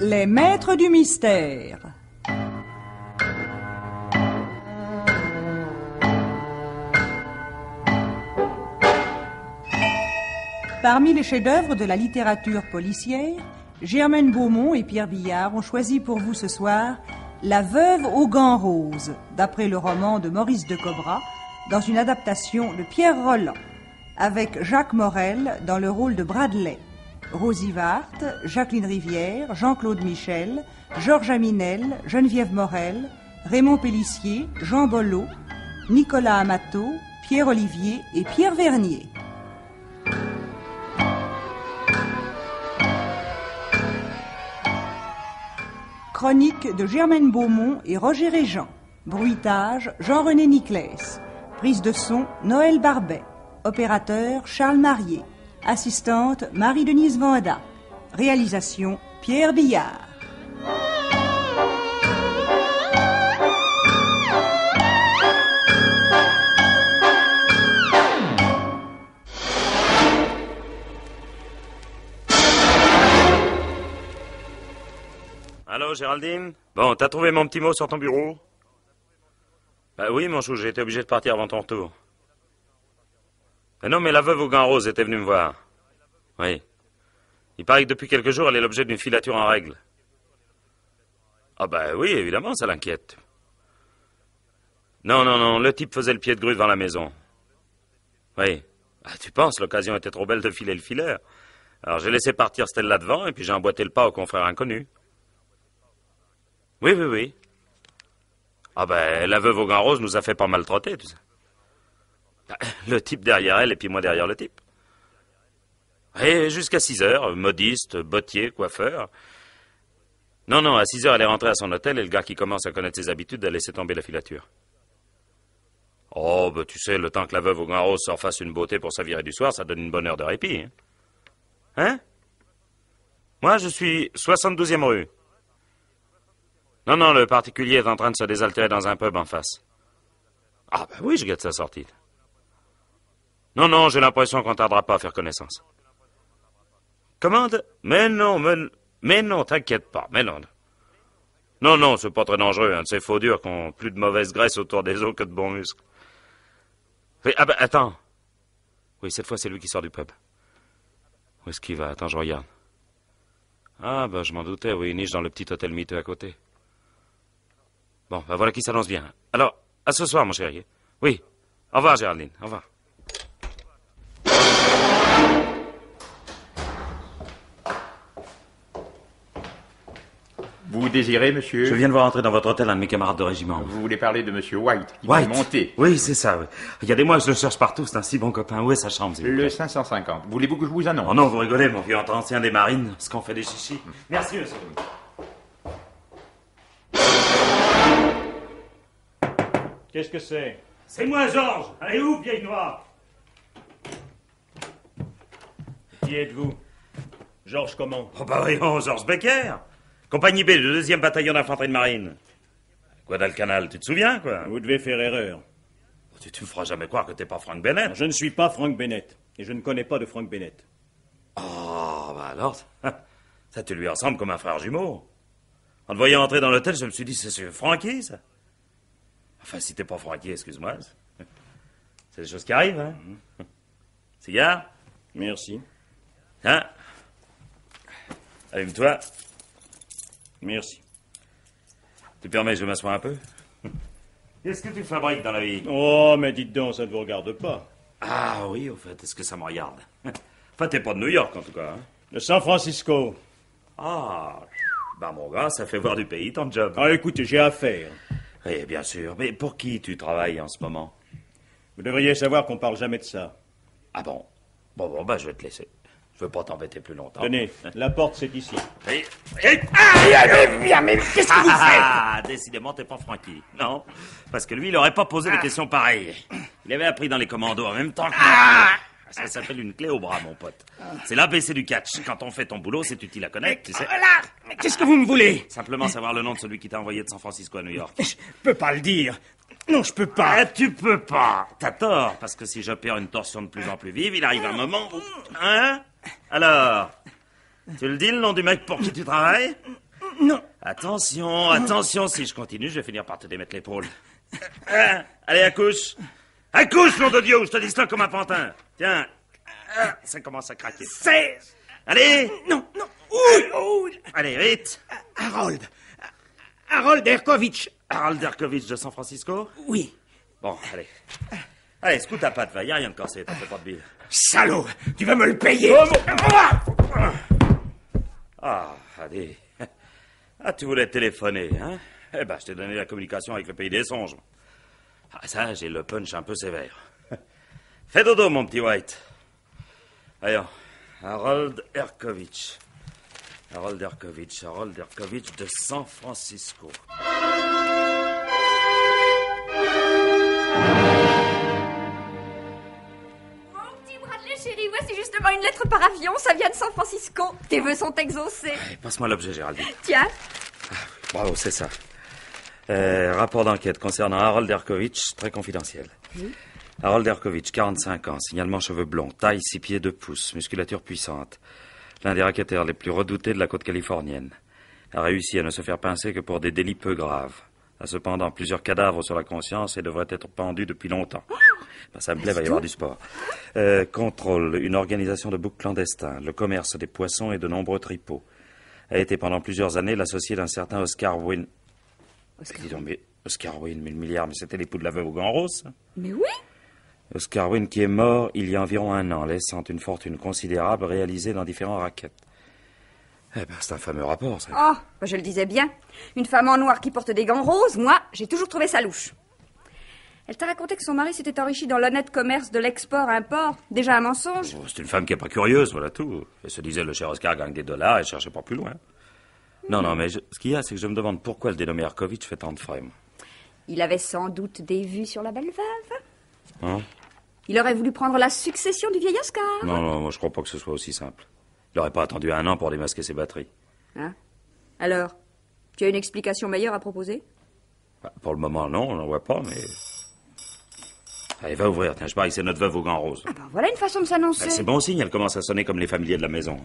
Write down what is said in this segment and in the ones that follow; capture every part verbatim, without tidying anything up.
Les maîtres du mystère. Parmi les chefs-d'œuvre de la littérature policière, Germaine Beaumont et Pierre Billard ont choisi pour vous ce soir La Veuve aux gants roses, d'après le roman de Maurice de Cobra, dans une adaptation de Pierre Rolland, avec Jacques Morel dans le rôle de Bradley, Rosie Vart, Jacqueline Rivière, Jean-Claude Michel, Georges Aminel, Geneviève Morel, Raymond Pélissier, Jean Bollot, Nicolas Amato, Pierre Olivier et Pierre Vernier. Chronique de Germaine Beaumont et Roger Régent. Bruitage, Jean-René Niclès. Prise de son, Noël Barbet. Opérateur, Charles Marier. Assistante, Marie-Denise Vanda. Réalisation, Pierre Billard. Allô, Géraldine? Bon, t'as trouvé mon petit mot sur ton bureau? Bah oui, mon chou, j'ai été obligé de partir avant ton retour. Mais non, mais la veuve aux gants roses était venue me voir. Oui. Il paraît que depuis quelques jours, elle est l'objet d'une filature en règle. Ah bah oui, évidemment, ça l'inquiète. Non, non, non, le type faisait le pied de grue devant la maison. Oui. Ah, tu penses, l'occasion était trop belle de filer le fileur. Alors j'ai laissé partir Stella devant, et puis j'ai emboîté le pas au confrère inconnu. Oui, oui, oui. Ah ben, la veuve aux gants roses nous a fait pas mal trotter, tu sais. Le type derrière elle et puis moi derrière le type. Et jusqu'à six heures, modiste, bottier, coiffeur. Non, non, à six heures, elle est rentrée à son hôtel et le gars qui commence à connaître ses habitudes a laissé tomber la filature. Oh, ben tu sais, le temps que la veuve aux gants roses se refasse une beauté pour sa virée du soir, ça donne une bonne heure de répit. Hein, hein? Moi, je suis soixante-douzième rue. Non, non, le particulier est en train de se désaltérer dans un pub en face. Ah, ben oui, je guette sa sortie. Non, non, j'ai l'impression qu'on tardera pas à faire connaissance. Commande? Mais non, mais, mais non, t'inquiète pas, mais non. Non, non, c'est pas très dangereux, hein, de ces faux durs qui ont plus de mauvaise graisse autour des os que de bons muscles. Ah ben, attends. Oui, cette fois, c'est lui qui sort du pub. Où est-ce qu'il va? Attends, je regarde. Ah, ben, je m'en doutais, oui, il niche dans le petit hôtel miteux à côté. Bon, ben voilà qui s'annonce bien. Alors, à ce soir, mon chéri. Oui. Au revoir, Géraldine. Au revoir. Vous désirez, monsieur? Je viens de voir entrer dans votre hôtel un de mes camarades de régiment. Vous voulez parler de monsieur White, qui White. va monter? Oui, c'est ça, oui. Il y a des mois, je le cherche partout, c'est un si bon copain. Où est sa chambre, s'il vous plaît? Le cinq cent cinquante. Voulez-vous que je vous annonce? Oh non, vous rigolez, mon vieux ancien des marines, ce qu'on fait des chichis. Merci, monsieur. Qu'est-ce que c'est? C'est moi, Georges. Allez où, vieille noire? Qui êtes-vous? Georges comment? Oh bah voyons, Georges Becker. Compagnie B, le deuxième bataillon d'infanterie de marine. Guadalcanal, tu te souviens, quoi? Vous devez faire erreur. Tu, tu me feras jamais croire que t'es pas Frank Bennett. Je ne suis pas Frank Bennett. Et je ne connais pas de Frank Bennett. Oh, bah alors, ça, tu lui ressembles comme un frère jumeau. En te voyant entrer dans l'hôtel, je me suis dit, c'est c'est Frankie, ça. Enfin, si t'es pas Frankie, excuse-moi. C'est des choses qui arrivent, hein. Mm-hmm. Cigare? Merci. Hein? Allume-toi. Merci. Tu permets, je m'assois un peu? Qu'est-ce que tu fabriques dans la vie? Oh, mais dites donc, ça ne vous regarde pas. Ah oui, au fait, est-ce que ça me regarde? Enfin, t'es pas de New York, en tout cas. Hein? De San Francisco. Ah, bah mon gars, ça fait voir du pays, ton job. Ah, écoutez, j'ai affaire. Oui, bien sûr. Mais pour qui tu travailles en ce moment? Vous devriez savoir qu'on parle jamais de ça. Ah bon? Bon, bon, bah je vais te laisser. Je veux pas t'embêter plus longtemps. Tenez, la porte, c'est ici. Et... Et... Ah, bien, mais qu'est-ce que vous faites? Ah, décidément, t'es pas Frankie. Non, parce que lui, il aurait pas posé des questions pareilles. Il avait appris dans les commandos en même temps que... Ah, ça s'appelle une clé au bras, mon pote. C'est l'A B C du catch. Quand on fait ton boulot, c'est utile à connaître, tu sais. Voilà. Mais qu'est-ce que vous me voulez? Simplement savoir le nom de celui qui t'a envoyé de San Francisco à New York. Je peux pas le dire. Non, je peux pas. Ah, tu peux pas. T'as tort, parce que si j'opère une torsion de plus en plus vive, il arrive un moment où... Hein? Alors, tu le dis, le nom du mec pour qui tu travailles? Non. Attention, attention, si je continue, je vais finir par te démettre l'épaule. Euh, allez, accouche. Accouche, nom de Dieu, ou je te disloque comme un pantin. Tiens, euh, ça commence à craquer. C'est... Allez. Non, non. Ouh, ouh. Allez, vite. Harold. Harold Erkovitch. Harold Erkovitch de San Francisco? Oui. Bon, allez. Allez, scoute ta patte, va, y a rien de cassé, t'en fais pas de bile. Salaud, tu vas me le payer. Ah, allez. Ah, tu voulais téléphoner, hein? Eh ben, je t'ai donné la communication avec le pays des songes. Ah, ça, j'ai le punch un peu sévère. Fais dodo, mon petit White. Voyons. Harold Erkovitch. Harold Erkovitch, Harold Erkovitch de San Francisco. Chérie, voici justement une lettre par avion, ça vient de San Francisco. Tes vœux sont exaucés. Allez, passe-moi l'objet, Géraldine. Tiens. Ah, bravo, c'est ça. Euh, rapport d'enquête concernant Harold Erkovitch, très confidentiel. Oui. Harold Erkovitch, quarante-cinq ans, signalement cheveux blonds, taille six pieds deux pouces, musculature puissante. L'un des racketteurs les plus redoutés de la côte californienne. A réussi à ne se faire pincer que pour des délits peu graves. A cependant plusieurs cadavres sur la conscience et devrait être pendu depuis longtemps. Ben, ça me plaît, va y avoir du sport. Euh, contrôle une organisation de boucs clandestins, le commerce des poissons et de nombreux tripots. A été pendant plusieurs années l'associé d'un certain Oscar Wynne. Oscar, Dis donc, mais Oscar Wynne, mille milliards, mais c'était l'époux de la veuve au gant rose. Mais oui. Oscar Wynne qui est mort il y a environ un an, laissant une fortune considérable réalisée dans différents rackets. Eh ben, c'est un fameux rapport, ça. Oh, bah je le disais bien. Une femme en noir qui porte des gants roses, moi, j'ai toujours trouvé ça louche. Elle t'a raconté que son mari s'était enrichi dans l'honnête commerce de l'export-import. Déjà un mensonge. Oh, c'est une femme qui n'est pas curieuse, voilà tout. Elle se disait, le cher Oscar gagne des dollars, elle cherchait pas plus loin. Non, non, mais je, ce qu'il y a, c'est que je me demande pourquoi le dénommé Erkovitch fait tant de frais. Il avait sans doute des vues sur la belle veuve. Hein? Il aurait voulu prendre la succession du vieil Oscar. Non, non, moi je crois pas que ce soit aussi simple. Il n'aurait pas attendu un an pour démasquer ses batteries. Hein? Alors, tu as une explication meilleure à proposer? Bah, pour le moment, non, on n'en voit pas, mais... Allez, va ouvrir, tiens, je parie que c'est notre veuve au gant rose. Ah ben voilà une façon de s'annoncer. Bah, c'est bon signe, elle commence à sonner comme les familiers de la maison.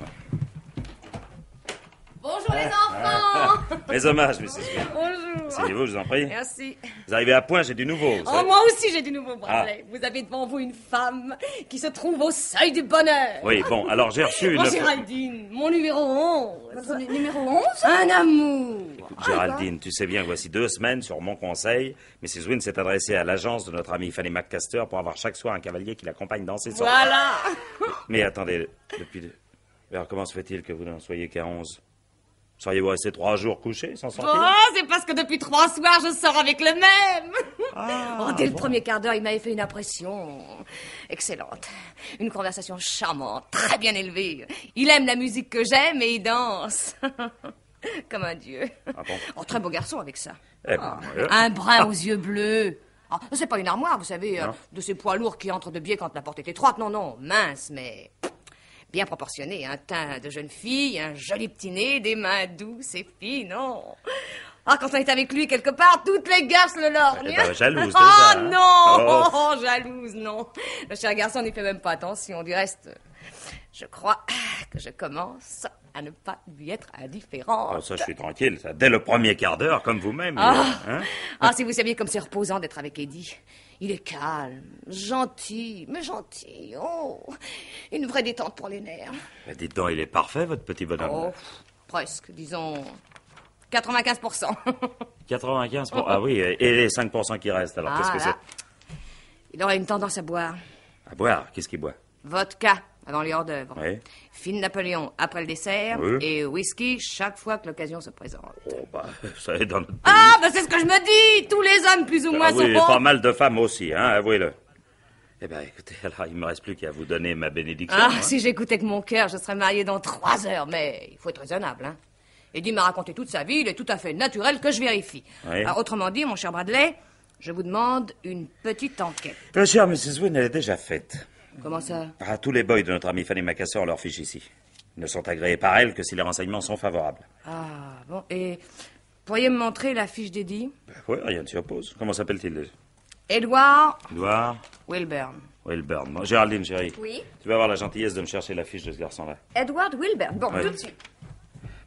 Bonjour les enfants. Mes hommages, missus Smith. Bonjour. Asseyez-vous, je vous en prie. Merci. Vous arrivez à point, j'ai du nouveau. vous Oh, savez. moi aussi j'ai du nouveau, Bradley. Ah. Vous avez devant vous une femme qui se trouve au seuil du bonheur. Oui, bon, alors j'ai reçu une... Oh, Géraldine, mon numéro onze. Votre numéro onze? Un amour. Écoute, Géraldine, tu sais bien que voici deux semaines, sur mon conseil, missus Wynne s'est adressée à l'agence de notre amie Fanny McCaster pour avoir chaque soir un cavalier qui l'accompagne dans ses sorties. Voilà. Mais attendez, depuis... Alors comment se fait-il que vous n'en soyez qu'à onze? Seriez-vous resté trois jours couché sans sortir? Oh, c'est parce que depuis trois soirs, je sors avec le même. Ah, oh, dès bon. le premier quart d'heure, il m'avait fait une impression excellente. Une conversation charmante, très bien élevée. Il aime la musique que j'aime et il danse. Comme un dieu. Ah bon? Oh, très beau garçon avec ça. Eh ben, Oh, ouais. un brun aux yeux bleus. Oh, c'est pas une armoire, vous savez, euh, Non. de ces poids lourds qui entrent de biais quand la porte est étroite. Non, non, mince, mais... bien proportionné, un teint de jeune fille, un joli petit nez, des mains douces et fines, non. Ah, quand on est avec lui quelque part, toutes les garces le lorgnent. Eh ben, jalouse, Oh déjà, hein. non, Oh. oh, jalouse, non. Le cher garçon n'y fait même pas attention. Du reste, je crois que je commence à ne pas lui être indifférente. Oh, ça, je suis tranquille, ça. Dès le premier quart d'heure, comme vous-même. Ah. hein? Ah, si vous saviez comme c'est reposant d'être avec Eddie. Il est calme, gentil, mais gentil. Oh, une vraie détente pour les nerfs. Ben, dites donc, il est parfait, votre petit bonhomme. Oh, presque, disons quatre-vingt-quinze pour cent. quatre-vingt-quinze pour cent. Ah oui, et les cinq pour cent qui restent, alors qu'est-ce Ah, que là. Il aurait une tendance à boire c'est? À boire, qu'est-ce qu'il boit? vodka avant les hors-d'œuvre, Oui. fine Napoléon après le dessert Oui. et whisky chaque fois que l'occasion se présente. Oh, bah, ça est dans notre pays. Ah, ben c'est ce que je me dis. Tous les hommes, plus ou moins, Ah oui, sont bons. pas mal de femmes aussi, hein, avouez-le. Eh bien, écoutez, alors, il me reste plus qu'à vous donner ma bénédiction. Ah, hein. si j'écoutais que mon cœur, je serais mariée dans trois heures, mais il faut être raisonnable, hein. Eddie m'a raconté toute sa vie, il est tout à fait naturel que je vérifie. Oui. Alors, autrement dit, mon cher Bradley, je vous demande une petite enquête. Euh, chère missus Wynne, elle est déjà faite. Comment ça? Ah, tous les boys de notre amie Fanny McCaster leur fiche ici. Ils ne sont agréés par elle que si les renseignements sont favorables. Ah, bon, et pourriez me montrer la fiche d'Eddie? Ben, oui, rien ne s'y oppose. Comment s'appelle-t-il déjà? Edward Edouard Wilburn. Wilburn. Bon, Géraldine, chérie. Oui? Tu vas avoir la gentillesse de me chercher la fiche de ce garçon-là. Edward Wilburn. Bon, Oui. tout de suite.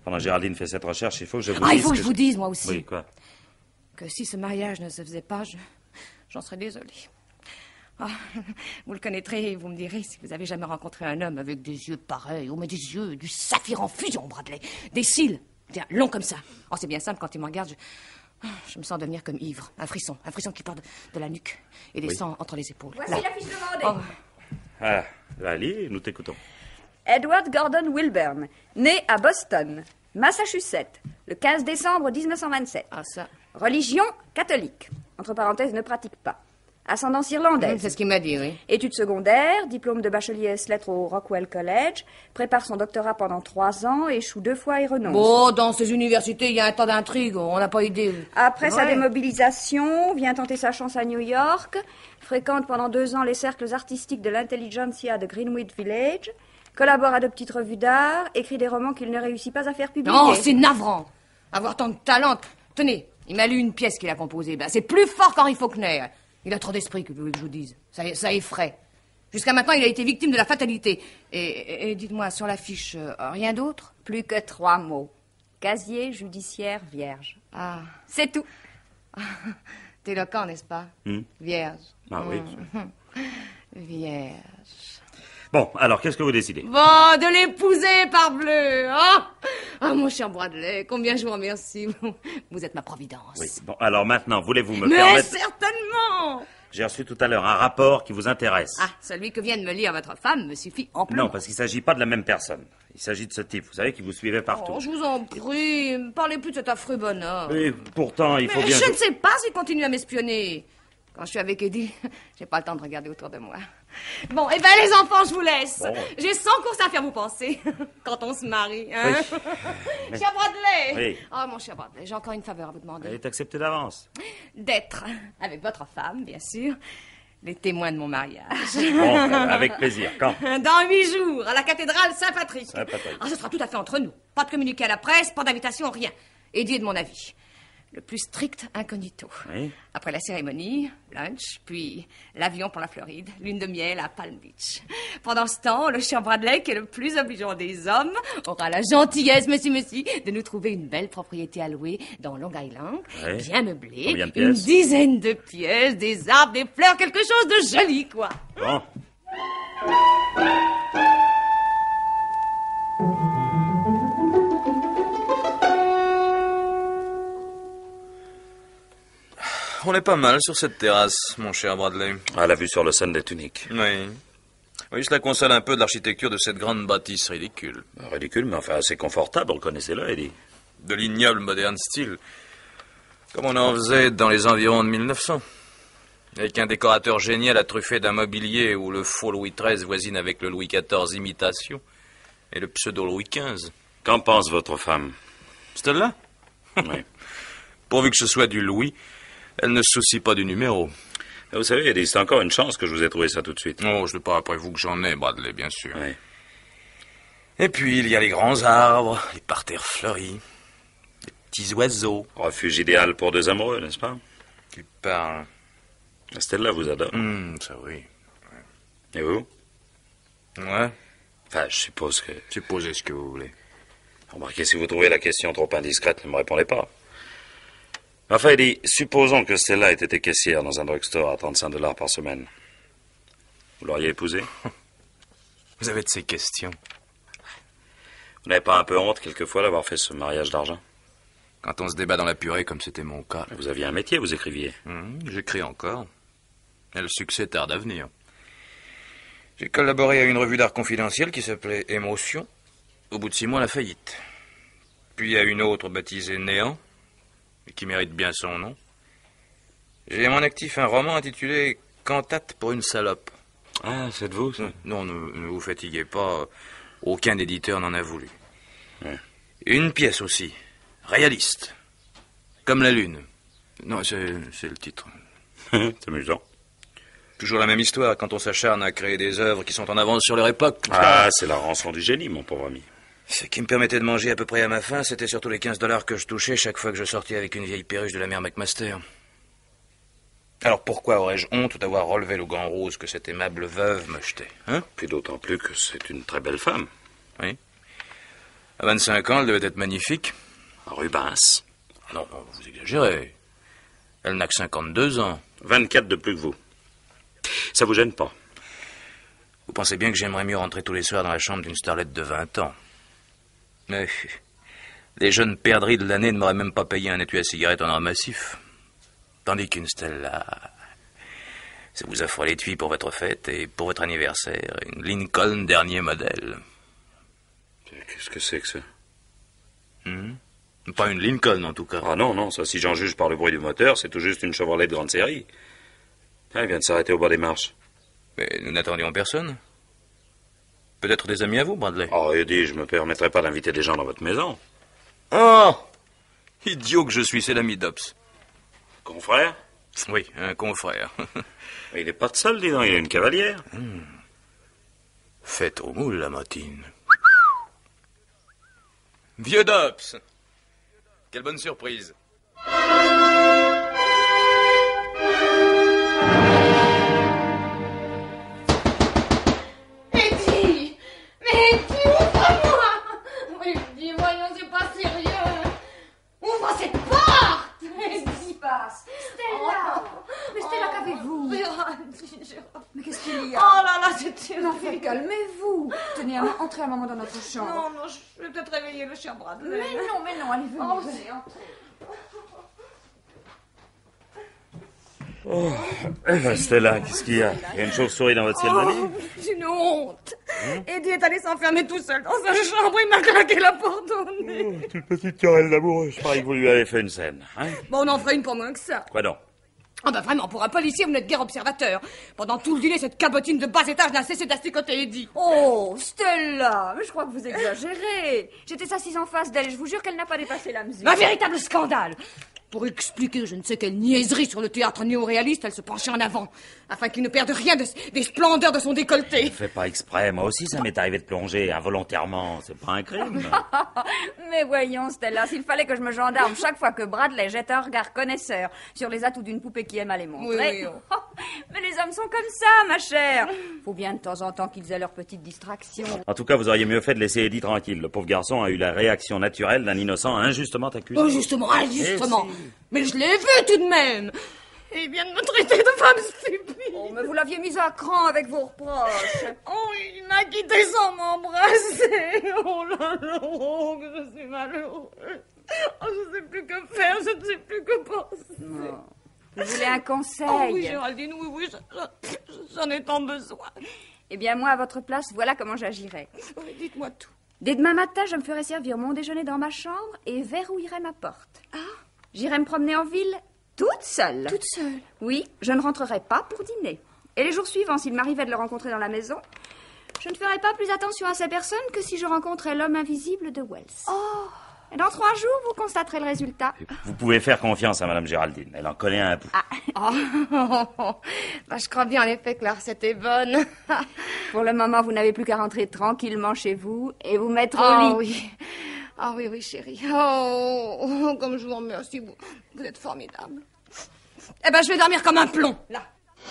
Pendant que Géraldine fait cette recherche, il faut que je vous Ah, dise il faut que, que je vous dise, moi aussi, Oui, quoi? que si ce mariage ne se faisait pas, je... j'en serais désolée. Ah, vous le connaîtrez et vous me direz si vous avez jamais rencontré un homme avec des yeux pareils. Oh, mais des yeux, du saphir en fusion, Bradley. Des cils, tiens, longs comme ça. Oh, c'est bien simple, quand il me regarde, je... je me sens devenir comme ivre. Un frisson, un frisson qui part de, de la nuque et descend entre les épaules. Voici Là. la fiche demandée. Oh. Ah, allez, nous t'écoutons. Edward Gordon Wilburn, né à Boston, Massachusetts, le quinze décembre mille neuf cent vingt-sept. Ah, ça. Religion catholique. Entre parenthèses, ne pratique pas. Ascendance Hum, irlandaise. c'est ce qu'il m'a dit, oui. Études secondaires, diplôme de bachelier ès lettres au Rockwell College, prépare son doctorat pendant trois ans, échoue deux fois et renonce. Bon, dans ces universités, il y a un tas d'intrigues, on n'a pas idée. Après sa Ouais. démobilisation, vient tenter sa chance à New York, fréquente pendant deux ans les cercles artistiques de l'intelligentsia de Greenwich Village, collabore à de petites revues d'art, écrit des romans qu'il ne réussit pas à faire publier. Non, c'est navrant. Avoir tant de talent. Tenez, il m'a lu une pièce qu'il a composée. Ben, c'est plus fort qu'Henri Faulkner. Il a trop d'esprit, que vous voulez que je vous dise. Ça, ça effraie. Jusqu'à maintenant, il a été victime de la fatalité. Et, et- et dites-moi, sur l'affiche, euh, rien d'autre? Plus que trois mots. Casier judiciaire vierge. Ah, C'est tout. t'es éloquent, n'est-ce pas? Hum. Vierge. Ah oui. Hum. Vierge. Bon, alors, qu'est-ce que vous décidez? Bon, de l'épouser, parbleu. Ah, ah, mon cher Bradley, combien je vous remercie. Vous êtes ma providence. Oui. Bon, alors maintenant, voulez-vous me Mais permettre... certainement. J'ai reçu tout à l'heure un rapport qui vous intéresse. Ah, celui que vient de me lire votre femme me suffit amplement. Non, parce qu'il ne s'agit pas de la même personne. Il s'agit de ce type, vous savez, qui vous suivait partout. Oh, je vous en prie, ne parlez plus de cet affreux bonhomme. Et pourtant, il faut Mais bien... je ne sais pas s'il continue à m'espionner. Quand je suis avec Eddie, j'ai pas le temps de regarder autour de moi. Bon, eh ben les enfants, je vous laisse. Bon. J'ai cent courses à faire vous penser. Quand on se marie, hein. Mais- Cher Bradley. Oui. Oh, mon cher Bradley, j'ai encore une faveur à vous demander. Elle est acceptée d'avance. D'être, avec votre femme, bien sûr, les témoins de mon mariage. Bon, euh, avec plaisir. Quand? Dans huit jours, à la cathédrale Saint-Patrick. Saint-Patrick. Ah, ce sera tout à fait entre nous. Pas de communiqué à la presse, pas d'invitation, rien. Eddie est de mon avis. Le plus strict incognito. Oui. Après la cérémonie, lunch, puis l'avion pour la Floride, lune de miel à Palm Beach. Pendant ce temps, le cher Bradley, qui est le plus obligeant des hommes, aura la gentillesse, monsieur, monsieur, de nous trouver une belle propriété à louer dans Long Island, Oui. bien meublée, Combien de une pièces? dizaine de pièces, des arbres, des fleurs, quelque chose de joli, quoi. Bon. On est pas mal sur cette terrasse, mon cher Bradley. À la vue sur le Sun des Tuniques. Oui. Oui, cela console un peu de l'architecture de cette grande bâtisse ridicule. Ridicule, mais enfin assez confortable, reconnaissez-le, Eddie. De l'ignoble moderne style. Comme on en faisait dans les environs de mille neuf cents. Avec un décorateur génial à truffer d'un mobilier où le faux Louis treize voisine avec le Louis quatorze imitation et le pseudo Louis quinze. Qu'en pense votre femme? Celle-là? Oui. Pourvu que ce soit du Louis, elle ne se soucie pas du numéro. Vous savez, Eddie, c'est encore une chance que je vous ai trouvé ça tout de suite. Oh, je ne sais pas après vous que j'en ai, Bradley, bien sûr. Oui. Et puis, il y a les grands arbres, les parterres fleuris, les petits oiseaux Refuge idéal pour deux amoureux, n'est-ce pas? qui parlent. Stella vous adore. Hum, ça oui. Et vous? Ouais, Enfin, je suppose que... supposez ce que vous voulez. Remarquez, si vous trouvez la question trop indiscrète, ne me répondez pas. Enfin, Eddie, supposons que Stella ait été caissière dans un drugstore à trente-cinq dollars par semaine. Vous l'auriez épousée? Vous avez de ces questions. Vous n'avez pas un peu honte, quelquefois, d'avoir fait ce mariage d'argent? Quand on se débat dans la purée, comme c'était mon cas. Vous aviez un métier, vous écriviez. Hum, j'écris encore. Et le succès tarde à venir. J'ai collaboré à une revue d'art confidentielle qui s'appelait Émotion. Au bout de six mois, la faillite. Puis à une autre baptisée Néant, et qui mérite bien son nom. J'ai à mon actif un roman intitulé Cantate pour une salope. Ah, c'est de vous, ça? Non, ne, ne vous fatiguez pas. Aucun éditeur n'en a voulu. Ouais. Une pièce aussi. Réaliste. Comme la lune. Non, c'est c'est le titre. C'est amusant. Toujours la même histoire quand on s'acharne à créer des œuvres qui sont en avance sur leur époque. Ah, c'est la rançon du génie, mon pauvre ami. Ce qui me permettait de manger à peu près à ma faim, c'était surtout les quinze dollars que je touchais chaque fois que je sortais avec une vieille perruche de la mère McMaster. Alors pourquoi aurais-je honte d'avoir relevé le gant rose que cette aimable veuve me jetait, hein? Puis d'autant plus que c'est une très belle femme. Oui. À vingt-cinq ans, elle devait être magnifique. Rubens. Ah non, vous exagérez. Elle n'a que cinquante-deux ans. vingt-quatre de plus que vous. Ça vous gêne pas? Vous pensez bien que j'aimerais mieux rentrer tous les soirs dans la chambre d'une starlette de vingt ans. Mais les jeunes perdrix de l'année ne m'auraient même pas payé un étui à cigarette en or massif. Tandis qu'une Stella, ça vous offre l'étui pour votre fête et pour votre anniversaire, une Lincoln dernier modèle. Qu'est-ce que c'est que ça? Hmm? Pas une Lincoln, en tout cas. Ah non, non, ça, si j'en juge par le bruit du moteur, c'est tout juste une Chevrolet de grande série. Elle vient de s'arrêter au bas des marches. Mais nous n'attendions personne. Peut-être des amis à vous, Bradley. Oh, Eddie, je me permettrai pas d'inviter des gens dans votre maison. Oh! Idiot que je suis, c'est l'ami Dobbs. Confrère? Oui, un confrère. Il n'est pas de seul, dis donc, il a une cavalière. Hmm. Faites au moule, la matine. Vieux Dobbs! Quelle bonne surprise! Eddie! Mais Eddie, ouvre-moi! Oui, dis, voyons, c'est pas sérieux! Ouvre cette porte! Qu'est-ce qui se passe? Stella! Mais Stella, qu'avez-vous? Gérald, Gérald. Mais qu'est-ce qu'il y a? Oh là là, c'est terrible! Non, enfin, calmez-vous. Tenez, entrez un moment dans notre chambre. Non, non, je vais peut-être réveiller le chien Bradley. Mais non, mais non, allez, venez, Oh, venez, entrez. Oh, eh ben, Stella, qu'est-ce qu'il y a? Il y a une chauve-souris dans votre ciel de lit? Oh, j'ai une honte. Eddie est allé s'enfermer tout seul dans sa chambre, il m'a claqué la porte au nez. Oh, c'est une petite querelle d'amoureux. Je parie que vous lui avez fait une scène, hein? Bon, on en ferait une pour moins que ça. Quoi donc? Ah bah vraiment, pour un policier, vous n'êtes guère observateur. Pendant tout le dîner, cette cabotine de bas étage n'a cessé d'asticoter Eddie. Oh, Stella, mais je crois que vous exagérez. J'étais assise en face d'elle, je vous jure qu'elle n'a pas dépassé la mesure. Un véritable scandale. Pour expliquer je ne sais quelle niaiserie sur le théâtre néo-réaliste, elle se penchait en avant, afin qu'il ne perde rien de, des splendeurs de son décolleté. Je fais pas exprès, moi aussi ça m'est arrivé de plonger involontairement, c'est pas un crime. Mais voyons, Stella, s'il fallait que je me gendarme chaque fois que Bradley jette un regard connaisseur sur les atouts d'une poupée qui aime à les montrer. Oui, oui, Mais les hommes sont comme ça, ma chère. Faut bien de temps en temps qu'ils aient leur petite distraction. En tout cas, vous auriez mieux fait de laisser Eddie tranquille. Le pauvre garçon a eu la réaction naturelle d'un innocent injustement accusé. Oh, justement, injustement. Mais je l'ai vu tout de même. Il vient de me traiter de femme stupide. Oh, mais vous l'aviez mise à cran avec vos reproches. Oh, il m'a quitté sans m'embrasser. Oh là là, oh, que je suis malheureuse. Oh, je ne sais plus que faire, je ne sais plus que penser. Non. Vous voulez un conseil? Oh oui, Géraldine, oui, oui, j'en ai tant besoin. Eh bien, moi, à votre place, voilà comment j'agirais. Oui, dites-moi tout. Dès demain matin, je me ferai servir mon déjeuner dans ma chambre et verrouillerai ma porte. Ah? J'irai me promener en ville toute seule. Toute seule? Oui, je ne rentrerai pas pour dîner. Et les jours suivants, s'il m'arrivait de le rencontrer dans la maison, je ne ferai pas plus attention à ces personnes que si je rencontrais l'homme invisible de Wells. Oh! Et dans trois jours, vous constaterez le résultat. Vous pouvez faire confiance à Madame Géraldine, elle en connaît un bout. Ah. Oh. Bah, je crois bien en effet que la recette est bonne. Pour le moment, vous n'avez plus qu'à rentrer tranquillement chez vous et vous mettre au Oh lit. oui. Ah oui, oui, chérie. Oh, comme je vous remercie, vous, vous êtes formidable. Eh ben, je vais dormir comme un plomb, là.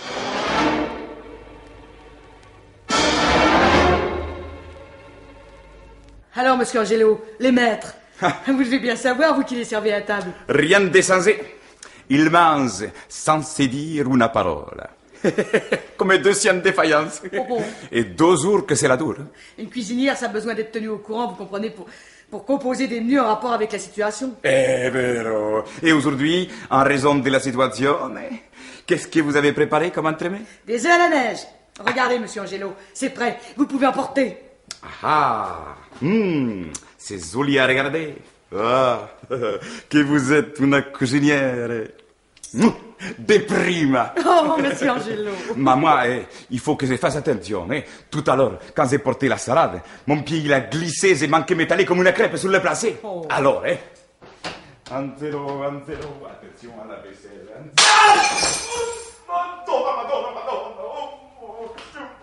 Alors, monsieur Angelo, les maîtres, vous devez bien savoir, vous qui les servez à table. Rien de sensé. Il mange sans se dire une parole. Comme deux chiens de faïence. Oh bon. Et deux jours que c'est la dure. Une cuisinière, ça a besoin d'être tenue au courant, vous comprenez, pour, pour composer des menus en rapport avec la situation. Eh, vero. Et aujourd'hui, en raison de la situation, qu'est-ce que vous avez préparé comme entremets? Des œufs à la neige. Regardez, monsieur Angelo, c'est prêt, vous pouvez emporter. Ah, hmm, c'est joli à regarder. Ah, que vous êtes une cuisinière. De prima. Oh, monsieur Angelo. Mais moi, eh, il faut que je fasse attention. Eh. Tout à l'heure, quand j'ai porté la salade, mon pied il a glissé, j'ai manqué m'étaler comme une crêpe sur le placé. Oh. Alors, eh. Un zéro, un zéro, attention à la vaisselle. Madonna, Madonna, Madonna. Oh, oh,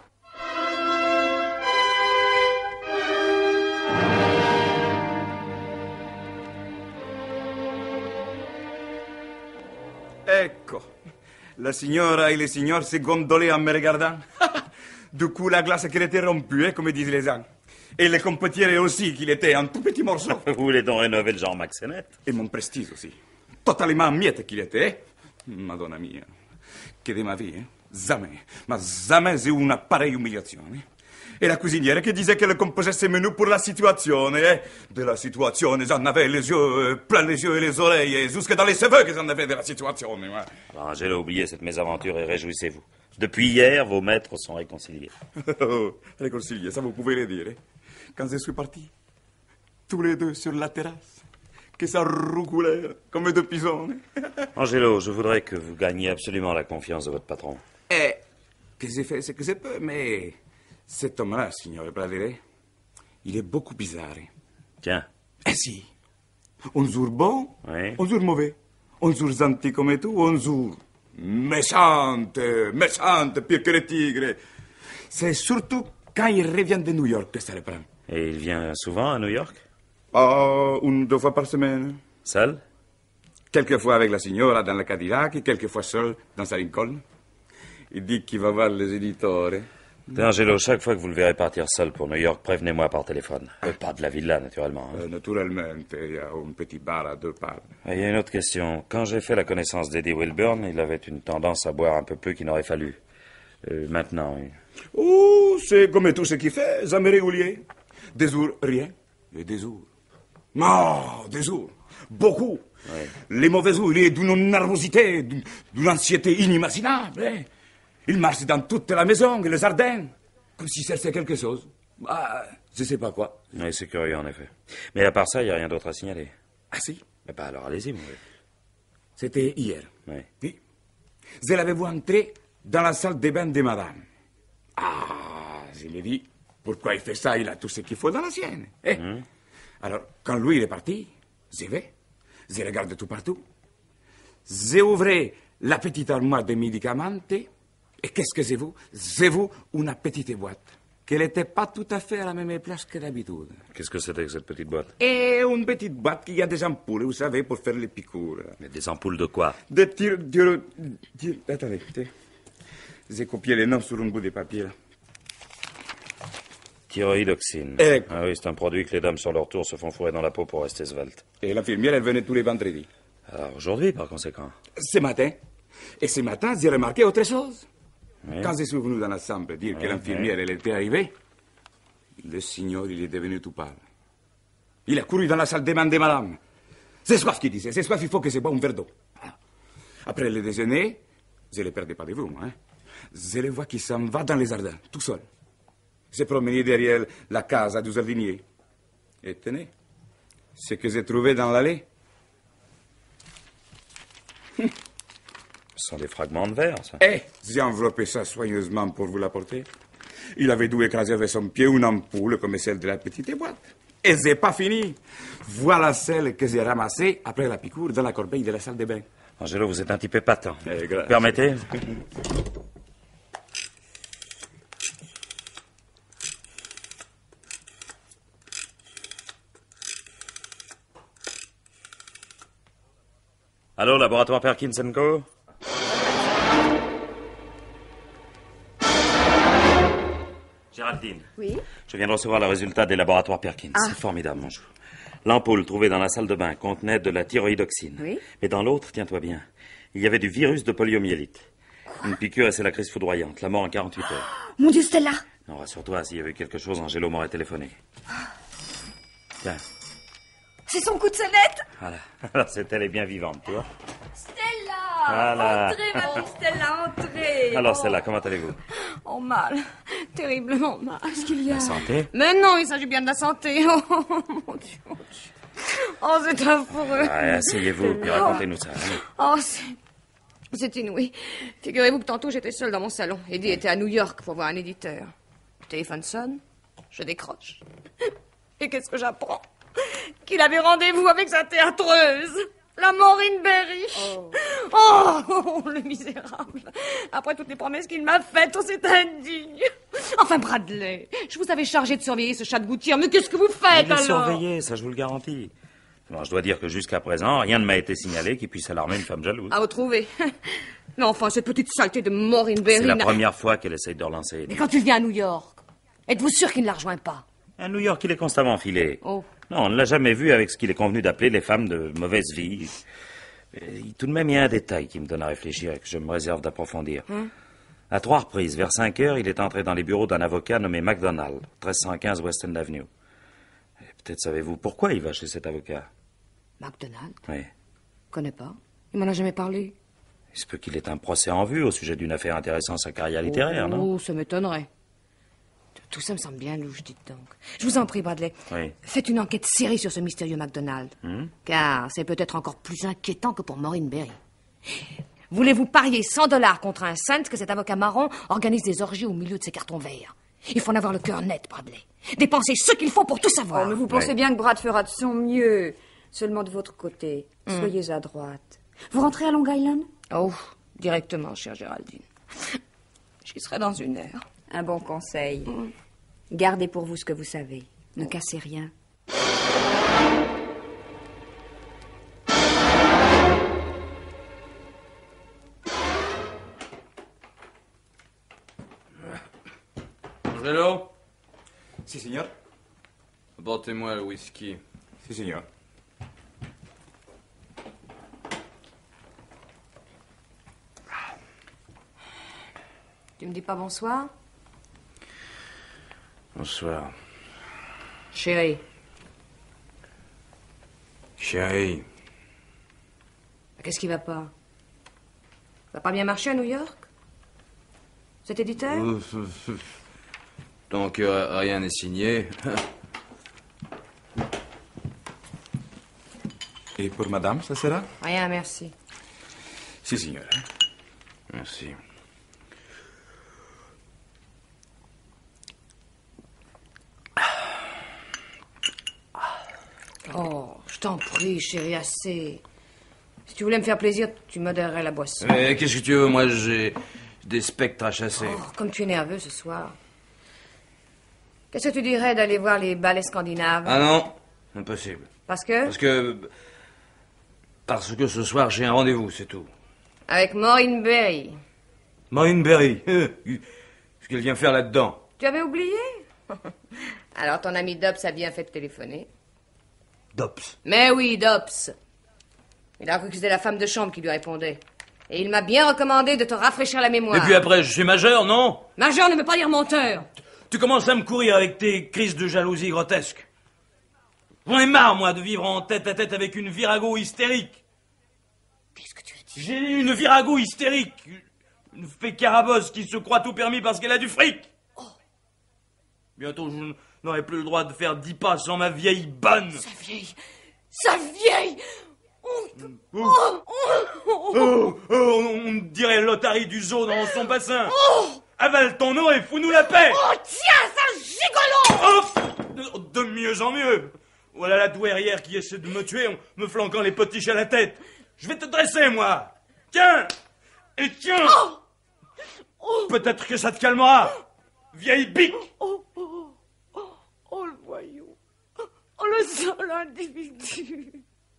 Ecco, la signora et le signor se gondolaient en me regardant. Du coup, la glace qui était rompue, eh, comme disent les gens. Et le competier aussi, qu'il était un tout petit morceau. Vous voulez donc rénover le genre Maxenet? Et mon prestige aussi. Totalement en miettes qu'il était. Madonna mia, que de ma vie, hein? Jamais, mais jamais j'ai eu une pareille humiliation. Hein? Et la cuisinière qui disait qu'elle composait ses menus pour la situation. Hein? De la situation, j'en avais les yeux, plein les yeux et les oreilles, et jusque dans les cheveux que j'en avais de la situation. Hein? Alors, Angelo, oubliez cette mésaventure et réjouissez-vous. Depuis hier, vos maîtres sont réconciliés. Oh, réconciliés, ça vous pouvez le dire. Hein? Quand je suis parti, tous les deux sur la terrasse, que ça roucoulait comme deux pisons. Angelo, je voudrais que vous gagniez absolument la confiance de votre patron. Eh, que j'ai fait ce que je peux, mais cet homme-là, signore Pradere, il est beaucoup bizarre. Tiens. Eh si. Un jour bon, oui. Un jour mauvais. Un jour gentil comme tout, un jour méchante, méchante, pire que le tigre. C'est surtout quand il revient de New York que ça le prend. Et il vient souvent à New York? Oh, une, deux fois par semaine. Seul? Quelquefois avec la signora dans le Cadillac et quelquefois seul dans sa Lincoln. Il dit qu'il va voir les éditeurs. Angelo, chaque fois que vous le verrez partir seul pour New York, prévenez-moi par téléphone. Euh, pas de la villa, naturellement. Hein. Euh, naturellement, il y a un petit bar à deux pas. Il y a une autre question. Quand j'ai fait la connaissance d'Eddie Wilburn, il avait une tendance à boire un peu plus qu'il n'aurait fallu. Euh, maintenant, oui. Oh, c'est comme tout ce qu'il fait, jamais régulier. Des jours, rien. Et des jours. Non, des jours. Beaucoup. Oui. Les mauvais jours, il est d'une nervosité, d'une anxiété inimaginable. Hein. Il marche dans toute la maison et le jardin, comme s'il cherchait quelque chose. Bah, je sais pas quoi. Oui, c'est curieux, en effet. Mais à part ça, il n'y a rien d'autre à signaler. Ah si? Eh ben alors, allez-y, mon vieux. C'était hier. Oui. Oui. Je l'avais vu entrer dans la salle de bain de madame. Ah, je lui ai dit, pourquoi il fait ça? Il a tout ce qu'il faut dans la sienne. Eh? Mmh. Alors, quand lui, il est parti, je vais, je regarde tout partout. J'ai ouvert la petite armoire de médicaments. Et qu'est-ce que j'ai vu? J'ai vu une petite boîte, qu'elle n'était pas tout à fait à la même place que d'habitude. Qu'est-ce que c'était que cette petite boîte? Et une petite boîte qui a des ampoules, vous savez, pour faire les piqûres. Mais des ampoules de quoi? De tir... tir, tir attendez, j'ai copié les noms sur un bout de papier, là. Thyroïdoxine. Et... Ah oui, c'est un produit que les dames sur leur tour se font fourrer dans la peau pour rester sveltes. Et l'infirmière, elle venait tous les vendredis. Alors aujourd'hui, par conséquent? Ce matin. Et ce matin, j'ai remarqué autre chose. Oui. Quand je suis venu dans la chambre dire oui, que l'infirmière, oui. Elle était arrivée, le signor, il est devenu tout pâle. Il a couru dans la salle de bain de madame. C'est soif qu'il disait, c'est soif, il faut que je boive un verre d'eau. Après le déjeuner, je ne le perdais pas de vue, moi. Hein. Je le vois qui s'en va dans les jardins, tout seul. S'est promené derrière la casa du jardinier. Et tenez, ce que j'ai trouvé dans l'allée. Ce sont des fragments de verre, ça. Eh, j'ai enveloppé ça soigneusement pour vous l'apporter. Il avait dû écraser avec son pied une ampoule comme celle de la petite boîte. Et c'est pas fini. Voilà celle que j'ai ramassée après la piqûre dans la corbeille de la salle de bain. Angelo, vous êtes un type épatant. Eh, grâce. Permettez? Allô, laboratoire Perkins and Co? Géraldine. Oui? Je viens de recevoir le résultat des laboratoires Perkins. Ah. C'est formidable, mon chou. L'ampoule trouvée dans la salle de bain contenait de la thyroïdoxine. Oui? Mais dans l'autre, tiens-toi bien, il y avait du virus de poliomyélite. Une piqûre et c'est la crise foudroyante. La mort en quarante-huit heures. Mon Dieu, Stella! Non, rassure-toi, s'il y avait quelque chose, Angelo m'aurait téléphoné. Tiens. C'est son coup de sonnette! Voilà. Alors, c'est elle est bien vivante, tu vois. Stella! Voilà. Entrez, ma petite Stella, entrez! Alors, oh. Stella, comment allez-vous? Oh, mal. Terriblement mal. Qu'est-ce qu'il y a? La santé? Mais non, il s'agit bien de la santé. Oh, mon Dieu, mon Dieu. Oh, c'est affreux. Ouais, asseyez-vous, puis racontez-nous ça. Allez. Oh, c'est... C'est inouï. Figurez-vous que tantôt, j'étais seule dans mon salon. Eddie était à New York pour voir un éditeur. Le téléphone sonne. Je décroche. Et qu'est-ce que j'apprends? Qu'il avait rendez-vous avec sa théâtreuse, la Maureen Berry. Oh. Oh, le misérable. Après toutes les promesses qu'il m'a faites, oh, c'est indigne. Enfin, Bradley, je vous avais chargé de surveiller ce chat de gouttière, mais qu'est-ce que vous faites, Mais alors? surveiller, ça je vous le garantis. Bon, je dois dire que jusqu'à présent, rien ne m'a été signalé qui puisse alarmer une femme jalouse. À retrouver. Mais enfin, cette petite saleté de Maureen Berry... C'est la n'a- première fois qu'elle essaye de relancer. Mais quand il vient à New York, êtes-vous sûr qu'il ne la rejoint pas? À New York, il est constamment filé. Oh. Non, on ne l'a jamais vu avec ce qu'il est convenu d'appeler les femmes de mauvaise vie. Et tout de même, il y a un détail qui me donne à réfléchir et que je me réserve d'approfondir. Hein? À trois reprises, vers cinq heures, il est entré dans les bureaux d'un avocat nommé MacDonald, treize cent quinze West End Avenue. Et peut-être savez-vous pourquoi il va chez cet avocat? MacDonald? Oui. Connais pas. Il m'en a jamais parlé. Il se peut qu'il ait un procès en vue au sujet d'une affaire intéressant sa carrière littéraire, oh, non? Oh, ça m'étonnerait. Tout ça me semble bien louche, dites donc. Je vous en prie, Bradley. Oui. Faites une enquête sérieuse sur ce mystérieux MacDonald. Hmm? Car c'est peut-être encore plus inquiétant que pour Maureen Berry. Voulez-vous parier cent dollars contre un cent que cet avocat marron organise des orgies au milieu de ces cartons verts? Il faut en avoir le cœur net, Bradley. Dépensez ce qu'il faut pour tout savoir. Oh, mais vous pensez Ouais. bien que Brad fera de son mieux. Seulement de votre côté. Soyez à droite. Vous rentrez à Long Island? Oh, directement, chère Géraldine. J'y serai dans une heure. Un bon conseil. Gardez pour vous ce que vous savez. Ne cassez rien. Angelo, Si, signor. apportez-moi le whisky. Si, signor. Tu me dis pas bonsoir? Bonsoir. Chérie, Chérie. qu'est-ce qui va pas? Ça va pas bien marcher à New York? Cet éditeur? Tant que rien n'est signé. Et pour madame, ça sera? Rien, merci. Si, signor. Merci. Oh, je t'en prie, chérie, assez. Si tu voulais me faire plaisir, tu modérerais la boisson. Mais qu'est-ce que tu veux? Moi, j'ai des spectres à chasser. Oh, comme tu es nerveux ce soir. Qu'est-ce que tu dirais d'aller voir les ballets scandinaves? Ah non, impossible. Parce que? Parce que... Parce que ce soir, j'ai un rendez-vous, c'est tout. Avec Maureen Berry. Maureen Berry. Ce qu'elle vient faire là-dedans. Tu avais oublié? Alors ton ami Dobbs a bien fait de téléphoner. Dobbs. Mais oui, Dobbs. Il a cru que c'était la femme de chambre qui lui répondait. Et il m'a bien recommandé de te rafraîchir la mémoire. Et puis après, je suis majeur, non? Major ne veut pas dire menteur. Tu commences à me courir avec tes crises de jalousie grotesques. J'en ai marre, moi, de vivre en tête à tête avec une virago hystérique. Qu'est-ce que tu as dit? J'ai une virago hystérique. Une fée carabosse qui se croit tout permis parce qu'elle a du fric. Oh. Bientôt, je n'aurai plus le droit de faire dix pas sans ma vieille bonne. Sa vieille. Sa vieille. Oh. Oh, oh, oh, on, on dirait l'otarie du zoo dans son bassin. Oh. Avale ton eau et fous-nous la paix. Oh, tiens, ça gigolo. Oh, de mieux en mieux. Voilà la douairière qui essaie de me tuer en me flanquant les potiches à la tête. Je vais te dresser, moi. Tiens. Et tiens. Oh. Oh. Peut-être que ça te calmera. Vieille bique. Oh, oh, oh, oh, le voyou. Oh, le seul individu.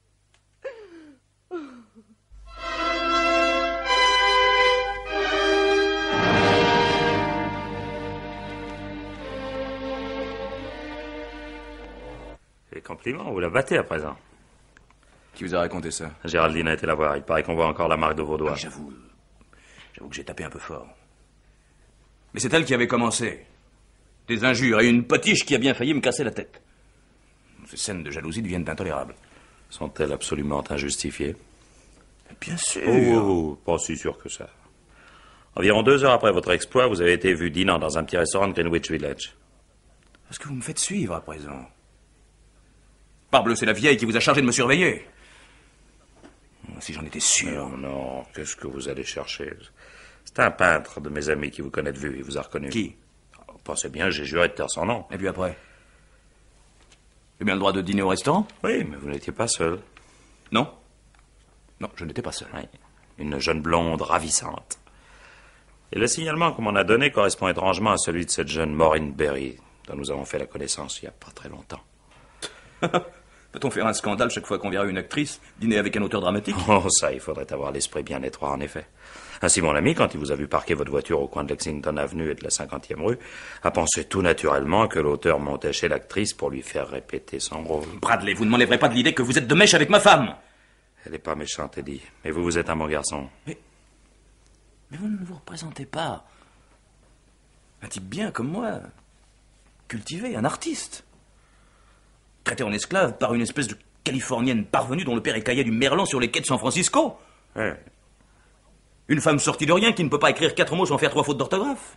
Les compliments, vous la battez à présent. Qui vous a raconté ça? Géraldine a été la voir. Il paraît qu'on voit encore la marque de vos doigts. Oui, j'avoue. J'avoue que j'ai tapé un peu fort. Mais c'est elle qui avait commencé. Des injures et une potiche qui a bien failli me casser la tête. Ces scènes de jalousie deviennent intolérables. Sont-elles absolument injustifiées? Bien sûr. Oh, oh, oh, pas si sûr que ça. Environ deux heures après votre exploit, vous avez été vu dînant dans un petit restaurant de Greenwich Village. Est-ce que vous me faites suivre à présent? Parbleu, c'est la vieille qui vous a chargé de me surveiller. Si j'en étais sûr. Non, non, qu'est-ce que vous allez chercher? C'est un peintre de mes amis qui vous connaît de vue, il vous a reconnu. Qui? Oh, pensez bien, j'ai juré de taire son nom. Et puis après? J'ai bien le droit de dîner au restaurant? Oui, mais vous n'étiez pas seul. Non. Non, je n'étais pas seul. Oui, une jeune blonde ravissante. Et le signalement qu'on m'en a donné correspond étrangement à celui de cette jeune Maureen Berry, dont nous avons fait la connaissance il n'y a pas très longtemps. Peut-on faire un scandale chaque fois qu'on verra une actrice dîner avec un auteur dramatique? Oh, ça, il faudrait avoir l'esprit bien étroit, en effet. Ainsi, mon ami, quand il vous a vu parquer votre voiture au coin de Lexington Avenue et de la cinquantième rue, a pensé tout naturellement que l'auteur montait chez l'actrice pour lui faire répéter son rôle. Bradley, vous ne m'enlèverez pas de l'idée que vous êtes de mèche avec ma femme. Elle n'est pas méchante, Eddie. Mais vous, vous êtes un bon garçon. Mais, mais vous ne vous représentez pas un type bien comme moi, cultivé, un artiste, traité en esclave par une espèce de californienne parvenue dont le père écaillait du merlan sur les quais de San Francisco. Ouais. Une femme sortie de rien qui ne peut pas écrire quatre mots sans faire trois fautes d'orthographe.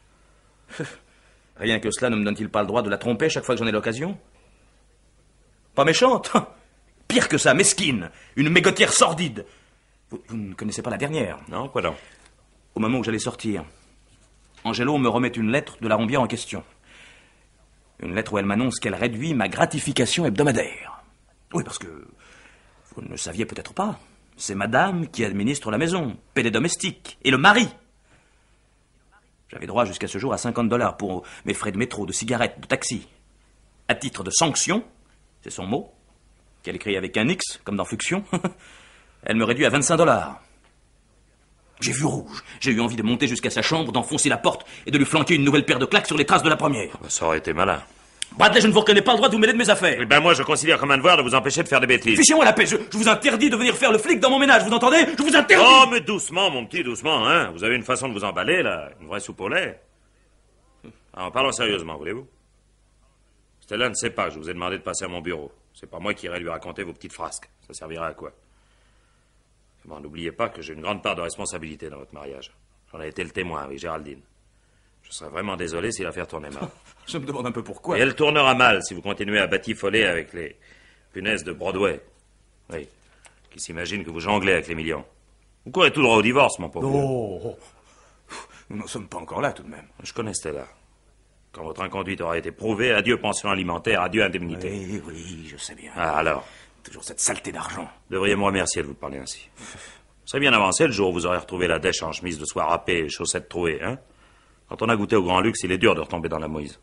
Rien que cela ne me donne-t-il pas le droit de la tromper chaque fois que j'en ai l'occasion? Pas méchante. Pire que ça, mesquine. Une mégotière sordide. Vous, vous ne connaissez pas la dernière? Non, quoi donc? Au moment où j'allais sortir, Angelo me remet une lettre de la rombière en question. Une lettre où elle m'annonce qu'elle réduit ma gratification hebdomadaire. Oui, parce que vous ne le saviez peut-être pas. C'est madame qui administre la maison, paie les domestiques, et le mari. J'avais droit jusqu'à ce jour à cinquante dollars pour mes frais de métro, de cigarettes, de taxi. À titre de sanction, c'est son mot, qu'elle écrit avec un X, comme dans Fluxion, elle me réduit à vingt-cinq dollars. J'ai vu rouge. J'ai eu envie de monter jusqu'à sa chambre, d'enfoncer la porte et de lui flanquer une nouvelle paire de claques sur les traces de la première. Ça aurait été malin. Bradley, je ne vous reconnais pas le droit de vous mêler de mes affaires. Eh ben moi, je considère comme un devoir de vous empêcher de faire des bêtises. Fichez-moi la paix, je, je vous interdis de venir faire le flic dans mon ménage, vous entendez? Je vous interdis. Oh, mais doucement, mon petit, doucement, hein. Vous avez une façon de vous emballer, là. Une vraie soupe au lait. Alors, parlons sérieusement, voulez-vous? Stella ne sait pas que je vous ai demandé de passer à mon bureau. C'est pas moi qui irai lui raconter vos petites frasques. Ça servira à quoi? Bon, n'oubliez pas que j'ai une grande part de responsabilité dans votre mariage. J'en ai été le témoin avec Géraldine. Je serais vraiment désolé si l'affaire tournait mal. Je me demande un peu pourquoi. Et elle tournera mal si vous continuez à batifoler avec les punaises de Broadway. Oui, qui s'imaginent que vous jonglez avec les millions. Vous courez tout droit au divorce, mon pauvre. Oh, nous n'en sommes pas encore là, tout de même. Je connais Stella. Quand votre inconduite aura été prouvée, adieu pension alimentaire, adieu indemnité. Oui, oui, je sais bien. Ah, alors? Toujours cette saleté d'argent. Vous devriez me remercier de vous parler ainsi. Vous serez bien avancé le jour où vous aurez retrouvé la dèche en chemise de soie râpée et chaussettes trouées, hein? Quand on a goûté au grand luxe, il est dur de retomber dans la Moïse.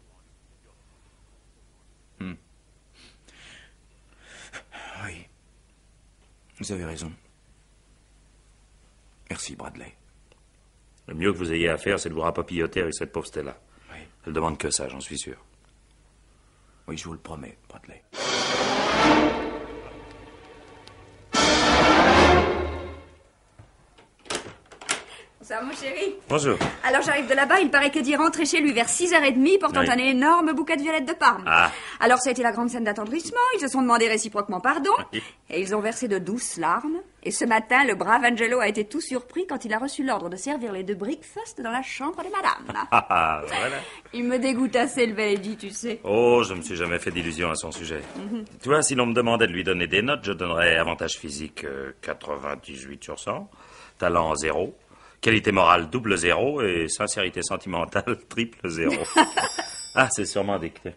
Hmm. Oui. Vous avez raison. Merci, Bradley. Le mieux que vous ayez à faire, c'est de vous rapapilloter avec cette pauvre Stella. Oui. Elle demande que ça, j'en suis sûr. Oui, je vous le promets, Bradley. Bonsoir, mon chéri. Bonjour. Alors, j'arrive de là-bas, il paraît qu'Eddie est rentré chez lui vers six heures trente, portant Oui. un énorme bouquet de violettes de Parme. Ah. Alors, ça a été la grande scène d'attendrissement, ils se sont demandé réciproquement pardon, Oui. et ils ont versé de douces larmes. Et ce matin, le brave Angelo a été tout surpris quand il a reçu l'ordre de servir les deux breakfast dans la chambre de madame. Ah, ah, voilà. Il me dégoûte assez, le bel Eddie, tu sais. Oh, je me suis jamais fait d'illusions à son sujet. Mhm. Tu vois, si l'on me demandait de lui donner des notes, je donnerais avantage physique euh, quatre-vingt-dix-huit sur cent, talent zéro, qualité morale double zéro et sincérité sentimentale triple zéro. Ah, c'est sûrement dicté.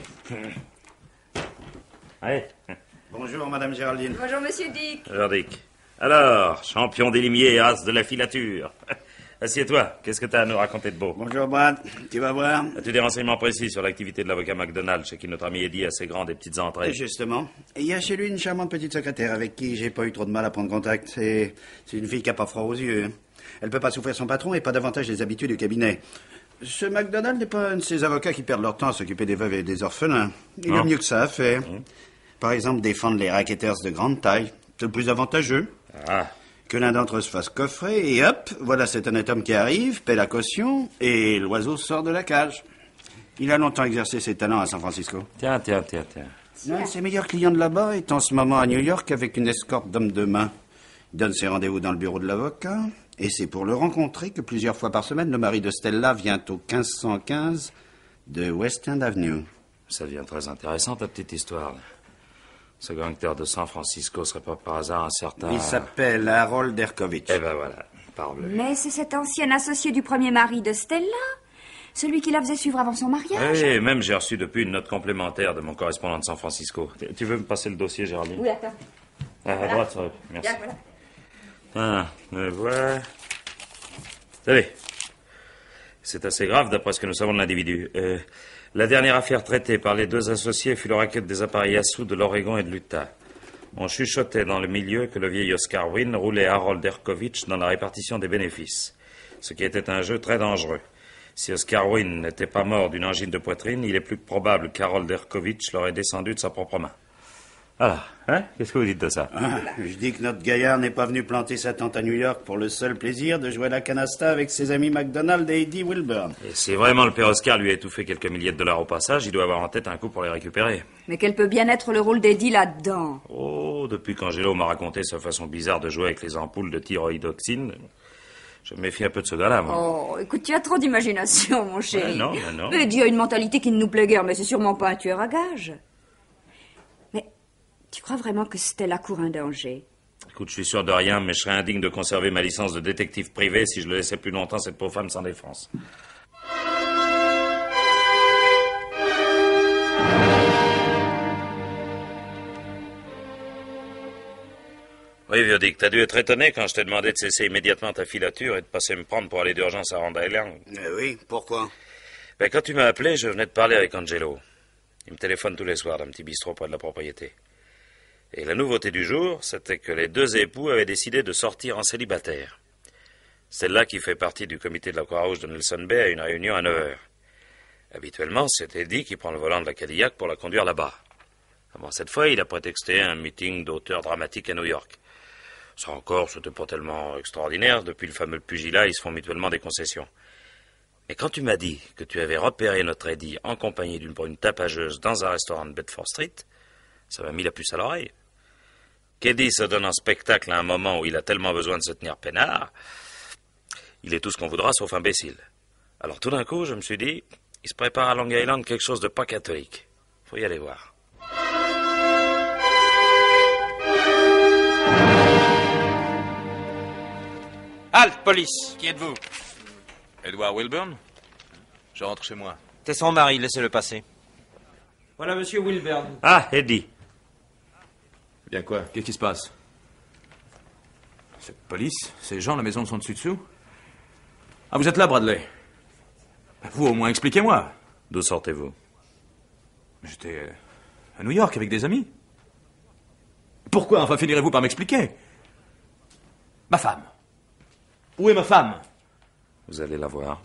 Allez. Bonjour, Madame Géraldine. Bonjour, monsieur Dick. Bonjour, Dick. Alors, champion des limiers et as de la filature. Assieds-toi, qu'est-ce que tu as à nous raconter de beau? Bonjour, Brad. Tu vas voir? As-tu des renseignements précis sur l'activité de l'avocat McDonald, chez qui notre ami Eddie a ses grandes et petites entrées? Et justement, il y a chez lui une charmante petite secrétaire avec qui j'ai pas eu trop de mal à prendre contact. C'est c'est une fille qui a pas froid aux yeux. Elle peut pas souffrir son patron et pas davantage les habitudes du cabinet. Ce McDonald n'est pas un de ces avocats qui perdent leur temps à s'occuper des veuves et des orphelins. Il Non. a mieux que ça à faire. Par exemple, défendre les racketters de grande taille. C'est le plus avantageux. Ah, Que l'un d'entre eux se fasse coffrer, et hop, voilà cet honnête homme qui arrive, paie la caution, et l'oiseau sort de la cage. Il a longtemps exercé ses talents à San Francisco. tiens, tiens, tiens, tiens. L'un de ses meilleurs clients de là-bas est en ce moment à New York avec une escorte d'hommes de main. Il donne ses rendez-vous dans le bureau de l'avocat, et c'est pour le rencontrer que plusieurs fois par semaine, le mari de Stella vient au quinze cent quinze de West End Avenue. Ça devient très intéressant, ta petite histoire. Ce gangster de San Francisco serait pas par hasard un certain... Il s'appelle Harold Erkovitch. Eh ben voilà, parle. Mais c'est cet ancien associé du premier mari de Stella, celui qui la faisait suivre avant son mariage. Oui, même j'ai reçu depuis une note complémentaire de mon correspondant de San Francisco. Tu- Tu veux me passer le dossier, Géraldine? Oui, attends. Ah, à droite, ça va. Merci. Bien, voilà. Ah, me voilà. Allez. C'est assez grave d'après ce que nous savons de l'individu. Euh, la dernière affaire traitée par les deux associés fut le racket des appareils à sous de l'Oregon et de l'Utah. On chuchotait dans le milieu que le vieil Oscar Wynne roulait Harold Erkovitch dans la répartition des bénéfices, ce qui était un jeu très dangereux. Si Oscar Wynne n'était pas mort d'une angine de poitrine, il est plus que probable qu'Harold Erkovitch l'aurait descendu de sa propre main. Alors, hein? Qu'est-ce que vous dites de ça? Ah, je dis que notre gaillard n'est pas venu planter sa tente à New York pour le seul plaisir de jouer à la canasta avec ses amis MacDonald et Eddie Wilburn. Et si vraiment le père Oscar lui a étouffé quelques milliers de dollars au passage, il doit avoir en tête un coup pour les récupérer. Mais quel peut bien être le rôle d'Eddie là-dedans? Oh, depuis qu'Angelo m'a raconté sa façon bizarre de jouer avec les ampoules de thyroïdoxine, je me méfie un peu de ce gars-là, moi. Oh, écoute, tu as trop d'imagination, mon chéri. Ouais, non, mais non. Eddie a une mentalité qui ne nous plaît guère, mais c'est sûrement pas un tueur à gages. Tu crois vraiment que Stella court un danger? Écoute, je suis sûr de rien, mais je serais indigne de conserver ma licence de détective privé si je le laissais plus longtemps, cette pauvre femme sans défense. Oui, Viodic, t'as dû être étonné quand je t'ai demandé de cesser immédiatement ta filature et de passer me prendre pour aller d'urgence à Rhode Island. Euh, oui, pourquoi? Ben, quand tu m'as appelé, je venais de parler avec Angelo. Il me téléphone tous les soirs d'un petit bistrot près de la propriété. Et la nouveauté du jour, c'était que les deux époux avaient décidé de sortir en célibataire. Stella, qui fait partie du comité de la Croix-Rouge de Nelson Bay, a une réunion à neuf heures. Habituellement, c'est Eddie qui prend le volant de la Cadillac pour la conduire là-bas. Bon, cette fois, il a prétexté un meeting d'auteurs dramatiques à New York. Ça encore, c'était pas tellement extraordinaire. Depuis le fameux pugilat, ils se font mutuellement des concessions. Mais quand tu m'as dit que tu avais repéré notre Eddie en compagnie d'une brune tapageuse dans un restaurant de Bedford Street, ça m'a mis la puce à l'oreille. Qu'Eddie se donne en spectacle à un moment où il a tellement besoin de se tenir peinard, il est tout ce qu'on voudra sauf imbécile. Alors tout d'un coup, je me suis dit, il se prépare à Long Island quelque chose de pas catholique. Faut y aller voir. Halte, police! Qui êtes-vous? Edward Wilburn? Je rentre chez moi. C'est son mari, laissez-le passer. Voilà monsieur Wilburn. Ah, Eddie. Bien quoi? Qu'est-ce qui se passe? Cette police? Ces gens, la maison de son dessus-dessous? Ah, vous êtes là, Bradley? Vous, au moins, expliquez-moi. D'où sortez-vous? J'étais euh, à New York avec des amis. Pourquoi, enfin, finirez-vous par m'expliquer? Ma femme. Où est ma femme? Vous allez la voir.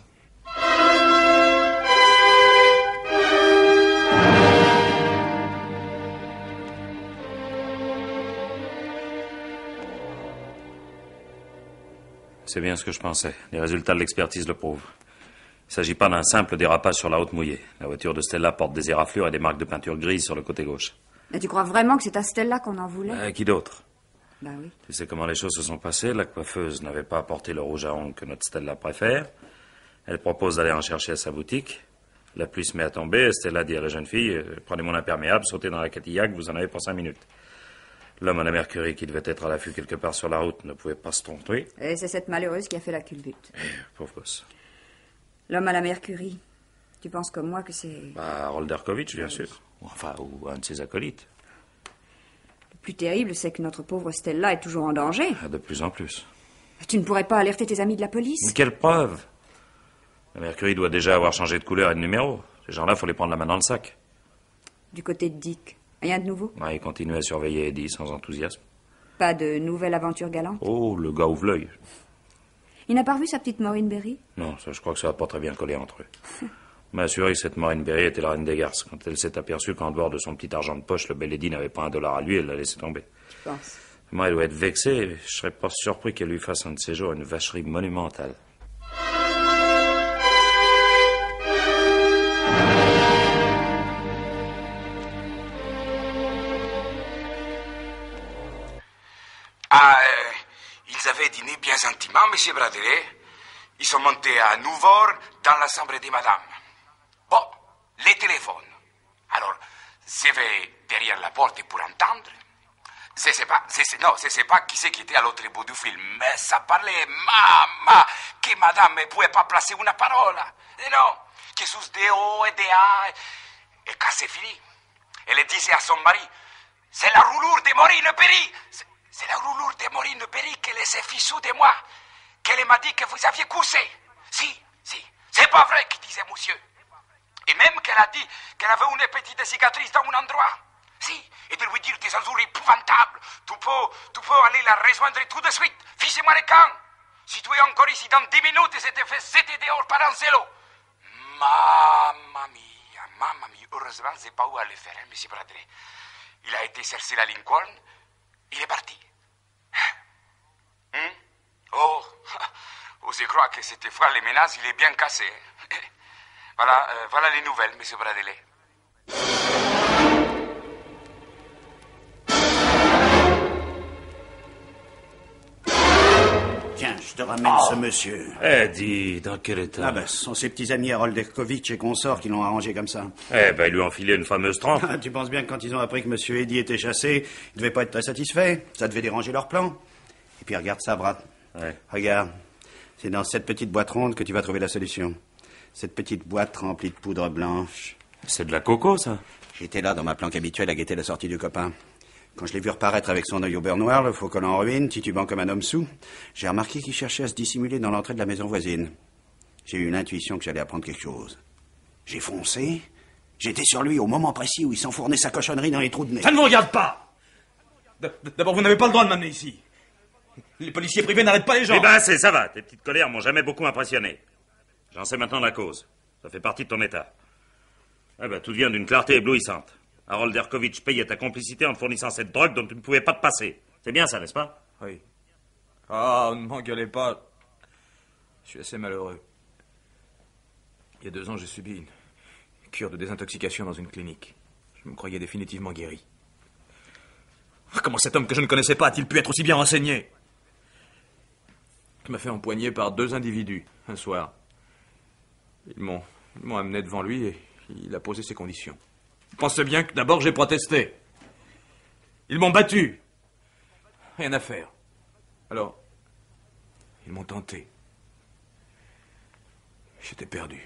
C'est bien ce que je pensais. Les résultats de l'expertise le prouvent. Il ne s'agit pas d'un simple dérapage sur la route mouillée. La voiture de Stella porte des éraflures et des marques de peinture grise sur le côté gauche. Mais tu crois vraiment que c'est à Stella qu'on en voulait? Euh, qui d'autre? Bah oui. Tu sais comment les choses se sont passées. La coiffeuse n'avait pas apporté le rouge à ongles que notre Stella préfère. Elle propose d'aller en chercher à sa boutique. La pluie se met à tomber. Stella dit à la jeune fille, « Prenez mon imperméable, sautez dans la Cadillac, vous en avez pour cinq minutes. » L'homme à la Mercury, qui devait être à l'affût quelque part sur la route, ne pouvait pas se tromper. Et c'est cette malheureuse qui a fait la culbute. Eh, pauvre gosse. L'homme à la Mercury. Tu penses comme moi que c'est... Bah, Harold Erkovitch, bien sûr. Ou enfin, ou un de ses acolytes. Le plus terrible, c'est que notre pauvre Stella est toujours en danger. De plus en plus. Tu ne pourrais pas alerter tes amis de la police? Mais quelle preuve? La Mercury doit déjà avoir changé de couleur et de numéro. Ces gens-là, faut les prendre la main dans le sac. Du côté de Dick, rien de nouveau? Ouais, il continue à surveiller Eddie sans enthousiasme. Pas de nouvelle aventure galante? Oh, le gars ouvre l'œil. Il n'a pas revu sa petite Maureen Berry? Non, ça, je crois que ça va pas très bien coller entre eux. On m'a assuré que cette Maureen Berry était la reine des garces. Quand elle s'est aperçue qu'en dehors de son petit argent de poche, le bel Eddie n'avait pas un dollar à lui, elle l'a laissé tomber. Tu penses? Moi, elle doit être vexée. Je serais pas surpris qu'elle lui fasse un de ces jours une vacherie monumentale. Ah, euh, ils avaient dîné bien gentiment, monsieur Bradley. Ils sont montés à Nouveau dans la chambre de madame. Bon, les téléphones. Alors, je vais derrière la porte pour entendre. Je ne sais pas, je sais, non, je ne sais pas qui c'est qui était à l'autre bout du film, mais ça parlait, maman, que madame ne pouvait pas placer une parole. Et non, que sous des O et des A. Et quand c'est fini, elle disait à son mari, c'est la roulure de Maureen Berry. C'est la roulure de Maureen Berry qu'elle s'est fichue de moi. Qu'elle m'a dit que vous aviez couché. Si, si, c'est pas vrai, qu'il disait monsieur. Et même qu'elle a dit qu'elle avait une petite cicatrice dans un endroit. Si, et de lui dire des injures épouvantables. Tu peux, tu peux aller la rejoindre tout de suite. Fiche-moi les camps. Si tu es encore ici dans dix minutes, je te fais jeter dehors par un zélo. Mamma mia, mamma mia. Heureusement, je n'ai pas où aller faire, hein, monsieur Bradley. Il a été chercher la Lincoln. Il est parti. Hein? Oh, oh, je crois que cette fois, les menaces, il est bien cassé. Voilà, euh, voilà les nouvelles, monsieur Bradley. Tiens, je te ramène Oh. ce monsieur. Eh, dis, dans quel état? Ah ben, ce sont ses petits amis Harold Derkovitch et consorts qui l'ont arrangé comme ça. Eh ben, ils lui ont filé une fameuse trempe. Ah, tu penses bien que quand ils ont appris que monsieur Eddy était chassé, ils devaient pas être très satisfaits. Ça devait déranger leur plan. Et puis regarde ça, Brad. Ouais. Regarde. C'est dans cette petite boîte ronde que tu vas trouver la solution. Cette petite boîte remplie de poudre blanche. C'est de la coco, ça? J'étais là dans ma planque habituelle à guetter la sortie du copain. Quand je l'ai vu reparaître avec son œil au beurre noir, le faux col en ruine, titubant comme un homme sous, j'ai remarqué qu'il cherchait à se dissimuler dans l'entrée de la maison voisine. J'ai eu une intuition que j'allais apprendre quelque chose. J'ai foncé. J'étais sur lui au moment précis où il s'enfournait sa cochonnerie dans les trous de nez. Ça ne vous regarde pas! D- D'abord, vous n'avez pas le droit de m'amener ici. Les policiers privés n'arrêtent pas les gens. Eh ben, c'est, ça va. Tes petites colères m'ont jamais beaucoup impressionné. J'en sais maintenant la cause. Ça fait partie de ton état. Eh ben, tout vient d'une clarté éblouissante. Harold Derkovitch payait ta complicité en te fournissant cette drogue dont tu ne pouvais pas te passer. C'est bien ça, n'est-ce pas? Oui. Ah, ne m'engueulez pas. Je suis assez malheureux. Il y a deux ans, j'ai subi une cure de désintoxication dans une clinique. Je me croyais définitivement guéri. Comment cet homme que je ne connaissais pas a-t-il pu être aussi bien renseigné? Il m'a fait empoigner par deux individus, un soir. Ils m'ont, ils m'ont amené devant lui et il a posé ses conditions. Vous pensez bien que d'abord j'ai protesté. Ils m'ont battu. Rien à faire. Alors, ils m'ont tenté. J'étais perdu.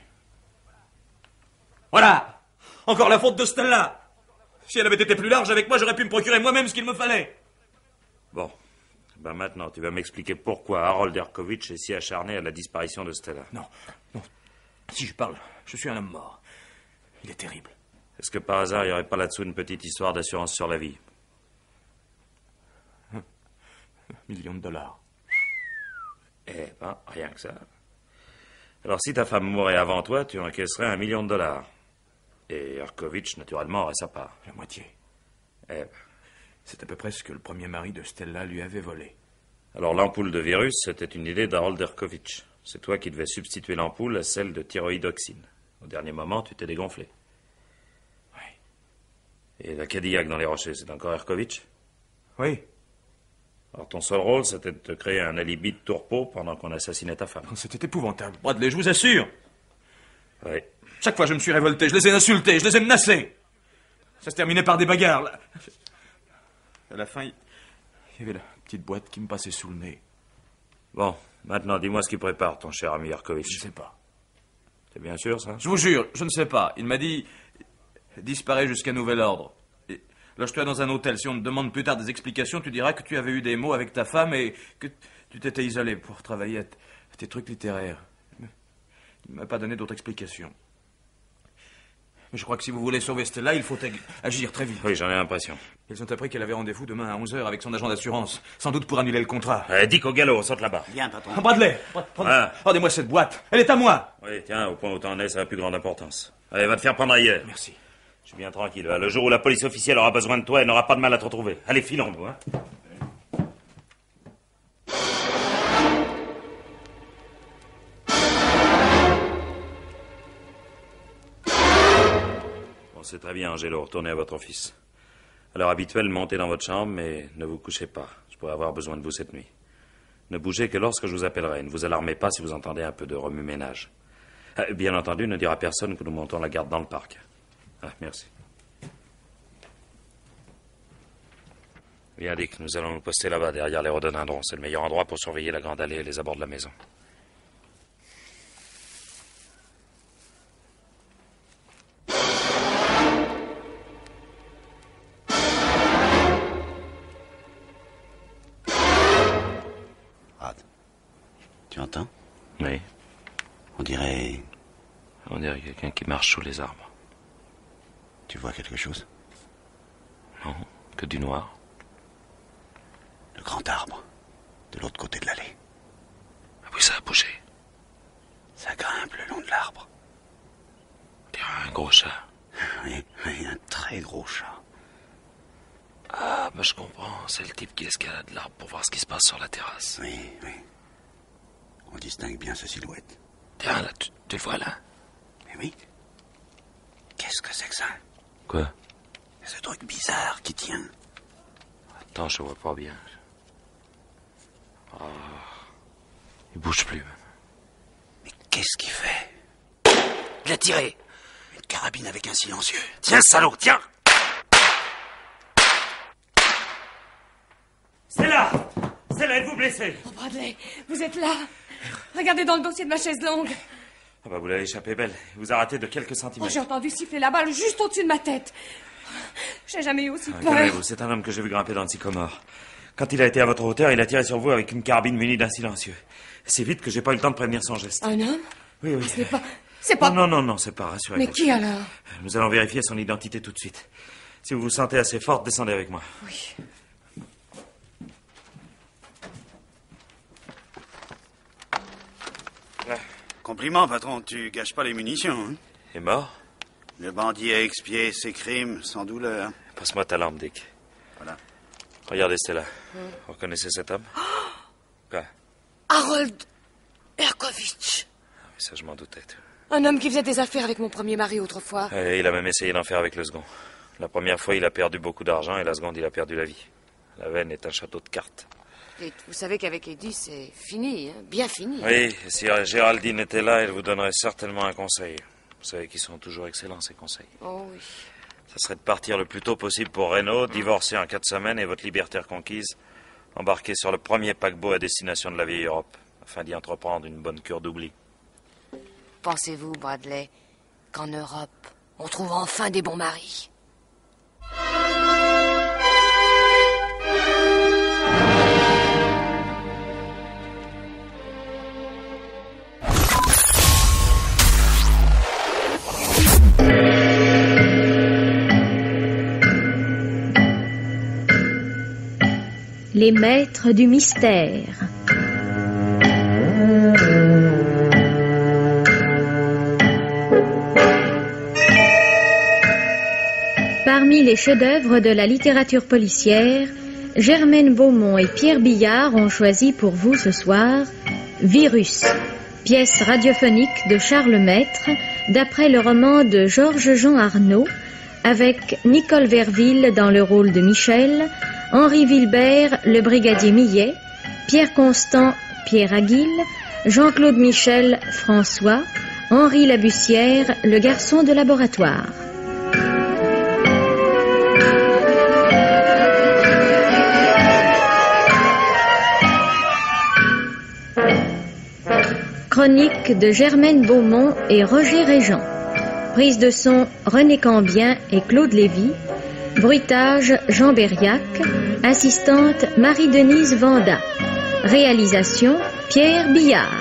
Voilà! Encore la faute de Stella! Si elle avait été plus large avec moi, j'aurais pu me procurer moi-même ce qu'il me fallait. Bon. Ben maintenant, tu vas m'expliquer pourquoi Harold Derkovitch est si acharné à la disparition de Stella. Non, non. Si je parle, je suis un homme mort. Il est terrible. Est-ce que par hasard, il n'y aurait pas là-dessous une petite histoire d'assurance sur la vie? Un million de dollars. Eh ben, rien que ça. Alors, si ta femme mourait avant toi, tu encaisserais un million de dollars. Et Derkovitch, naturellement, aurait sa part. La moitié. Eh ben. C'est à peu près ce que le premier mari de Stella lui avait volé. Alors, l'ampoule de virus, c'était une idée d'Harold Derkovitch. C'est toi qui devais substituer l'ampoule à celle de thyroïdoxine. Au dernier moment, tu t'es dégonflé. Oui. Et la Cadillac dans les rochers, c'est encore Derkovitch? Oui. Alors, ton seul rôle, c'était de te créer un alibi de tourpeau pendant qu'on assassinait ta femme. C'était épouvantable. Bradley, je vous assure. Oui. Chaque fois, je me suis révolté, je les ai insultés, je les ai menacés. Ça se terminait par des bagarres. Là. À la fin, il y avait la petite boîte qui me passait sous le nez. Bon, maintenant, dis-moi ce qu'il prépare, ton cher ami Derkovitch. Je ne sais pas. C'est bien sûr, ça? Je vous jure, je ne sais pas. Il m'a dit... disparaît jusqu'à nouvel ordre. Et loge-toi dans un hôtel. Si on te demande plus tard des explications, tu diras que tu avais eu des mots avec ta femme et que tu t'étais isolé pour travailler à, t- à tes trucs littéraires. Il ne m'a pas donné d'autres explications. Mais je crois que si vous voulez sauver Stella, il faut ag- agir très vite. Oui, j'en ai l'impression. Ils ont appris qu'elle avait rendez-vous demain à onze heures avec son agent d'assurance. Sans doute pour annuler le contrat. Eh, dis qu'au galop, saute là-bas. Viens, patron. Ah, Bradley, prenez- Ah. rendez-moi cette boîte. Elle est à moi. Oui, tiens, au point où t'en es, ça n'a plus grande importance. Allez, va te faire prendre ailleurs. Merci. Je suis bien tranquille. Le jour où la police officielle aura besoin de toi, elle n'aura pas de mal à te retrouver. Allez, filons, nous, hein. Bon, c'est très bien, Angelo. Retournez à votre office. À l'heure habituelle, montez dans votre chambre, mais ne vous couchez pas. Je pourrais avoir besoin de vous cette nuit. Ne bougez que lorsque je vous appellerai. Ne vous alarmez pas si vous entendez un peu de remue-ménage. Euh, Bien entendu, ne dire à personne que nous montons la garde dans le parc. Ah, merci. Bien, Dick, nous allons nous poster là-bas, derrière les rhododendrons. C'est le meilleur endroit pour surveiller la grande allée et les abords de la maison. Rad, tu entends? Oui, On dirait... on dirait quelqu'un qui marche sous les arbres. Tu vois quelque chose? Non. Que du noir. Le grand arbre, de l'autre côté de l'allée. Ah oui, ça a bougé. Ça grimpe le long de l'arbre. Un gros chat. Oui, oui, un très gros chat. Ah, bah je comprends. C'est le type qui escalade l'arbre pour voir ce qui se passe sur la terrasse. Oui, oui. On distingue bien sa silhouette. Tiens, là, tu, tu le vois, là? Mais oui. Qu'est-ce que c'est que ça? Quoi? Ce truc bizarre qui tient. Attends, je vois pas bien. Oh. Il bouge plus. Mais qu'est-ce qu'il fait? Il a tiré. Une carabine avec un silencieux. Tiens, salaud, tiens! C'est là! C'est là, êtes-vous blessé? Oh, Bradley, vous êtes là? Regardez dans le dossier de ma chaise longue. Ah bah vous l'avez échappé belle. Il vous a raté de quelques Oh, centimètres. j'ai entendu siffler la balle juste au-dessus de ma tête. J'ai jamais eu aussi Ah, peur. calmez-vous, c'est un homme que j'ai vu grimper dans le sycomore. Quand il a été à votre hauteur, il a tiré sur vous avec une carabine munie d'un silencieux. C'est vite que j'ai pas eu le temps de prévenir son geste. Un homme? Oui, oui. Ce n'est pas... C'est pas... Non, non, non, non, c'est pas, rassurez-vous. Mais qui alors? Nous allons vérifier son identité tout de suite. Si vous vous sentez assez forte, descendez avec moi. Oui. Ouais. Compliment, patron, tu gâches pas les munitions, hein? Il est mort? Le bandit a expié ses crimes sans douleur. Passe-moi ta lampe, Dick. Voilà. Regardez, Stella. Vous reconnaissez cet homme? Quoi? Harold Erkovitch. Ah oui, ça, je m'en doutais. Un homme qui faisait des affaires avec mon premier mari autrefois. Et il a même essayé d'en faire avec le second. La première fois, il a perdu beaucoup d'argent et la seconde, il a perdu la vie. La veine est un château de cartes. Et vous savez qu'avec Eddie, c'est fini, hein? Bien fini. Oui, et si Géraldine était là, elle vous donnerait certainement un conseil. Vous savez qu'ils sont toujours excellents, ces conseils. Oh oui. Ça serait de partir le plus tôt possible pour Reno, divorcer en quatre semaines et votre liberté reconquise, embarquer sur le premier paquebot à destination de la vieille Europe, afin d'y entreprendre une bonne cure d'oubli. Pensez-vous, Bradley, qu'en Europe, on trouve enfin des bons maris? Les maîtres du mystère. Parmi les chefs-d'œuvre de la littérature policière, Germaine Beaumont et Pierre Billard ont choisi pour vous ce soir Virus, pièce radiophonique de Charles Maître, d'après le roman de Georges-Jean Arnaud, avec Nicole Verville dans le rôle de Michel, Henri Wilbert, le brigadier Millet, Pierre Constant, Pierre Aguil, Jean-Claude Michel, François, Henri Labussière, le garçon de laboratoire. Chronique de Germaine Beaumont et Roger Régent. Prise de son René Cambien et Claude Lévy. Bruitage Jean Berriac. Assistante Marie-Denise Vanda. Réalisation Pierre Billard.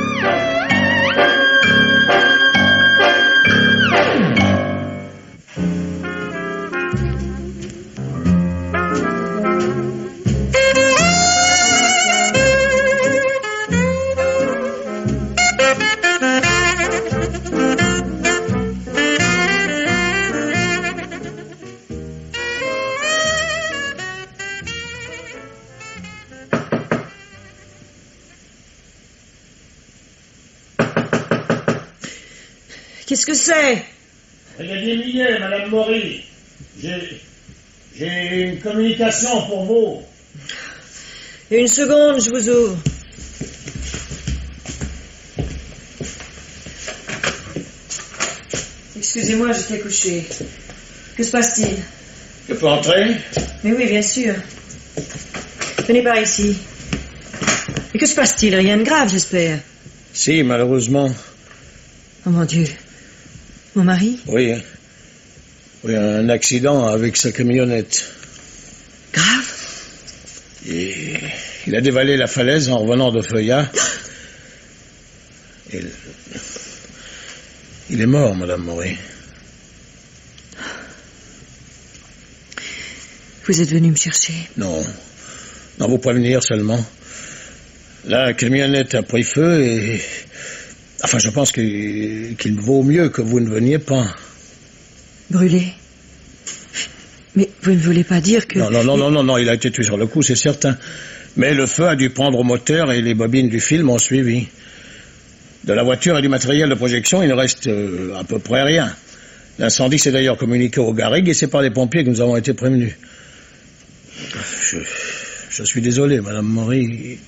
Qu'est-ce que c'est? Brigadier Millet, Madame Maury. J'ai... J'ai une communication pour vous. Une seconde, je vous ouvre. Excusez-moi, j'étais couché. Que se passe-t-il? Je peux entrer? Mais oui, bien sûr. Venez par ici. Et que se passe-t-il? Rien de grave, j'espère. Si, malheureusement. Oh mon Dieu. Mon mari? Oui. Oui, un accident avec sa camionnette. Grave? Et il a dévalé la falaise en revenant de Feuillat. Il... il est mort, Madame Maury. Vous êtes venu me chercher? Non. Non, vous prévenir seulement. La camionnette a pris feu et... Enfin, je pense qu'il qu'il vaut mieux que vous ne veniez pas. Brûlé? Mais vous ne voulez pas dire que... Non, non, non, non, non, non, il a été tué sur le coup, c'est certain. Mais le feu a dû prendre au moteur et les bobines du film ont suivi. De la voiture et du matériel de projection, il ne reste euh, à peu près rien. L'incendie s'est d'ailleurs communiqué au Garrigue et c'est par les pompiers que nous avons été prévenus. Je, je suis désolé, Madame Maury.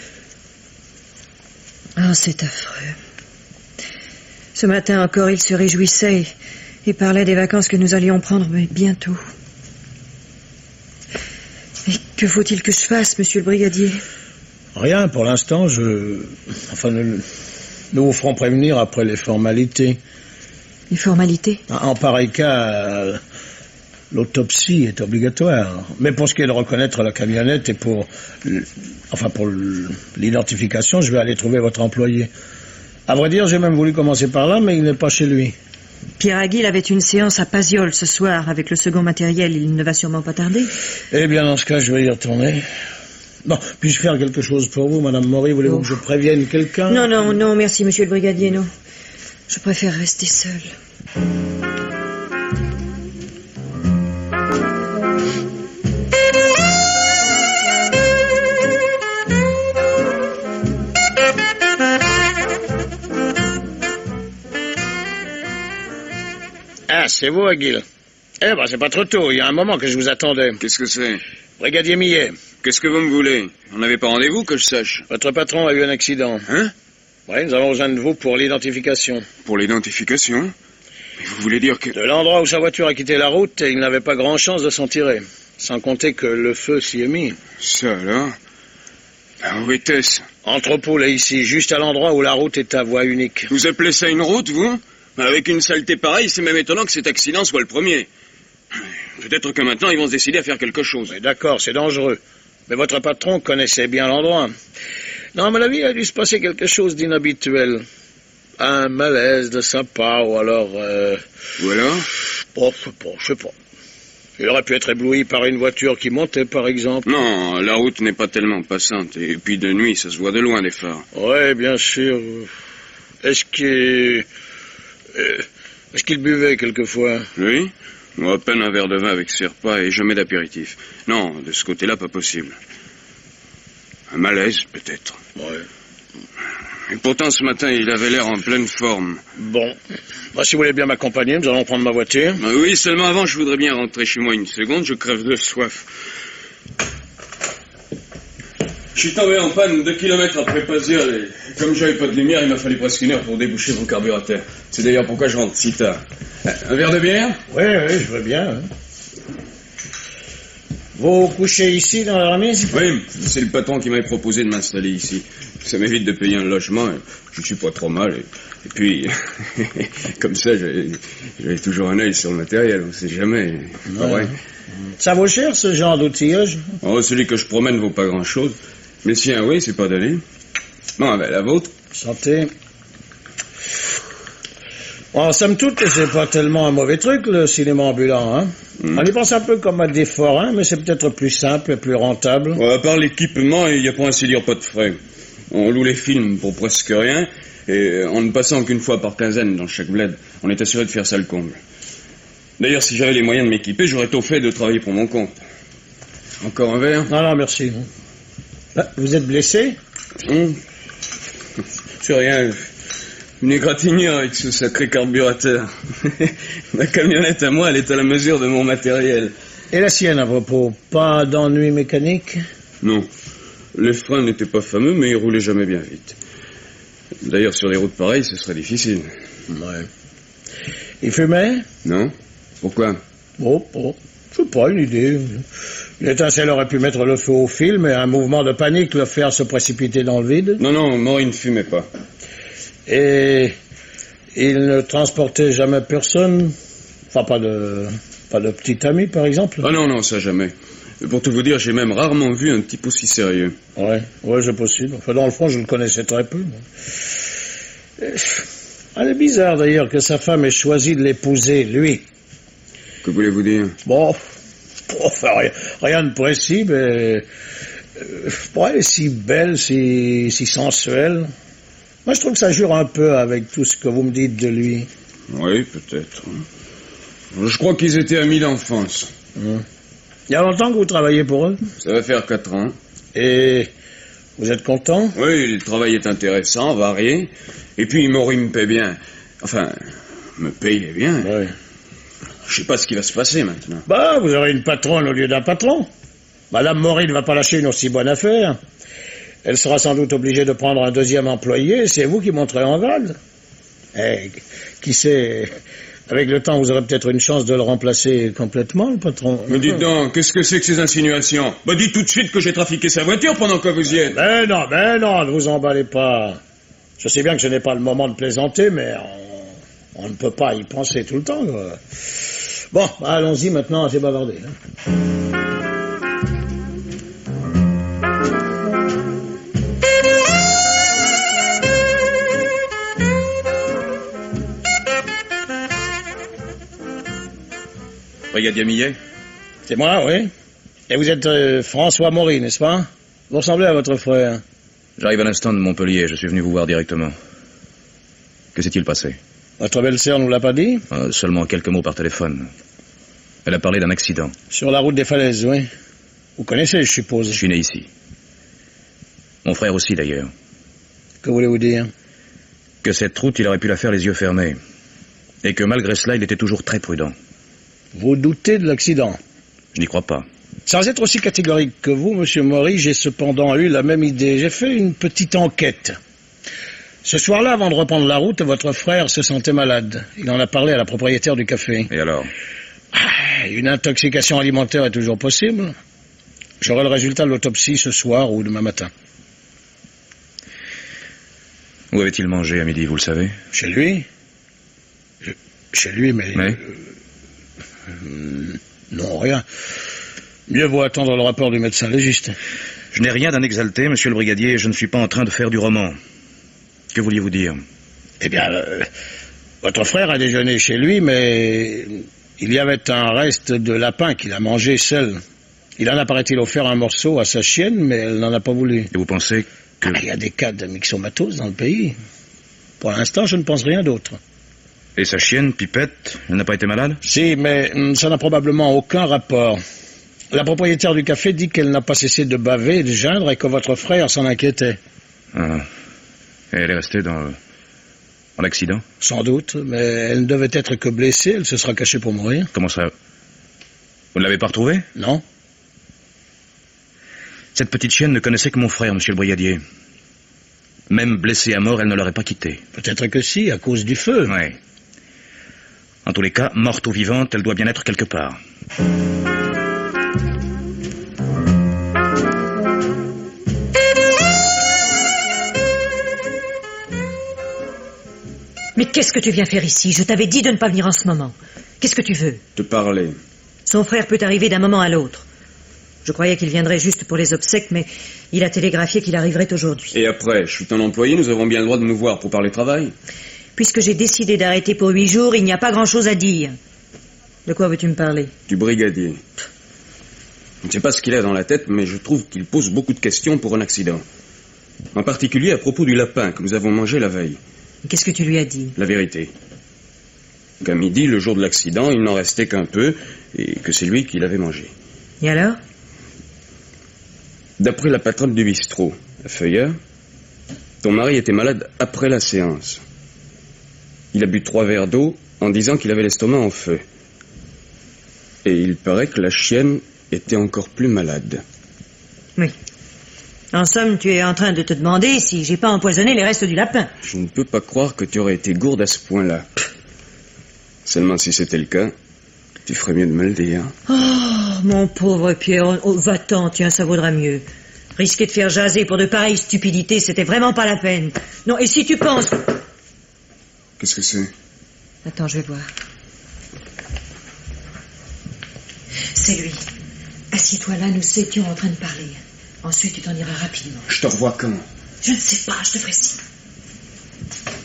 Oh, c'est affreux. Ce matin encore, il se réjouissait et parlait des vacances que nous allions prendre mais bientôt. Et que faut-il que je fasse, monsieur le brigadier? Rien, pour l'instant, je... Enfin, nous, nous vous ferons prévenir après les formalités. Les formalités? En pareil cas, l'autopsie est obligatoire. Mais pour ce qui est de reconnaître la camionnette et pour... Enfin, pour l'identification, je vais aller trouver votre employé. À vrai dire, j'ai même voulu commencer par là, mais il n'est pas chez lui. Pierre Aguil avait une séance à Paziol ce soir avec le second matériel. Il ne va sûrement pas tarder. Eh bien, dans ce cas, je vais y retourner. Bon, puis-je faire quelque chose pour vous, Madame Maury? Voulez-vous oh. que je prévienne quelqu'un? Non, non, non, merci, monsieur le brigadier, non. Je préfère rester seule. Ah, c'est vous, Aguil. Eh ben, c'est pas trop tôt. Il y a un moment que je vous attendais. Qu'est-ce que c'est? Brigadier Millet. Qu'est-ce que vous me voulez? On n'avait pas rendez-vous, que je sache. Votre patron a eu un accident. Hein? Oui, nous avons besoin de vous pour l'identification. Pour l'identification? Mais vous voulez dire que... De l'endroit où sa voiture a quitté la route, il n'avait pas grand chance de s'en tirer. Sans compter que le feu s'y est mis. Ça, alors? Ah, où était-ce? Entre Poules et ici, juste à l'endroit où la route est à voie unique. Vous appelez ça une route, vous? Avec une saleté pareille, c'est même étonnant que cet accident soit le premier. Peut-être que maintenant, ils vont se décider à faire quelque chose. D'accord, c'est dangereux. Mais votre patron connaissait bien l'endroit. Non, à mon avis, il a dû se passer quelque chose d'inhabituel. Un malaise de sa part, ou alors... Euh... Ou alors? Oh, je sais pas, je sais pas. Il aurait pu être ébloui par une voiture qui montait, par exemple. Non, la route n'est pas tellement passante. Et puis de nuit, ça se voit de loin, des phares. Oui, bien sûr. Est-ce qu'il... Euh, Est-ce qu'il buvait quelquefois? Oui. Moi, à peine un verre de vin avec ses repas et jamais d'apéritif. Non, de ce côté-là, pas possible. Un malaise, peut-être. Ouais. Et pourtant, ce matin, il avait l'air en pleine forme. Bon. Bah, si vous voulez bien m'accompagner, nous allons prendre ma voiture. Bah, oui, seulement avant, je voudrais bien rentrer chez moi une seconde. Je crève de soif. Je suis tombé en panne deux kilomètres après Paziol et comme j'avais pas de lumière, il m'a fallu presque une heure pour déboucher mon carburateur. C'est d'ailleurs pourquoi je rentre si tard. Un verre de bière? Oui, oui, je veux bien. Hein. Vous couchez ici, dans la remise? Oui, c'est le patron qui m'avait proposé de m'installer ici. Ça m'évite de payer un logement, et je suis pas trop mal. Et, et puis, comme ça, j'avais toujours un œil sur le matériel, on sait jamais. Ouais. Pas vrai? Ça vaut cher, ce genre d'outillage? Oh, celui que je promène vaut pas grand-chose. Mais le sien, oui, c'est pas donné. Bon, ben, la vôtre. Santé. En somme toute, c'est pas tellement un mauvais truc, le cinéma ambulant, hein. Mm. On y pense un peu comme à des forains, mais c'est peut-être plus simple et plus rentable. Ouais, à part l'équipement, il y a pour ainsi dire pas de frais. On loue les films pour presque rien, et en ne passant qu'une fois par quinzaine dans chaque bled, on est assuré de faire ça le comble. D'ailleurs, si j'avais les moyens de m'équiper, j'aurais tôt fait de travailler pour mon compte. Encore un verre? Non, non, merci. Ah, vous êtes blessé? Hum. C'est rien. Une égratignure avec ce sacré carburateur. Ma camionnette à moi, elle est à la mesure de mon matériel. Et la sienne, à propos? Pas d'ennui mécanique? Non. Les freins n'étaient pas fameux, mais ils roulaient jamais bien vite. D'ailleurs, sur des routes pareilles, ce serait difficile. Ouais. Il fumait? Non. Pourquoi? Oh, oh. C'est pas une idée. L'étincelle aurait pu mettre le feu au film et un mouvement de panique le faire se précipiter dans le vide. Non, non, Maury ne fumait pas. Et il ne transportait jamais personne? Enfin, pas de, pas de petit ami, par exemple? Ah non, non, ça jamais. Pour tout vous dire, j'ai même rarement vu un type aussi sérieux. Ouais, ouais, c'est possible. Enfin, dans le fond, je le connaissais très peu. Elle est bizarre, d'ailleurs, que sa femme ait choisi de l'épouser, lui. Que voulez-vous dire? Bon, Enfin, rien, rien de précis, mais... Euh, ouais, elle est si belle, si, si sensuelle. Moi, je trouve que ça jure un peu avec tout ce que vous me dites de lui. Oui, peut-être. Je crois qu'ils étaient amis d'enfance. Hum. Il y a longtemps que vous travaillez pour eux? Ça va faire quatre ans. Et vous êtes content? Oui, le travail est intéressant, varié. Et puis, Maury me paie bien. Enfin, me paye bien. Oui. Je sais pas ce qui va se passer maintenant. Bah, vous aurez une patronne au lieu d'un patron. Madame Maury ne va pas lâcher une aussi bonne affaire. Elle sera sans doute obligée de prendre un deuxième employé. C'est vous qui monterez en grade. Eh, qui sait... Avec le temps, vous aurez peut-être une chance de le remplacer complètement, le patron. Mais dites donc, qu'est-ce que c'est que ces insinuations? Bah, dites tout de suite que j'ai trafiqué sa voiture pendant que vous y êtes. Mais non, mais non, ne vous emballez pas. Je sais bien que ce n'est pas le moment de plaisanter, mais on, on ne peut pas y penser tout le temps, quoi. Bon, bah, allons-y maintenant, assez bavardé. Hein. Brigadier Millet? C'est moi, oui. Et vous êtes euh, François Maury, n'est-ce pas? Vous ressemblez à votre frère. J'arrive à l'instant de Montpellier, je suis venu vous voir directement. Que s'est-il passé? Votre belle-sœur nous l'a pas dit? euh, Seulement quelques mots par téléphone. Elle a parlé d'un accident. Sur la route des falaises, oui. Vous connaissez, je suppose. Je suis né ici. Mon frère aussi, d'ailleurs. Que voulez-vous dire? Que cette route, il aurait pu la faire les yeux fermés. Et que malgré cela, il était toujours très prudent. Vous doutez de l'accident? Je n'y crois pas. Sans être aussi catégorique que vous, monsieur Maury, j'ai cependant eu la même idée. J'ai fait une petite enquête. Ce soir-là, avant de reprendre la route, votre frère se sentait malade. Il en a parlé à la propriétaire du café. Et alors? Ah, une intoxication alimentaire est toujours possible. J'aurai le résultat de l'autopsie ce soir ou demain matin. Où avait-il mangé à midi, vous le savez? Chez lui. Je... Chez lui, mais... Mais euh... Non, rien. Mieux vaut attendre le rapport du médecin légiste. Je n'ai rien d'un exalté, monsieur le brigadier, et je ne suis pas en train de faire du roman. Que vouliez-vous dire? Eh bien, euh, votre frère a déjeuné chez lui, mais il y avait un reste de lapin qu'il a mangé seul. Il en a, paraît-il, offert un morceau à sa chienne, mais elle n'en a pas voulu. Et vous pensez que... Ah, il y a des cas de myxomatose dans le pays. Pour l'instant, je ne pense rien d'autre. Et sa chienne, Pipette, elle n'a pas été malade? Si, mais ça n'a probablement aucun rapport. La propriétaire du café dit qu'elle n'a pas cessé de baver et de geindre et que votre frère s'en inquiétait. Ah. Et elle est restée dans, dans l'accident? Sans doute, mais elle ne devait être que blessée, elle se sera cachée pour mourir. Comment ça? Vous ne l'avez pas retrouvée? Non. Cette petite chienne ne connaissait que mon frère, monsieur le brigadier. Même blessée à mort, elle ne l'aurait pas quitté. Peut-être que si, à cause du feu. Oui. En tous les cas, morte ou vivante, elle doit bien être quelque part. Mais qu'est-ce que tu viens faire ici? Je t'avais dit de ne pas venir en ce moment. Qu'est-ce que tu veux? Te parler. Son frère peut arriver d'un moment à l'autre. Je croyais qu'il viendrait juste pour les obsèques, mais il a télégraphié qu'il arriverait aujourd'hui. Et après, je suis ton employé, nous avons bien le droit de nous voir pour parler travail. Puisque j'ai décidé d'arrêter pour huit jours, il n'y a pas grand-chose à dire. De quoi veux-tu me parler? Du brigadier. Je ne sais pas ce qu'il a dans la tête, mais je trouve qu'il pose beaucoup de questions pour un accident. En particulier à propos du lapin que nous avons mangé la veille. Qu'est-ce que tu lui as dit? La vérité. Qu'à midi, le jour de l'accident, il n'en restait qu'un peu, et que c'est lui qui l'avait mangé. Et alors? D'après la patronne du bistrot, la Feuillard, ton mari était malade après la séance. Il a bu trois verres d'eau en disant qu'il avait l'estomac en feu. Et il paraît que la chienne était encore plus malade. Oui. En somme, tu es en train de te demander si j'ai pas empoisonné les restes du lapin. Je ne peux pas croire que tu aurais été gourde à ce point-là. Seulement si c'était le cas, tu ferais mieux de me le dire. Oh, mon pauvre Pierre, oh, va-t'en, tiens, ça vaudra mieux. Risquer de faire jaser pour de pareilles stupidités, c'était vraiment pas la peine. Non, et si tu penses... Qu'est-ce que c'est? Attends, je vais voir. C'est lui. Assieds-toi là, nous étions en train de parler. Ensuite, tu t'en iras rapidement. Je te revois quand? Je ne sais pas, je te ferai signe.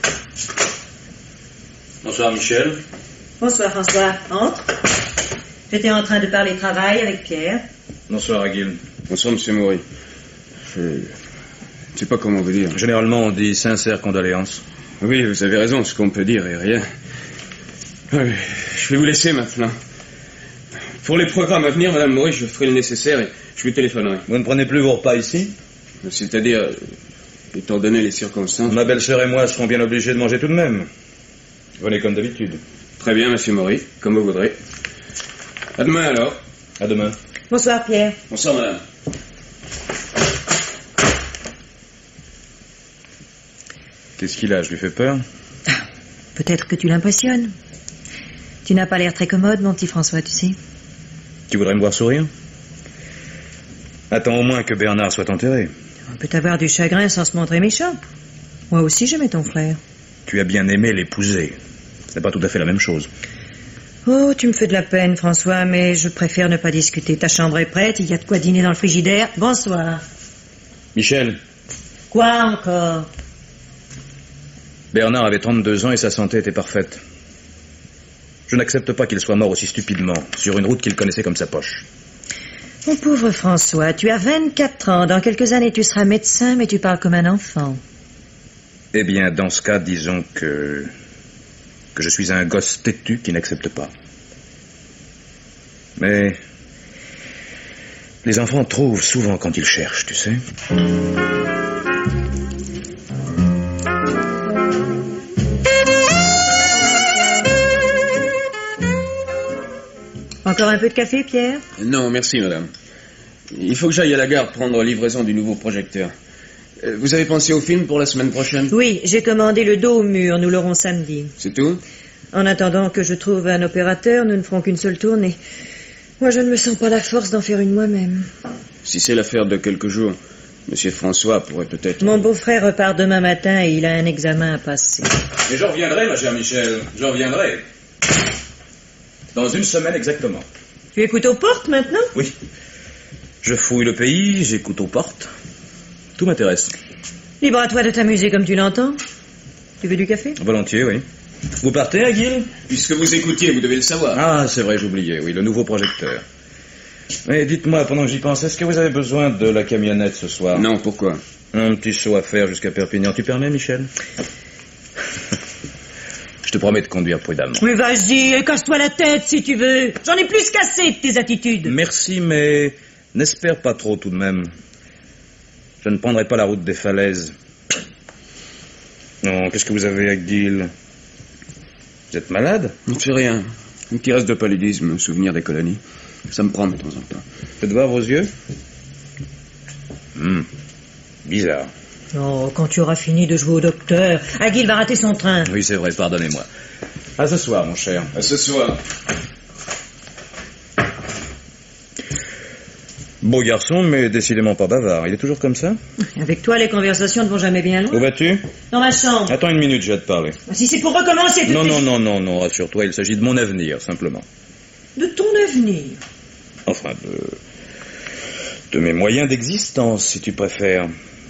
Bonsoir, Michel. Bonsoir, François. Entre. J'étais en train de parler travail avec Pierre. Bonsoir, Aguil. Bonsoir, monsieur Maury. Je ne sais pas comment vous dire. Généralement, on dit sincères condoléances. Oui, vous avez raison, ce qu'on peut dire est rien. Oui, je vais vous laisser maintenant. Pour les programmes à venir, madame Maury, je ferai le nécessaire et je lui téléphonerai. Vous ne prenez plus vos repas ici? C'est-à-dire, étant donné les circonstances... Ma belle-sœur et moi serons bien obligés de manger tout de même. Venez comme d'habitude. Très bien, monsieur Maury, comme vous voudrez. À demain, alors. À demain. Bonsoir, Pierre. Bonsoir, madame. Qu'est-ce qu'il a? Je lui fais peur? Peut-être que tu l'impressionnes. Tu n'as pas l'air très commode, mon petit François, tu sais. Tu voudrais me voir sourire? Attends au moins que Bernard soit enterré. On peut avoir du chagrin sans se montrer méchant. Moi aussi, j'aimais ton frère. Tu as bien aimé l'épouser. C'est pas tout à fait la même chose. Oh, tu me fais de la peine, François, mais je préfère ne pas discuter. Ta chambre est prête, il y a de quoi dîner dans le frigidaire. Bonsoir. Michel. Quoi encore? Bernard avait trente-deux ans et sa santé était parfaite. Je n'accepte pas qu'il soit mort aussi stupidement, sur une route qu'il connaissait comme sa poche. Mon pauvre François, tu as vingt-quatre ans. Dans quelques années, tu seras médecin, mais tu parles comme un enfant. Eh bien, dans ce cas, disons que... que je suis un gosse têtu qui n'accepte pas. Mais... les enfants trouvent souvent quand ils cherchent, tu sais. Encore un peu de café, Pierre? Non, merci, madame. Il faut que j'aille à la gare prendre livraison du nouveau projecteur. Vous avez pensé au film pour la semaine prochaine? Oui, j'ai commandé le dos au mur. Nous l'aurons samedi. C'est tout? En attendant que je trouve un opérateur, nous ne ferons qu'une seule tournée. Moi, je ne me sens pas la force d'en faire une moi-même. Si c'est l'affaire de quelques jours, monsieur François pourrait peut-être... Mon beau-frère repart demain matin et il a un examen à passer. Mais j'en reviendrai, ma chère Michel. J'en reviendrai. Dans une semaine exactement. Tu écoutes aux portes maintenant? Oui. Je fouille le pays, j'écoute aux portes. Tout m'intéresse. Libre à toi de t'amuser comme tu l'entends. Tu veux du café? Volontiers, oui. Vous partez, Aguil? Puisque vous écoutiez, vous devez le savoir. Ah, c'est vrai, j'oubliais, oui, le nouveau projecteur. Mais dites-moi, pendant que j'y pense, est-ce que vous avez besoin de la camionnette ce soir? Non, pourquoi? Un petit saut à faire jusqu'à Perpignan. Tu permets, Michel? Je te promets de conduire prudemment. Mais vas-y, casse-toi la tête si tu veux. J'en ai plus qu'assez de tes attitudes. Merci, mais n'espère pas trop tout de même. Je ne prendrai pas la route des falaises. Non, qu'est-ce que vous avez, Aguil? Vous êtes malade? C'est rien. Un petit reste de paludisme, souvenir des colonies. Ça me prend de temps en temps. Faites voir vos yeux. Hum, bizarre. Oh, quand tu auras fini de jouer au docteur, Aguil va rater son train. Oui, c'est vrai, pardonnez-moi. À ce soir, mon cher. À ce soir. Beau garçon, mais décidément pas bavard. Il est toujours comme ça? Avec toi, les conversations ne vont jamais bien loin. Où vas-tu? Dans ma chambre. Attends une minute, je vais te parler. Si c'est pour recommencer... Non, non, non, non, non, rassure-toi, il s'agit de mon avenir, simplement. De ton avenir? Enfin, de... de mes moyens d'existence, si tu préfères.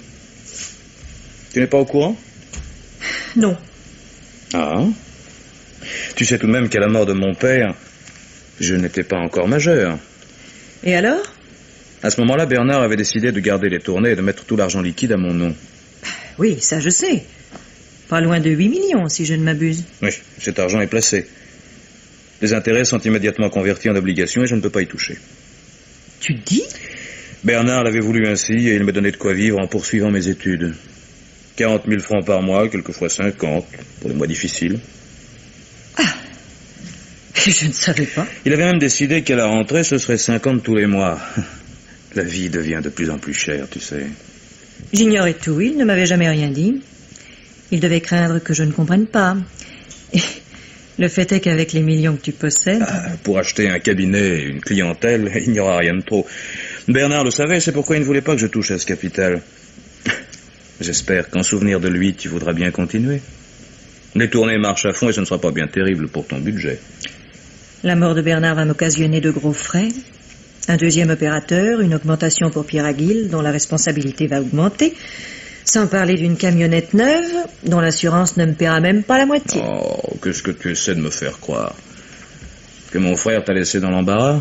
Tu n'es pas au courant? Non. Ah? Tu sais tout de même qu'à la mort de mon père, je n'étais pas encore majeur. Et alors? À ce moment-là, Bernard avait décidé de garder les tournées et de mettre tout l'argent liquide à mon nom. Oui, ça je sais. Pas loin de huit millions, si je ne m'abuse. Oui, cet argent est placé. Les intérêts sont immédiatement convertis en obligations et je ne peux pas y toucher. Tu dis? Bernard l'avait voulu ainsi et il me donnait de quoi vivre en poursuivant mes études. quarante mille francs par mois, quelquefois cinquante, pour les mois difficiles. Ah, je ne savais pas. Il avait même décidé qu'à la rentrée, ce serait cinquante tous les mois. La vie devient de plus en plus chère, tu sais. J'ignorais tout, il ne m'avait jamais rien dit. Il devait craindre que je ne comprenne pas. Et le fait est qu'avec les millions que tu possèdes... Ah, pour acheter un cabinet et une clientèle, il n'y aura rien de trop. Bernard le savait, c'est pourquoi il ne voulait pas que je touche à ce capital. J'espère qu'en souvenir de lui, tu voudras bien continuer. Les tournées marchent à fond et ce ne sera pas bien terrible pour ton budget. La mort de Bernard va m'occasionner de gros frais. Un deuxième opérateur, une augmentation pour Pierre Aguil, dont la responsabilité va augmenter, sans parler d'une camionnette neuve, dont l'assurance ne me paiera même pas la moitié. Oh, qu'est-ce que tu essaies de me faire croire? Que mon frère t'a laissé dans l'embarras?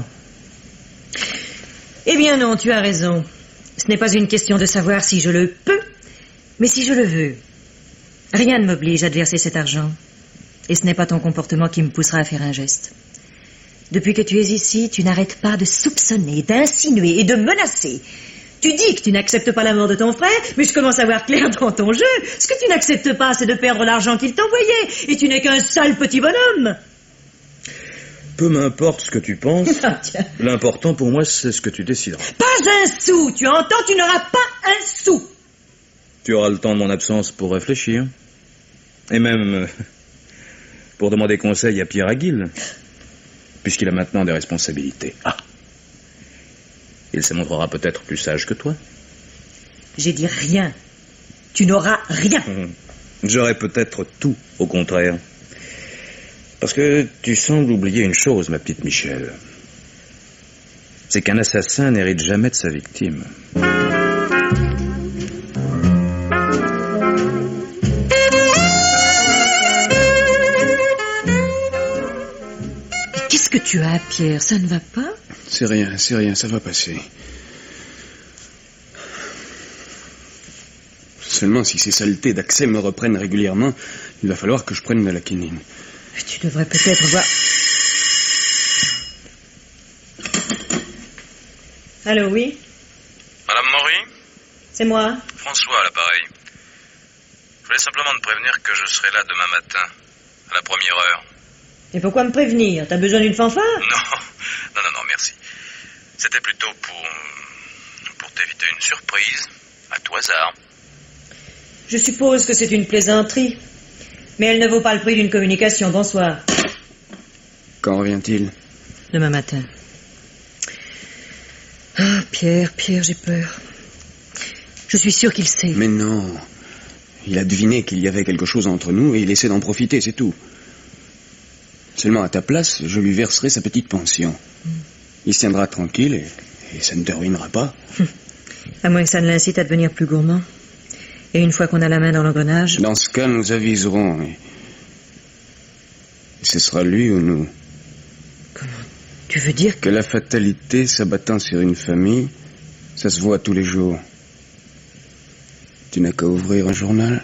Eh bien non, tu as raison. Ce n'est pas une question de savoir si je le peux, mais si je le veux. Rien ne m'oblige à te verser cet argent. Et ce n'est pas ton comportement qui me poussera à faire un geste. Depuis que tu es ici, tu n'arrêtes pas de soupçonner, d'insinuer et de menacer. Tu dis que tu n'acceptes pas la mort de ton frère, mais je commence à voir clair dans ton jeu. Ce que tu n'acceptes pas, c'est de perdre l'argent qu'il t'envoyait. Et tu n'es qu'un sale petit bonhomme. Peu m'importe ce que tu penses. Ah, tiens. L'important pour moi, c'est ce que tu décideras. Pas un sou, tu entends? Tu n'auras pas un sou. Tu auras le temps de mon absence pour réfléchir. Et même euh, pour demander conseil à Pierre Aguil, puisqu'il a maintenant des responsabilités. Ah. Il se montrera peut-être plus sage que toi. J'ai dit rien. Tu n'auras rien. J'aurai peut-être tout, au contraire. Parce que tu sembles oublier une chose, ma petite Michel. C'est qu'un assassin n'hérite jamais de sa victime. Qu'est-ce que tu as, Pierre? Ça ne va pas? C'est rien, c'est rien, ça va passer. Seulement, si ces saletés d'accès me reprennent régulièrement, il va falloir que je prenne de la quinine. Tu devrais peut-être voir... Allô, oui? Madame Maury? C'est moi. François à l'appareil. Je voulais simplement te prévenir que je serai là demain matin, à la première heure. Et pourquoi me prévenir? T'as besoin d'une fanfare? Non, non, non, non, merci. C'était plutôt pour... pour t'éviter une surprise, à tout hasard. Je suppose que c'est une plaisanterie. Mais elle ne vaut pas le prix d'une communication. Bonsoir. Quand revient-il? Demain matin. Ah, Pierre, Pierre, j'ai peur. Je suis sûr qu'il sait. Mais non. Il a deviné qu'il y avait quelque chose entre nous et il essaie d'en profiter, c'est tout. Seulement à ta place, je lui verserai sa petite pension. Mm. Il se tiendra tranquille et, et ça ne te ruinera pas. À moins que ça ne l'incite à devenir plus gourmand. Et une fois qu'on a la main dans l'engrenage... Dans ce cas, nous aviserons. Et... ce sera lui ou nous. Comment? Tu veux dire que... Que la fatalité s'abattant sur une famille, ça se voit tous les jours. Tu n'as qu'à ouvrir un journal.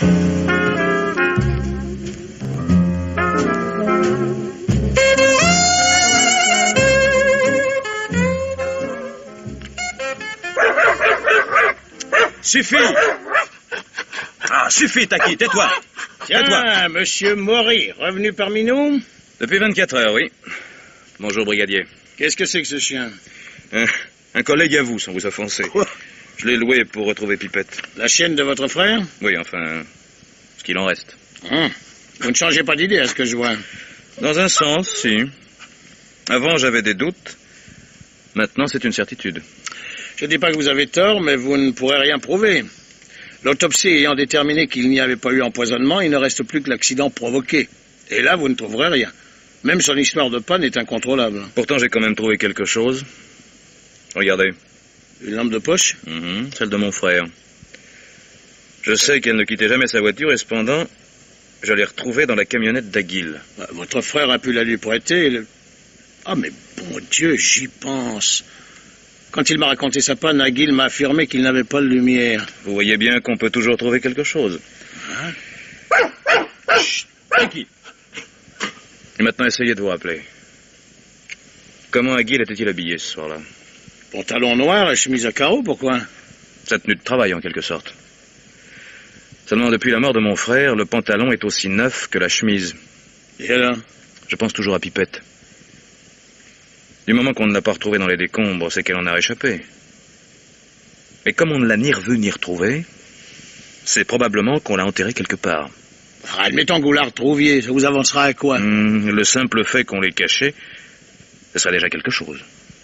Suffit! Ah, suffit, Taki, tais-toi! Tiens, monsieur Maury, revenu parmi nous? Depuis vingt-quatre heures, oui. Bonjour, brigadier. Qu'est-ce que c'est que ce chien? Un, un collègue à vous, sans vous offenser. Quoi? Je l'ai loué pour retrouver Pipette. La chienne de votre frère? Oui, enfin, ce qu'il en reste. Hum. Vous ne changez pas d'idée à ce que je vois. Dans un sens, si. Avant, j'avais des doutes. Maintenant, c'est une certitude. Je ne dis pas que vous avez tort, mais vous ne pourrez rien prouver. L'autopsie ayant déterminé qu'il n'y avait pas eu empoisonnement, il ne reste plus que l'accident provoqué. Et là, vous ne trouverez rien. Même son histoire de panne est incontrôlable. Pourtant, j'ai quand même trouvé quelque chose. Regardez. Une lampe de poche? Mmh, celle de mon frère. Je sais qu'elle ne quittait jamais sa voiture et cependant, je l'ai retrouvée dans la camionnette d'Aguil. Bah, votre frère a pu la lui prêter. Le... Ah, mais bon Dieu, j'y pense. Quand il m'a raconté sa panne, Aguil m'a affirmé qu'il n'avait pas de lumière. Vous voyez bien qu'on peut toujours trouver quelque chose. Hein? Chut, Aguil. Et maintenant, essayez de vous rappeler. Comment Aguil était-il habillé ce soir-là? Pantalon noir et chemise à carreaux, pourquoi? Sa tenue de travail, en quelque sorte. Seulement, depuis la mort de mon frère, le pantalon est aussi neuf que la chemise. Et alors? Je pense toujours à Pipette. Du moment qu'on ne l'a pas retrouvée dans les décombres, c'est qu'elle en a réchappé. Et comme on ne l'a ni revue ni retrouvée, c'est probablement qu'on l'a enterrée quelque part. Ah, admettons que vous la retrouviez, ça vous avancera à quoi? Mmh, le simple fait qu'on l'ait cachée, ce serait déjà quelque chose.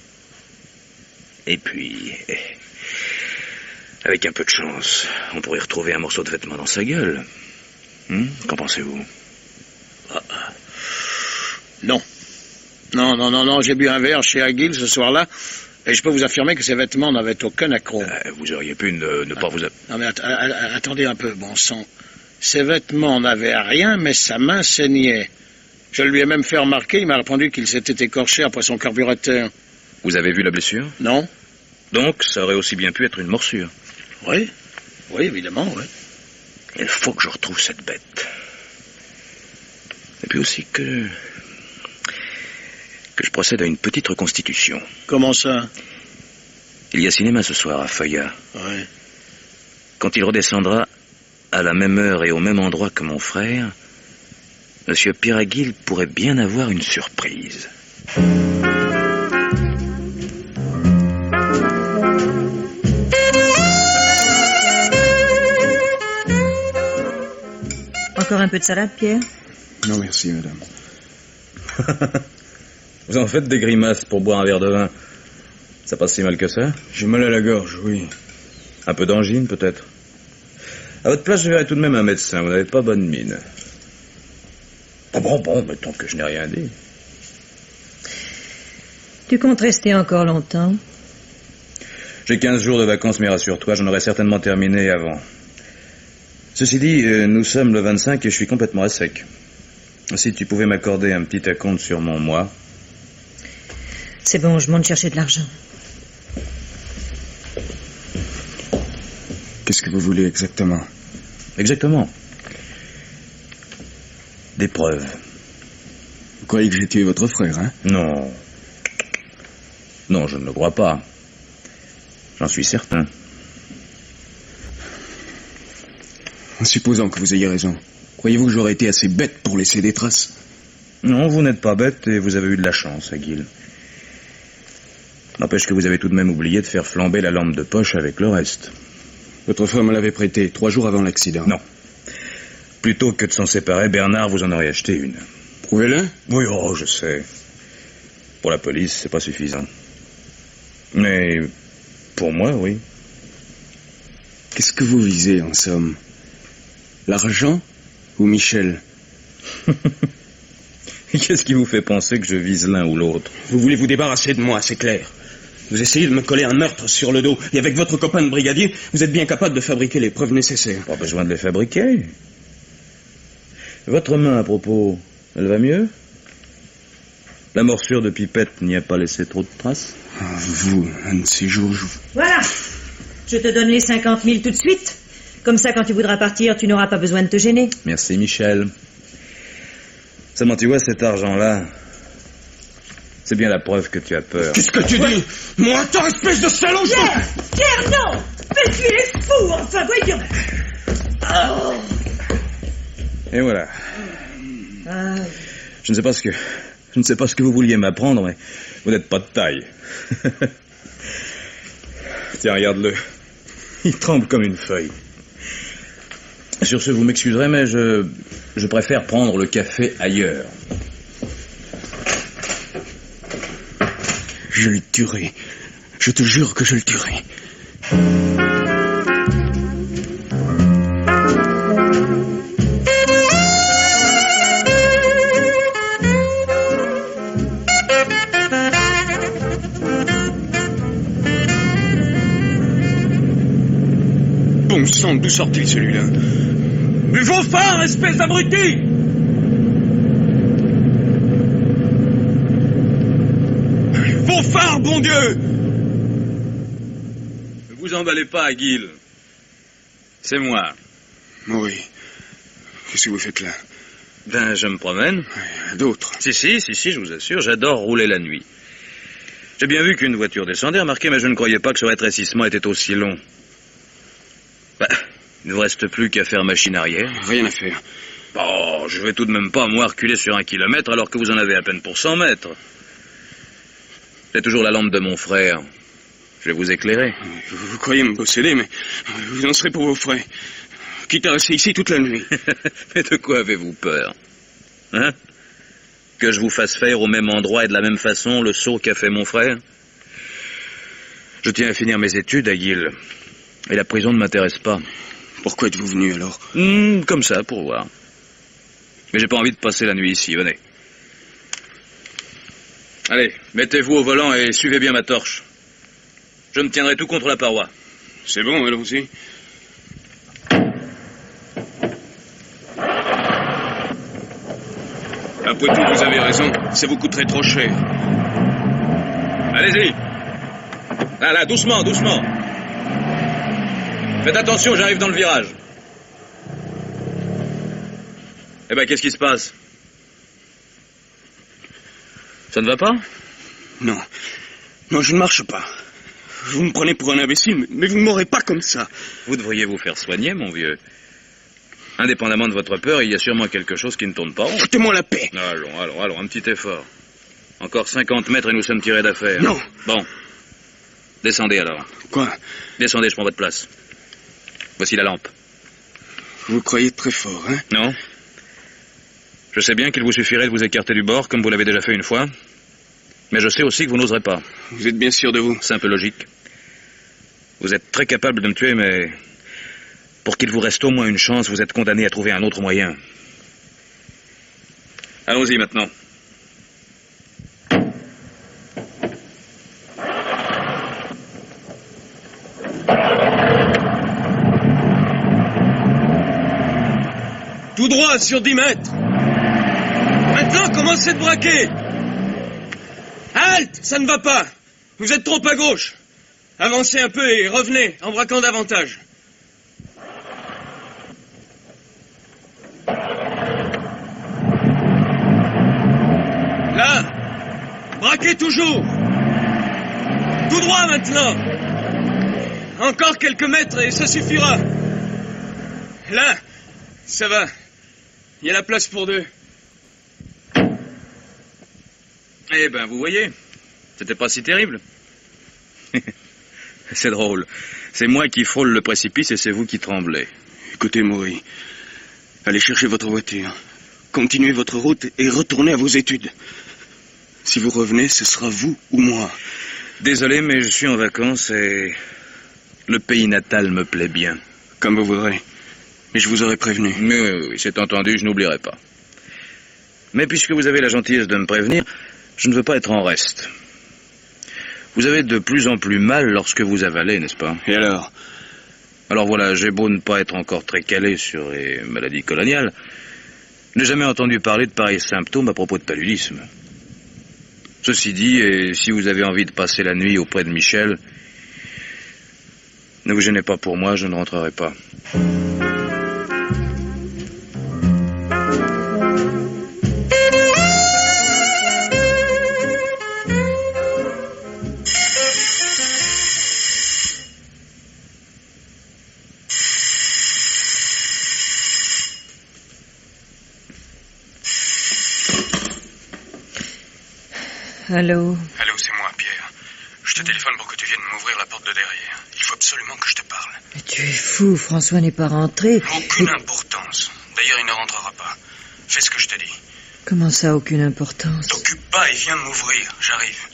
Et puis, avec un peu de chance, on pourrait retrouver un morceau de vêtement dans sa gueule. Mmh, qu'en pensez-vous? ah, ah. Non. Non, non, non, non, j'ai bu un verre chez Aguil ce soir-là, et je peux vous affirmer que ces vêtements n'avaient aucun accroc. Euh, vous auriez pu ne, ne pas ah, vous... Non, mais att attendez un peu, bon sang. Ces vêtements n'avaient rien, mais sa main saignait. Je lui ai même fait remarquer, il m'a répondu qu'il s'était écorché après son carburateur. Vous avez vu la blessure? Non. Donc, ça aurait aussi bien pu être une morsure. Oui, oui, évidemment, oui. Il faut que je retrouve cette bête. Et puis aussi que... que je procède à une petite reconstitution. Comment ça? Il y a cinéma ce soir à Feuillat. Oui. Quand il redescendra à la même heure et au même endroit que mon frère, Monsieur Piragil pourrait bien avoir une surprise. Encore un peu de salade, Pierre? Non, merci, madame. Vous en faites des grimaces pour boire un verre de vin. Ça passe si mal que ça? J'ai mal à la gorge, oui. Un peu d'angine, peut-être? À votre place, je verrai tout de même un médecin. Vous n'avez pas bonne mine. Bon, bon, bon, mettons que je n'ai rien dit. Tu comptes rester encore longtemps? J'ai quinze jours de vacances, mais rassure-toi, j'en aurai certainement terminé avant. Ceci dit, euh, nous sommes le vingt-cinq et je suis complètement à sec. Si tu pouvais m'accorder un petit acompte sur mon mois... C'est bon, je monte chercher de l'argent. Qu'est-ce que vous voulez exactement? Exactement. Des preuves. Vous croyez que j'ai tué votre frère, hein? Non. Non, je ne le crois pas. J'en suis certain. En supposant que vous ayez raison, croyez-vous que j'aurais été assez bête pour laisser des traces? Non, vous n'êtes pas bête et vous avez eu de la chance, Aguil. N'empêche que vous avez tout de même oublié de faire flamber la lampe de poche avec le reste. Votre frère me l'avait prêté trois jours avant l'accident. Non. Plutôt que de s'en séparer, Bernard vous en aurait acheté une. Prouvez-le? Oui, oh, je sais. Pour la police, c'est pas suffisant. Mais pour moi, oui. Qu'est-ce que vous visez, en somme? L'argent ou Michel? Qu'est-ce qui vous fait penser que je vise l'un ou l'autre? Vous voulez vous débarrasser de moi, c'est clair. Vous essayez de me coller un meurtre sur le dos, et avec votre copain de brigadier, vous êtes bien capable de fabriquer les preuves nécessaires. Pas besoin de les fabriquer. Votre main, à propos, elle va mieux? La morsure de Pipette n'y a pas laissé trop de traces? Ah, vous, un de ces jours, je... Voilà. Je te donne les cinquante mille tout de suite. Comme ça, quand tu voudras partir, tu n'auras pas besoin de te gêner. Merci, Michel. Seulement, tu vois, cet argent-là, c'est bien la preuve que tu as peur. Qu'est-ce que tu dis? Moi, attends, espèce de salaud! Pierre! Pierre, non! Mais tu es fou, enfin, voyons! Oh. Et voilà. Ah. Je ne sais pas ce que... Je ne sais pas ce que vous vouliez m'apprendre, mais vous n'êtes pas de taille. Tiens, regarde-le. Il tremble comme une feuille. Sur ce, vous m'excuserez, mais je... je préfère prendre le café ailleurs. Je le tuerai. Je te jure que je le tuerai. Bon sang, d'où sort-il celui-là? Mais vos phares, espèce d'abruti! Vos phares, bon Dieu! Ne vous emballez pas, Aguil. C'est moi. Oui. Qu'est-ce que vous faites là? Ben, je me promène. Oui, d'autres. Si, si, si, si, je vous assure, j'adore rouler la nuit. J'ai bien vu qu'une voiture descendait, remarquez, mais je ne croyais pas que ce rétrécissement était aussi long. Ben, il ne vous reste plus qu'à faire machine arrière. Rien à faire. Oh, je vais tout de même pas, moi, reculer sur un kilomètre alors que vous en avez à peine pour cent mètres. C'est toujours la lampe de mon frère. Je vais vous éclairer. Vous, vous croyez me posséder, mais vous en serez pour vos frais. Quitte à rester ici toute la nuit. Mais de quoi avez-vous peur? Hein? Que je vous fasse faire au même endroit et de la même façon le saut qu'a fait mon frère? Je tiens à finir mes études, Aguil. Et la prison ne m'intéresse pas. Pourquoi êtes-vous venu alors? Mmh, Comme ça, pour voir. Mais j'ai pas envie de passer la nuit ici, venez. Allez, mettez-vous au volant et suivez bien ma torche. Je me tiendrai tout contre la paroi. C'est bon, allons-y. Après tout, vous avez raison. Ça vous coûterait trop cher. Allez-y. Là, là, doucement, doucement. Faites attention, j'arrive dans le virage. Eh ben, qu'est-ce qui se passe? Ça ne va pas? Non. Non, je ne marche pas. Vous me prenez pour un imbécile, mais vous ne m'aurez pas comme ça. Vous devriez vous faire soigner, mon vieux. Indépendamment de votre peur, il y a sûrement quelque chose qui ne tourne pas. Foutez-moi la paix. Allons, allons, allons, un petit effort. Encore cinquante mètres et nous sommes tirés d'affaire. Non. Bon. Descendez alors. Quoi? Descendez, je prends votre place. Voici la lampe. Vous croyez très fort, hein? Non. Je sais bien qu'il vous suffirait de vous écarter du bord, comme vous l'avez déjà fait une fois. Mais je sais aussi que vous n'oserez pas. Vous êtes bien sûr de vous? C'est un peu logique. Vous êtes très capable de me tuer, mais... pour qu'il vous reste au moins une chance, vous êtes condamné à trouver un autre moyen. Allons-y maintenant. Tout droit, sur dix mètres. Maintenant, commencez de braquer. Halte, ça ne va pas. Vous êtes trop à gauche. Avancez un peu et revenez en braquant davantage. Là, braquez toujours. Tout droit maintenant. Encore quelques mètres et ça suffira. Là, ça va. Il y a la place pour deux. Eh ben, vous voyez, c'était pas si terrible. C'est drôle. C'est moi qui frôle le précipice et c'est vous qui tremblez. Écoutez, Maury, allez chercher votre voiture. Continuez votre route et retournez à vos études. Si vous revenez, ce sera vous ou moi. Désolé, mais je suis en vacances et le pays natal me plaît bien. Comme vous voudrez. Mais je vous aurais prévenu. Mais oui, c'est entendu, je n'oublierai pas. Mais puisque vous avez la gentillesse de me prévenir, je ne veux pas être en reste. Vous avez de plus en plus mal lorsque vous avalez, n'est-ce pas? Et alors? Alors voilà, j'ai beau ne pas être encore très calé sur les maladies coloniales, je n'ai jamais entendu parler de pareils symptômes à propos de paludisme. Ceci dit, et si vous avez envie de passer la nuit auprès de Michel, ne vous gênez pas pour moi, je ne rentrerai pas. Allô? Allô, c'est moi, Pierre. Je te téléphone pour que tu viennes m'ouvrir la porte de derrière. Il faut absolument que je te parle. Mais tu es fou, François n'est pas rentré. Aucune importance. D'ailleurs, il ne rentrera pas. Fais ce que je te dis. Comment ça, aucune importance? T'occupe pas et viens m'ouvrir. J'arrive.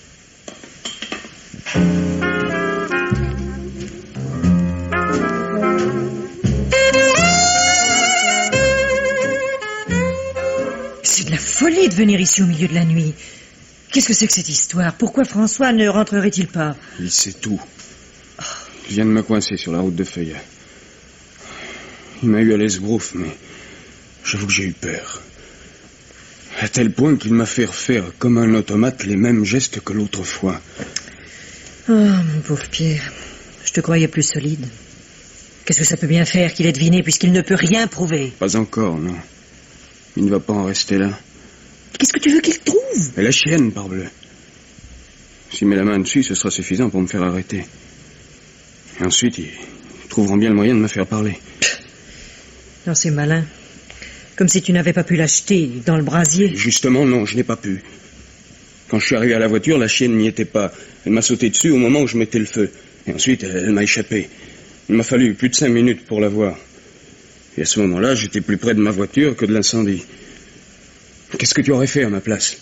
C'est de la folie de venir ici au milieu de la nuit. Qu'est-ce que c'est que cette histoire? Pourquoi François ne rentrerait-il pas? Il sait tout. Il vient de me coincer sur la route de Feuillat. Il m'a eu à l'esbrouf, mais j'avoue que j'ai eu peur. À tel point qu'il m'a fait refaire comme un automate les mêmes gestes que l'autre fois. Oh, mon pauvre Pierre, je te croyais plus solide. Qu'est-ce que ça peut bien faire qu'il ait deviné puisqu'il ne peut rien prouver? Pas encore, non. Il ne va pas en rester là. Qu'est-ce que tu veux qu'il trouve? Et la chienne, parbleu. S'il met la main dessus, ce sera suffisant pour me faire arrêter. Et ensuite, ils trouveront bien le moyen de me faire parler. Non, c'est malin. Comme si tu n'avais pas pu l'acheter dans le brasier. Justement, non, je n'ai pas pu. Quand je suis arrivé à la voiture, la chienne n'y était pas. Elle m'a sauté dessus au moment où je mettais le feu. Et ensuite, elle, elle m'a échappé. Il m'a fallu plus de cinq minutes pour la voir. Et à ce moment-là, j'étais plus près de ma voiture que de l'incendie. Qu'est-ce que tu aurais fait à ma place?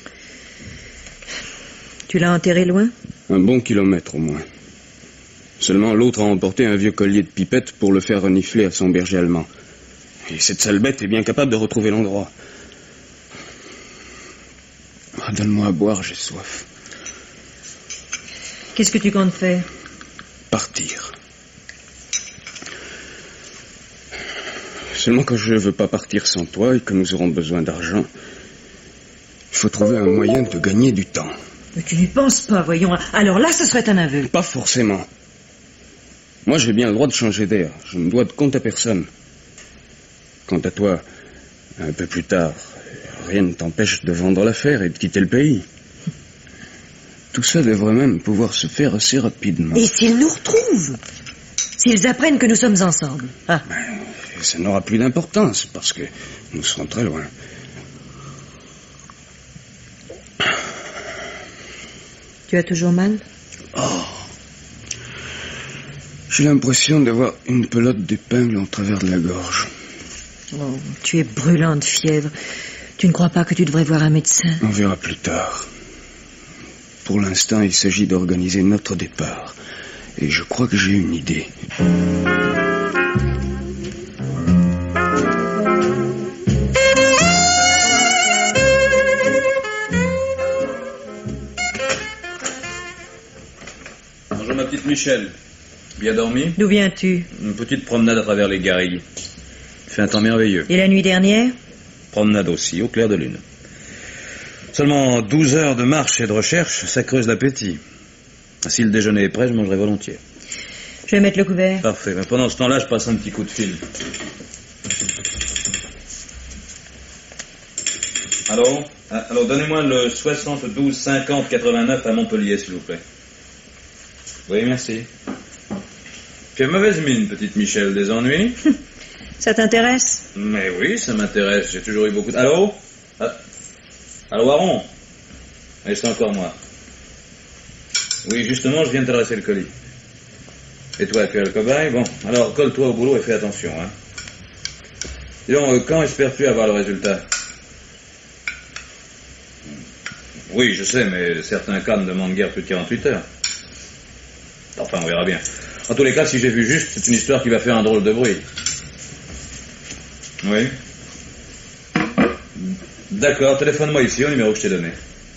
Tu l'as enterré loin? Un bon kilomètre au moins. Seulement l'autre a emporté un vieux collier de pipette pour le faire renifler à son berger allemand. Et cette sale bête est bien capable de retrouver l'endroit. Oh, donne-moi à boire, j'ai soif. Qu'est-ce que tu comptes faire? Partir. Seulement quand je ne veux pas partir sans toi et que nous aurons besoin d'argent, Il faut trouver un moyen de gagner du temps. Mais tu n'y penses pas, voyons. Alors là, ce serait un aveu. Pas forcément. Moi, j'ai bien le droit de changer d'air. Je ne dois de compte à personne. Quant à toi, un peu plus tard, rien ne t'empêche de vendre l'affaire et de quitter le pays. Tout ça devrait même pouvoir se faire assez rapidement. Et s'ils nous retrouvent? S'ils apprennent que nous sommes ensemble? Ah. Ben, ça n'aura plus d'importance, parce que nous serons très loin. Tu as toujours mal? Oh. J'ai l'impression d'avoir une pelote d'épingle en travers de la gorge. Oh, tu es brûlant de fièvre. Tu ne crois pas que tu devrais voir un médecin? On verra plus tard. Pour l'instant, il s'agit d'organiser notre départ. Et je crois que j'ai une idée. Bonjour ma petite Michel. Bien dormi? D'où viens-tu? Une petite promenade à travers les garrigues. Il fait un temps merveilleux. Et la nuit dernière? Promenade aussi, au clair de lune. Seulement douze heures de marche et de recherche, ça creuse l'appétit. Si le déjeuner est prêt, je mangerai volontiers. Je vais mettre le couvert. Parfait. Mais pendant ce temps-là, je passe un petit coup de fil. Allô? Alors, donnez-moi le soixante-douze cinquante quatre-vingt-neuf à Montpellier, s'il vous plaît. Oui, merci. Quelle mauvaise mine, petite Michel. Des ennuis? Ça t'intéresse? Mais oui, ça m'intéresse. J'ai toujours eu beaucoup de... Allô? Ah. Allô, Aaron? Et c'est encore moi. Oui, justement, je viens de t'adresser le colis. Et toi, tu es le cobaye? Bon, alors colle-toi au boulot et fais attention, hein. Dis donc, euh, quand espères-tu avoir le résultat? Oui, je sais, mais certains cas ne demandent guère plus de quarante-huit heures. Enfin, on verra bien. En tous les cas, si j'ai vu juste, c'est une histoire qui va faire un drôle de bruit. Oui. D'accord, téléphone-moi ici au numéro que je t'ai donné.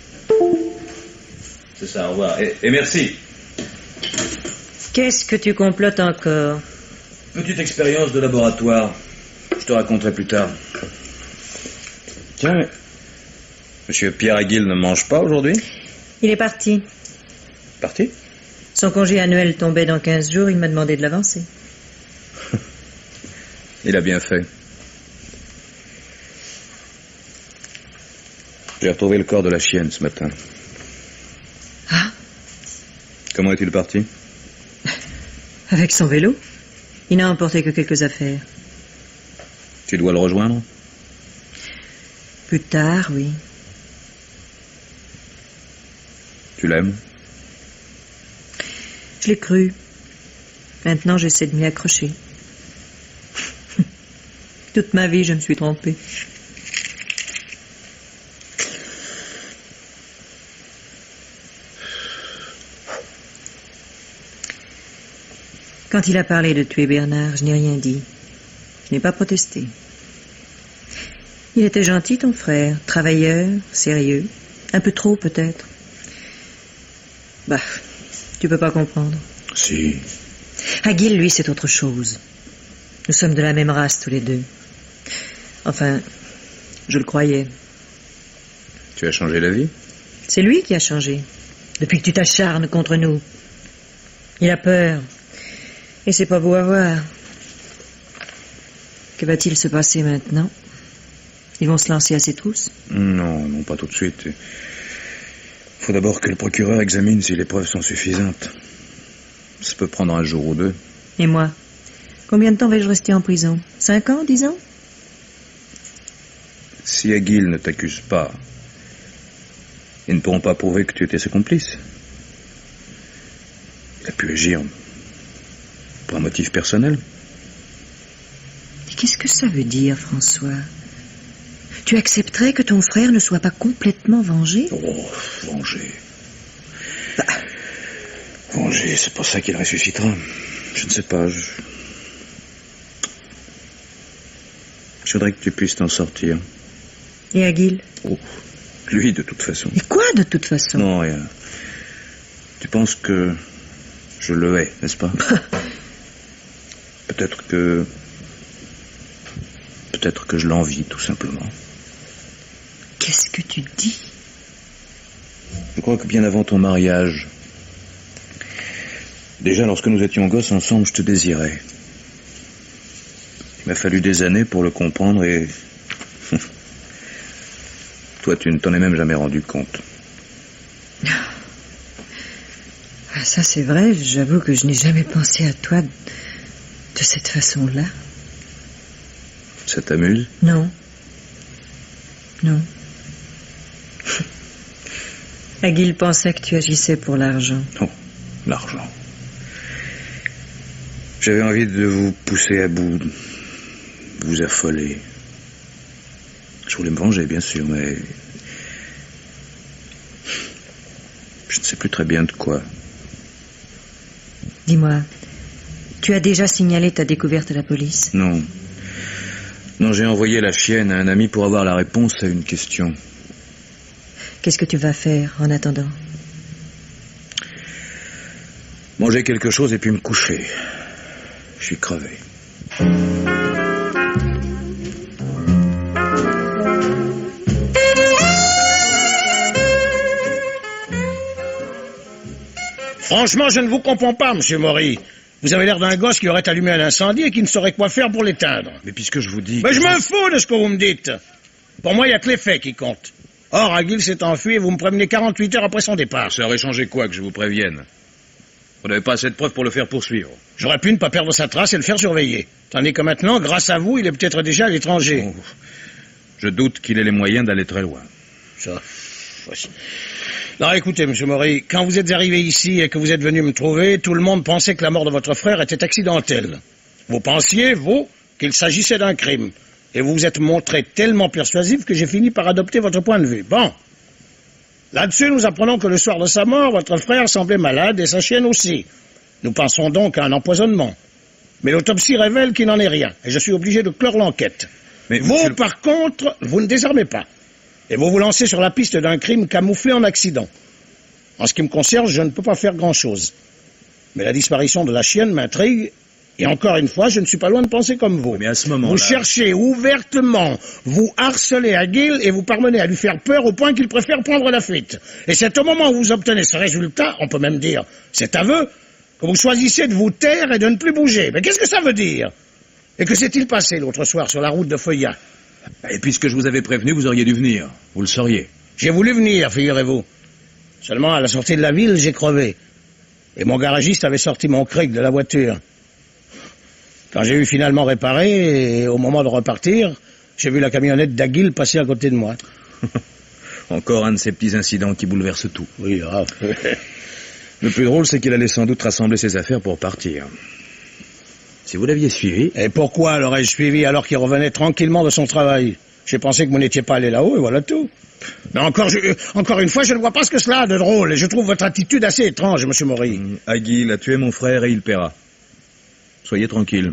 C'est ça, au revoir. Et, et merci. Qu'est-ce que tu complotes encore? Petite expérience de laboratoire. Je te raconterai plus tard. Tiens, mais... Monsieur Pierre Aguil ne mange pas aujourd'hui? Il est parti. Parti? Son congé annuel tombait dans quinze jours, il m'a demandé de l'avancer. Il a bien fait. J'ai retrouvé le corps de la chienne ce matin. Ah? Comment est-il parti? Avec son vélo. Il n'a emporté que quelques affaires. Tu dois le rejoindre? Plus tard, oui. Tu l'aimes? Je l'ai cru. Maintenant, j'essaie de m'y accrocher. Toute ma vie, je me suis trompée. Quand il a parlé de tuer Bernard, je n'ai rien dit. Je n'ai pas protesté. Il était gentil, ton frère, travailleur, sérieux. Un peu trop, peut-être. Bah, tu peux pas comprendre. Si. Aguil, lui, c'est autre chose. Nous sommes de la même race, tous les deux. Enfin, je le croyais. Tu as changé la vie? C'est lui qui a changé. Depuis que tu t'acharnes contre nous. Il a peur. Et c'est pas beau à voir. Que va-t-il se passer maintenant? Ils vont se lancer à ses trousses? Non, non, pas tout de suite. Il faut d'abord que le procureur examine si les preuves sont suffisantes. Ça peut prendre un jour ou deux. Et moi? Combien de temps vais-je rester en prison? Cinq ans, dix ans? Si Aguil ne t'accuse pas, ils ne pourront pas prouver que tu étais ses complices. Il a pu agir pour un motif personnel. Et qu'est-ce que ça veut dire, François? Tu accepterais que ton frère ne soit pas complètement vengé? Oh, vengé. Bah. Vengé, c'est pas ça qu'il ressuscitera. Je ne sais pas, je... Je voudrais que tu puisses t'en sortir. Et Aguil? Oh, lui, de toute façon. Et quoi, de toute façon? Non, rien. Tu penses que je le hais, n'est-ce pas? Peut-être que... Peut-être que je l'envie, tout simplement. Qu'est-ce que tu dis? Je crois que bien avant ton mariage, déjà lorsque nous étions gosses ensemble, je te désirais. Il m'a fallu des années pour le comprendre et... Toi, tu ne t'en es même jamais rendu compte. Ah, ça c'est vrai, j'avoue que je n'ai jamais pensé à toi de cette façon-là. Ça t'amuse? Non. Non. Aguil pensait que tu agissais pour l'argent. Non, l'argent. J'avais envie de vous pousser à bout, de vous affoler. Je voulais me venger, bien sûr, mais... Je ne sais plus très bien de quoi. Dis-moi, tu as déjà signalé ta découverte à la police? Non. Non, j'ai envoyé la chienne à un ami pour avoir la réponse à une question. Qu'est-ce que tu vas faire en attendant? Manger quelque chose et puis me coucher. Je suis crevé. Franchement, je ne vous comprends pas, monsieur Maury. Vous avez l'air d'un gosse qui aurait allumé un incendie et qui ne saurait quoi faire pour l'éteindre. Mais puisque je vous dis... Mais je me fous de ce que vous me dites. Pour moi, il n'y a que les faits qui comptent. Or, Aguil s'est enfui et vous me prévenez quarante-huit heures après son départ. Ça aurait changé quoi que je vous prévienne? Vous n'avez pas assez de preuves pour le faire poursuivre. J'aurais pu ne pas perdre sa trace et le faire surveiller. Tandis que maintenant, grâce à vous, il est peut-être déjà à l'étranger. Oh, je doute qu'il ait les moyens d'aller très loin. Ça... Alors écoutez, monsieur Maury, quand vous êtes arrivé ici et que vous êtes venu me trouver, tout le monde pensait que la mort de votre frère était accidentelle. Vous pensiez, vous, qu'il s'agissait d'un crime. Et vous vous êtes montré tellement persuasif que j'ai fini par adopter votre point de vue. Bon. Là-dessus, nous apprenons que le soir de sa mort, votre frère semblait malade et sa chienne aussi. Nous pensons donc à un empoisonnement. Mais l'autopsie révèle qu'il n'en est rien. Et je suis obligé de clore l'enquête. Mais vous, monsieur... par contre, vous ne désarmez pas. Et vous vous lancez sur la piste d'un crime camouflé en accident. En ce qui me concerne, je ne peux pas faire grand-chose. Mais la disparition de la chienne m'intrigue, et encore une fois, je ne suis pas loin de penser comme vous. Mais à ce moment-là... Vous cherchez ouvertement, vous harcelez Aguil et vous parvenez à lui faire peur au point qu'il préfère prendre la fuite. Et c'est au moment où vous obtenez ce résultat, on peut même dire cet aveu, que vous choisissez de vous taire et de ne plus bouger. Mais qu'est-ce que ça veut dire? Et que s'est-il passé l'autre soir sur la route de Feuillat? Et puisque je vous avais prévenu, vous auriez dû venir. Vous le sauriez. J'ai voulu venir, figurez-vous. Seulement, à la sortie de la ville, j'ai crevé. Et mon garagiste avait sorti mon cric de la voiture. Quand j'ai eu finalement réparé, et au moment de repartir, j'ai vu la camionnette d'Aguil passer à côté de moi. Encore un de ces petits incidents qui bouleversent tout. Oui, ah. Le plus drôle, c'est qu'il allait sans doute rassembler ses affaires pour partir. Si vous l'aviez suivi... Et pourquoi l'aurais-je suivi alors qu'il revenait tranquillement de son travail? J'ai pensé que vous n'étiez pas allé là-haut et voilà tout. Mais encore, je, encore une fois, je ne vois pas ce que cela a de drôle et je trouve votre attitude assez étrange, monsieur Maury. Mmh, Aguil a tué mon frère et il paiera. Soyez tranquille.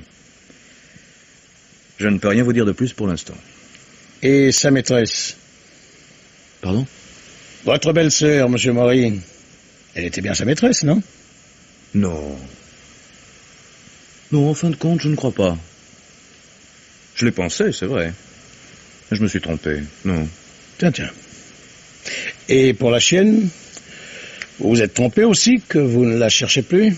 Je ne peux rien vous dire de plus pour l'instant. Et sa maîtresse? Pardon? Votre belle-sœur, monsieur Maury. Elle était bien sa maîtresse, non? Non. Non, en fin de compte, je ne crois pas. Je l'ai pensé, c'est vrai. Je me suis trompé, non. Tiens, tiens. Et pour la chienne, vous vous êtes trompé aussi, que vous ne la cherchez plus?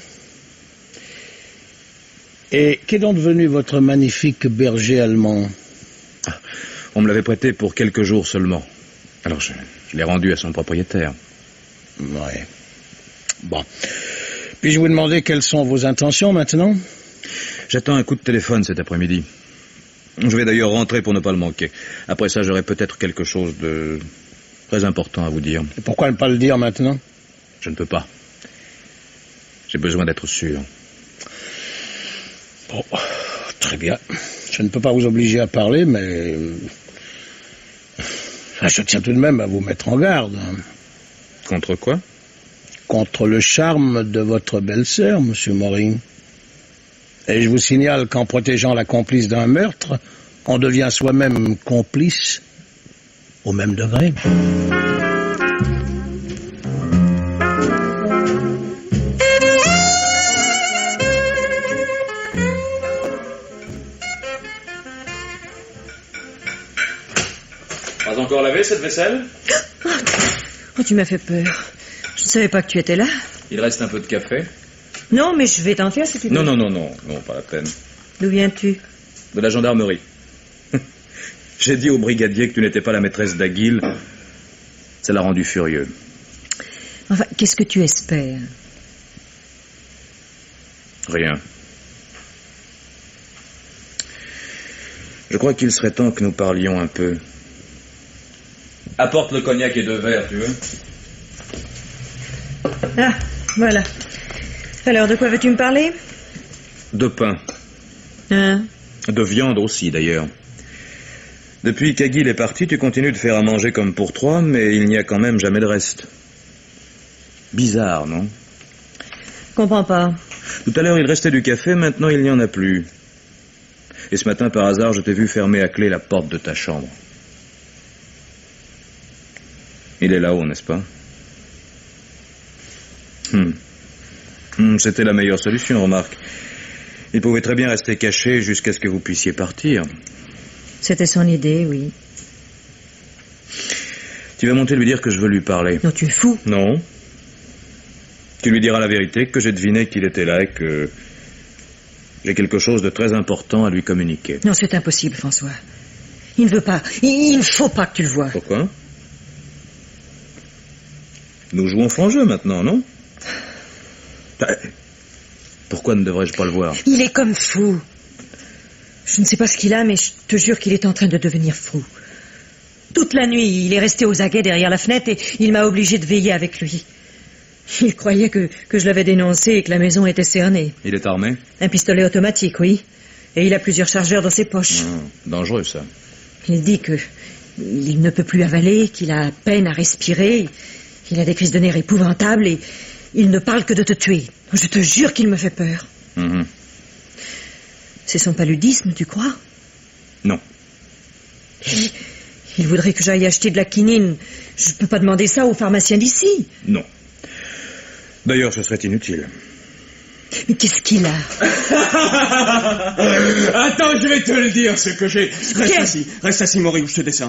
Et qu'est donc devenu votre magnifique berger allemand? Ah, on me l'avait prêté pour quelques jours seulement. Alors je, je l'ai rendu à son propriétaire. Ouais. Bon. Puis-je vous demander quelles sont vos intentions maintenant? J'attends un coup de téléphone cet après-midi. Je vais d'ailleurs rentrer pour ne pas le manquer. Après ça, j'aurai peut-être quelque chose de très important à vous dire. Et pourquoi ne pas le dire maintenant? Je ne peux pas. J'ai besoin d'être sûr. Bon, très bien. Je ne peux pas vous obliger à parler, mais... je tiens tout de même à vous mettre en garde. Contre quoi? Contre le charme de votre belle-sœur, monsieur Maury. Et je vous signale qu'en protégeant la complice d'un meurtre, on devient soi-même complice au même degré. Pas encore encore lavé cette vaisselle? Oh, tu m'as fait peur. Je ne savais pas que tu étais là. Il reste un peu de café? Non, mais je vais t'en faire si tu veux. Non, non, non, non, non, pas la peine. D'où viens-tu? De la gendarmerie. J'ai dit au brigadier que tu n'étais pas la maîtresse d'Aguil. Ça l'a rendu furieux. Enfin, qu'est-ce que tu espères? Rien. Je crois qu'il serait temps que nous parlions un peu. Apporte le cognac et deux verres, tu veux? Ah, voilà. Alors, de quoi veux-tu me parler? De pain. Hein? De viande aussi, d'ailleurs. Depuis qu'Aguil est parti, tu continues de faire à manger comme pour trois, mais il n'y a quand même jamais de reste. Bizarre, non? Comprends pas. Tout à l'heure, il restait du café, maintenant il n'y en a plus. Et ce matin, par hasard, je t'ai vu fermer à clé la porte de ta chambre. Il est là-haut, n'est-ce pas? Hum. Hum, c'était la meilleure solution, remarque. Il pouvait très bien rester caché jusqu'à ce que vous puissiez partir. C'était son idée, oui. Tu vas monter lui dire que je veux lui parler. Non, tu es fou. Non. Tu lui diras la vérité, que j'ai deviné qu'il était là et que j'ai quelque chose de très important à lui communiquer. Non, c'est impossible, François. Il ne veut pas. Il ne faut pas que tu le vois. Pourquoi? Nous jouons franc jeu maintenant, non? Pourquoi ne devrais-je pas le voir? Il est comme fou. Je ne sais pas ce qu'il a, mais je te jure qu'il est en train de devenir fou. Toute la nuit, il est resté aux aguets derrière la fenêtre et il m'a obligé de veiller avec lui. Il croyait que, que je l'avais dénoncé et que la maison était cernée. Il est armé? Un pistolet automatique, oui. Et il a plusieurs chargeurs dans ses poches. Ah, dangereux, ça. Il dit que il ne peut plus avaler, qu'il a peine à respirer, qu'il a des crises de nerfs épouvantables et il ne parle que de te tuer. Je te jure qu'il me fait peur. Mm-hmm. C'est son paludisme, tu crois? Non. Il, il voudrait que j'aille acheter de la quinine. Je ne peux pas demander ça aux pharmaciens d'ici. Non. D'ailleurs, ce serait inutile. Mais qu'est-ce qu'il a? Attends, je vais te le dire, ce que j'ai. Reste Pierre. assis, reste assis, Maury, ou je te descends.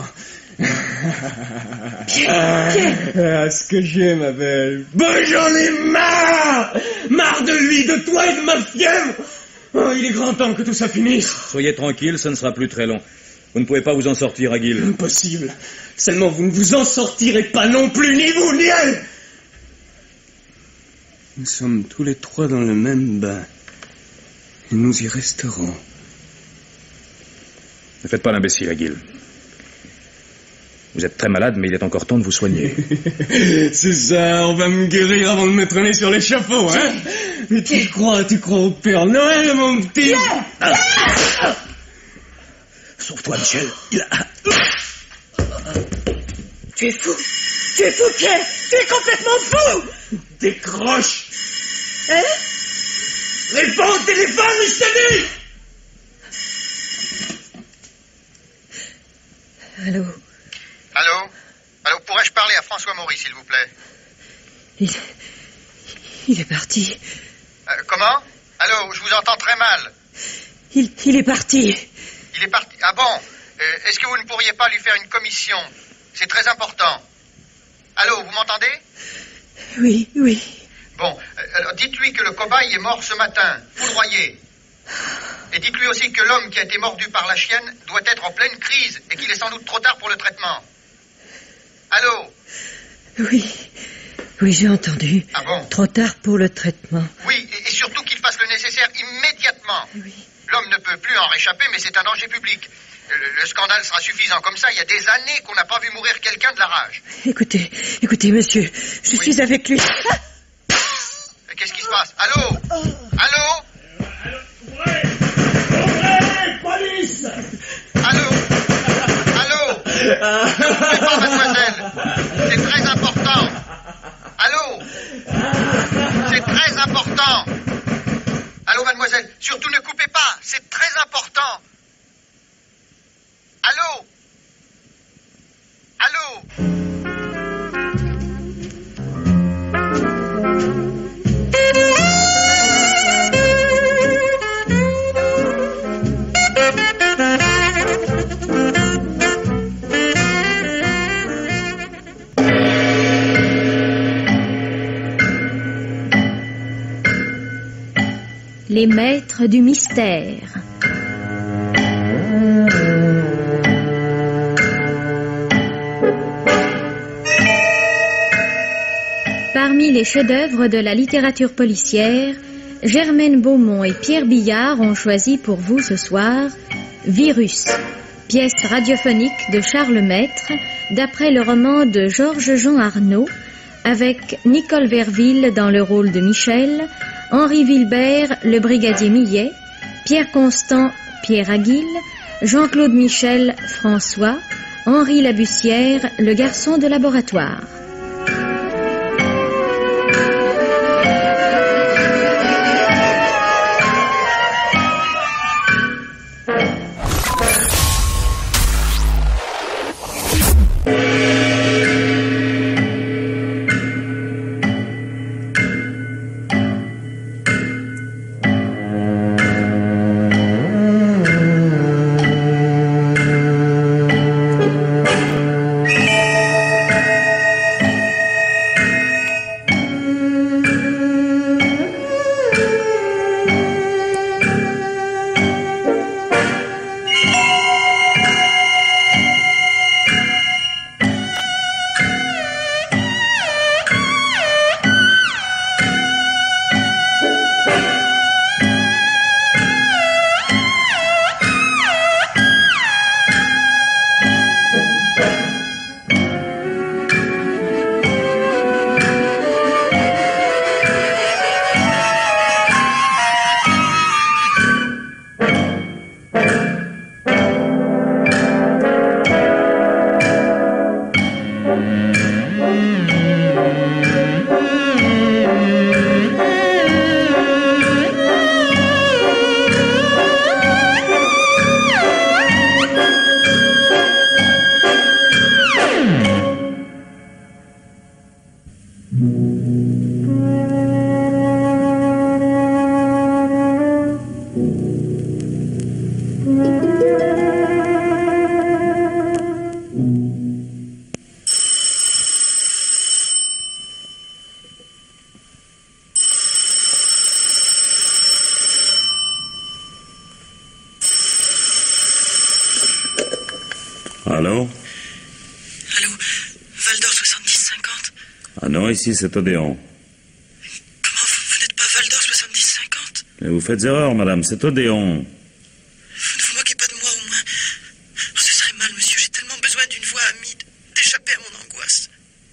Pierre, Pierre. Ah, ce que j'ai, ma belle. Bon, j'en ai marre! Marre de lui, de toi et de ma fièvre! Oh, il est grand temps que tout ça finisse. Soyez tranquille, ce ne sera plus très long. Vous ne pouvez pas vous en sortir, Aguil. Impossible. Seulement, vous ne vous en sortirez pas non plus, ni vous, ni elle! Nous sommes tous les trois dans le même bain. Et nous y resterons. Ne faites pas l'imbécile, Aguil. Vous êtes très malade, mais il est encore temps de vous soigner. C'est ça, on va me guérir avant de me traîner sur l'échafaud, hein? Mais tu crois, tu crois au Père Noël, mon petit... Ah! Sauve-toi, Michel. Il a... Tu es fou. Tu es fou, Pierre. Tu es complètement fou. Décroche. Hein? Réponds au téléphone, je te dis. Allô? Allô? Allô, pourrais-je parler à François Maury, s'il vous plaît? Il... Il est parti. Euh, comment? Allô, je vous entends très mal. Il, il est parti. Il est parti. Ah bon? euh, Est-ce que vous ne pourriez pas lui faire une commission? C'est très important. Allô, vous m'entendez? Oui, oui. Bon, euh, alors dites-lui que le cobaye est mort ce matin, foudroyé. Et dites-lui aussi que l'homme qui a été mordu par la chienne doit être en pleine crise et qu'il est sans doute trop tard pour le traitement. Allô? Oui, oui, j'ai entendu. Ah bon? Trop tard pour le traitement. Oui, et, et surtout qu'il fasse le nécessaire immédiatement. Oui. L'homme ne peut plus en réchapper, mais c'est un danger public. Le, le scandale sera suffisant comme ça. Il y a des années qu'on n'a pas vu mourir quelqu'un de la rage. Écoutez, écoutez, monsieur, je oui. suis avec lui. Qu'est-ce qui se passe? Allô? Allô? Police! Allô? Allô? Ne coupez pas, mademoiselle. C'est très important. Allô? C'est très important. Allô, mademoiselle? Surtout ne coupez pas. C'est très important. Allô? Allô? Les maîtres du mystère. Parmi les chefs-d'œuvre de la littérature policière, Germaine Beaumont et Pierre Billard ont choisi pour vous ce soir Virus, pièce radiophonique de Charles Maître, d'après le roman de Georges-Jean Arnaud, avec Nicole Verville dans le rôle de Michel, Henri Wilbert, le brigadier Millet, Pierre Constant, Pierre Aguil, Jean-Claude Michel, François, Henri Labussière, le garçon de laboratoire. Allô? Allô? Val d'Or soixante-dix cinquante? Ah non, ici c'est Odéon. Comment vous, vous n'êtes pas Val d'Or soixante-dix cinquante? Mais vous faites erreur, madame, c'est Odéon. Vous ne vous moquez pas de moi au moins. Oh, ce serait mal, monsieur, j'ai tellement besoin d'une voix amie d'échapper à mon angoisse.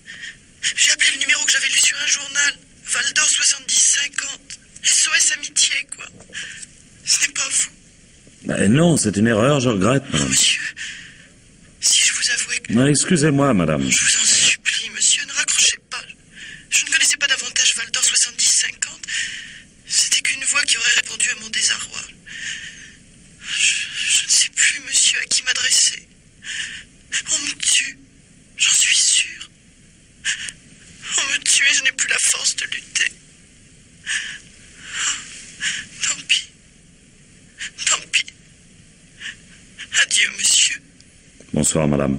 J'ai appelé le numéro que j'avais lu sur un journal. Val d'Or soixante-dix cinquante. S O S Amitié, quoi. Ce n'est pas vous. Ben non, c'est une erreur, je regrette, madame. Oh, monsieur, si je vous avouais que... Non, excusez-moi, madame. Je vous en supplie, monsieur, ne raccrochez pas. Je ne connaissais pas davantage Val d'Or soixante-dix cinquante. C'était qu'une voix qui aurait répondu à mon désarroi. Je, je ne sais plus, monsieur, à qui m'adresser. On me tue, j'en suis sûr. On me tue et je n'ai plus la force de lutter. Tant pis. Tant pis. Adieu, monsieur. Bonsoir, madame.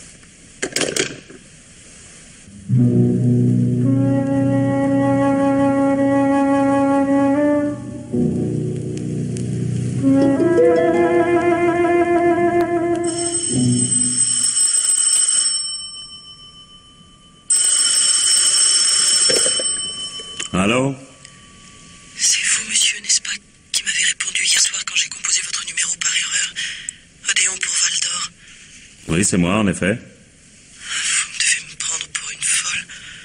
Allô? C'est vous, monsieur, n'est-ce pas, qui m'avez répondu hier soir quand j'ai composé votre numéro par erreur. Odéon pour Val d'Or. Oui, c'est moi, en effet. Vous me devez me prendre pour une folle.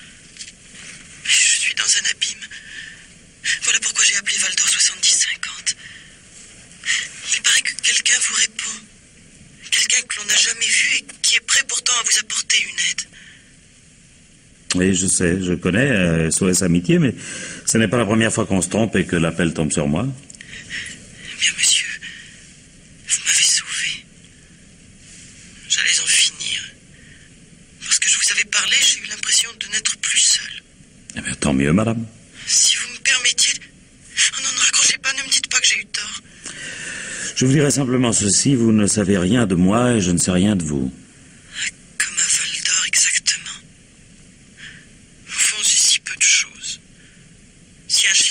Je suis dans un abîme. Voilà pourquoi j'ai appelé Val d'Or soixante-dix cinquante. Il paraît que quelqu'un vous répond. Quelqu'un que l'on n'a jamais vu et qui est prêt pourtant à vous apporter une aide. Oui, je sais, je connais euh, S O S Amitié, mais ce n'est pas la première fois qu'on se trompe et que l'appel tombe sur moi. Bien, monsieur, vous m'avez sauvé. J'allais en finir. Lorsque je vous avais parlé, j'ai eu l'impression de n'être plus seul. Eh bien, tant mieux, madame. Si vous me permettiez... Oh non, ne raccrochez pas, ne me dites pas que j'ai eu tort. Je vous dirai simplement ceci, vous ne savez rien de moi et je ne sais rien de vous. Comme à Val d'Or, exactement. Au fond, j'ai si peu de choses. Si un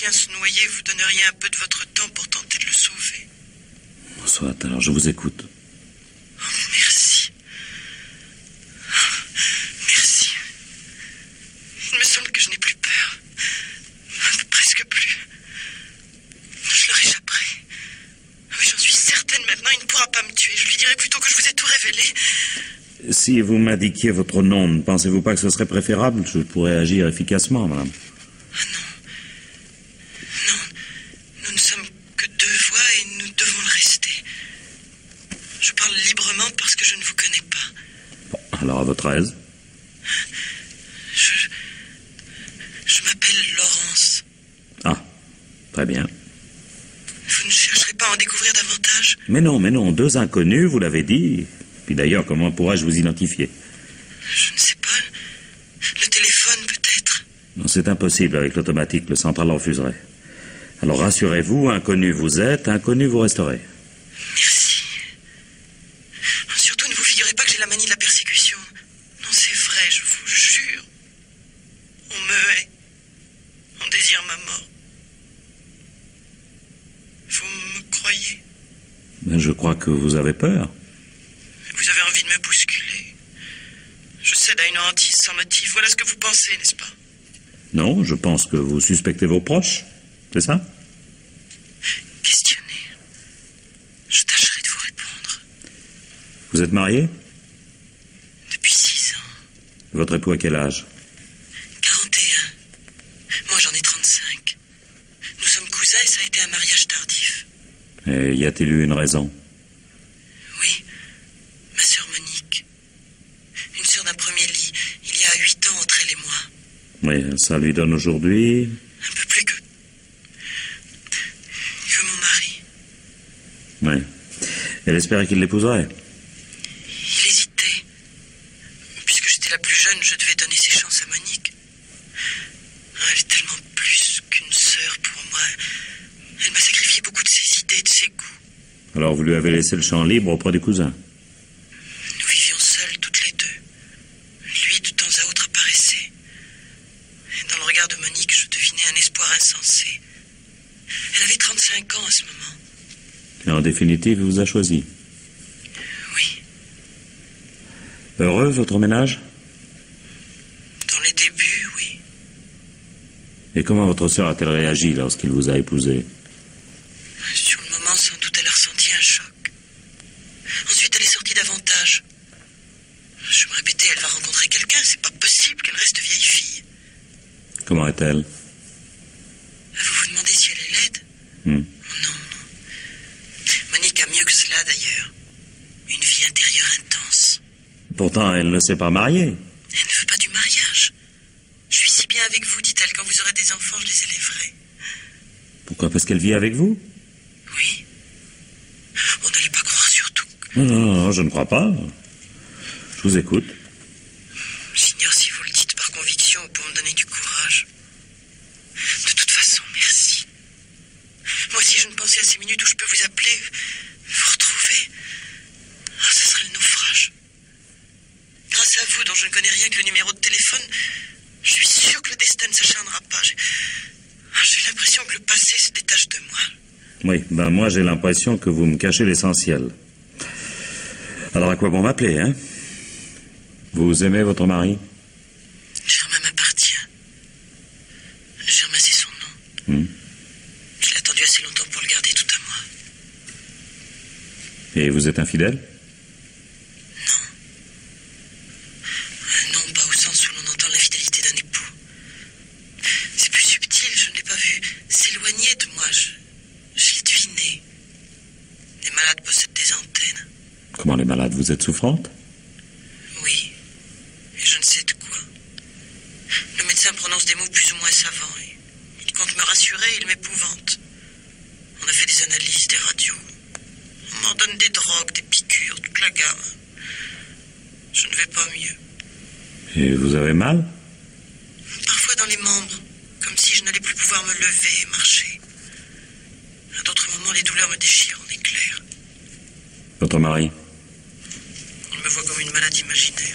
chien se noyait, vous donneriez un peu de votre temps pour tenter de le sauver. Soit, alors je vous écoute. Oh, merci. Oh, merci. Il me semble que je n'ai plus peur. Presque plus. Je leur échapperai. Oui, j'en suis certaine maintenant, il ne pourra pas me tuer. Je lui dirai plutôt que je vous ai tout révélé. Si vous m'indiquiez votre nom, ne pensez-vous pas que ce serait préférable? Je pourrais agir efficacement, madame. Ah non. Non. Nous ne sommes que deux voix et nous devons le rester. Je parle librement parce que je ne vous connais pas. Bon, alors à votre aise. Je... Je m'appelle Laurence. Ah, très bien. Vous ne chercherez pas à en découvrir davantage? Mais non, mais non, deux inconnus, vous l'avez dit. Puis d'ailleurs, comment pourrais-je vous identifier? Je ne sais pas. Le téléphone, peut-être? Non, c'est impossible avec l'automatique, le central refuserait. Alors rassurez-vous, inconnu vous êtes, inconnu vous resterez. Merci. Surtout, ne vous figurez pas que j'ai la manie de la persécution. Non, c'est vrai, je vous jure. On me hait. On désire ma mort. Vous me croyez? Mais je crois que vous avez peur. Vous avez envie de me bousculer. Je cède à une hantise sans motif. Voilà ce que vous pensez, n'est-ce pas? Non, je pense que vous suspectez vos proches. C'est ça? Questionnez. Je tâcherai de vous répondre. Vous êtes marié? Depuis six ans. Votre époux à quel âge? quarante et un. Moi, j'en ai trente-cinq. Nous sommes cousins et ça a été un mariage tardif. Et y a-t-il eu une raison? Oui. Ma sœur Monique. Une sœur d'un premier lit. Il y a huit ans entre elle et moi. Oui, ça lui donne aujourd'hui... Un peu plus que... que mon mari. Oui. Elle espérait qu'il l'épouserait. Il hésitait. Puisque j'étais la plus jeune, je devais donner ses chances à Monique. Elle est tellement plus qu'une sœur pour moi. Elle m'a sacrifié beaucoup de ses idées, de ses goûts. Alors vous lui avez laissé le champ libre auprès du cousin? Nous vivions seuls, toutes les deux. Lui, de temps à autre, apparaissait. Et dans le regard de Monique, je devinais un espoir insensé. Elle avait trente-cinq ans à ce moment. Et en définitive, il vous a choisi? Oui. Heureux, votre ménage? Dans les débuts, oui. Et comment votre sœur a-t-elle réagi lorsqu'il vous a épousé? Sur le moment, sans doute, elle a ressenti un choc. Ensuite, elle est sortie davantage. Je me répétais, elle va rencontrer quelqu'un, c'est pas possible qu'elle reste vieille fille. Comment est-elle? Vous vous demandez si elle est laide? Hmm. Non, non. Monique a mieux que cela, d'ailleurs. Une vie intérieure intense. Pourtant, elle ne s'est pas mariée. Elle ne veut pas du mariage. Je suis si bien avec vous, dit-elle. Quand vous aurez des enfants, je les élèverai. Pourquoi? Parce qu'elle vit avec vous? Oui. On ne l'est pas croire surtout. Non, non, non, je ne crois pas. Je vous écoute. J'ignore si vous le dites par conviction ou pour me donner du courage. De toute façon, merci. Moi aussi, je ne pensais à ces minutes où je peux vous appeler, vous retrouver. Ah, ce serait le naufrage. Grâce à vous, dont je ne connais rien que le numéro de téléphone, je suis sûre que le destin ne s'acharnera pas. J'ai ah, j'ai l'impression que le passé se détache de moi. Oui, ben moi j'ai l'impression que vous me cachez l'essentiel. Alors à quoi bon m'appeler, hein? Vous aimez votre mari? Germain m'appartient. Germain, c'est son nom. Hmm. Je l'ai attendu assez longtemps pour le garder tout à moi. Et vous êtes infidèle? Non, pas au sens où l'on entend l'infidélité d'un époux. C'est plus subtil, je ne l'ai pas vu s'éloigner de moi. Je, je l'ai deviné. Les malades possèdent des antennes. Comment les malades? Vous êtes souffrante? Oui, et je ne sais de quoi. Le médecin prononce des mots plus ou moins savants. Et il compte me rassurer, il m'épouvante. On a fait des analyses, des radios. On m'en donne des drogues, des piqûres, toute la gamme. Je ne vais pas mieux. Et vous avez mal? Parfois dans les membres, comme si je n'allais plus pouvoir me lever et marcher. À d'autres moments, les douleurs me déchirent en éclairs. Votre mari? Il me voit comme une malade imaginaire.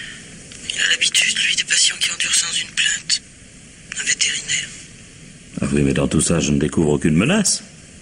Il a l'habitude, lui, des patients qui endurent sans une plainte. Un vétérinaire. Ah, Oui, mais dans tout ça, je ne découvre aucune menace.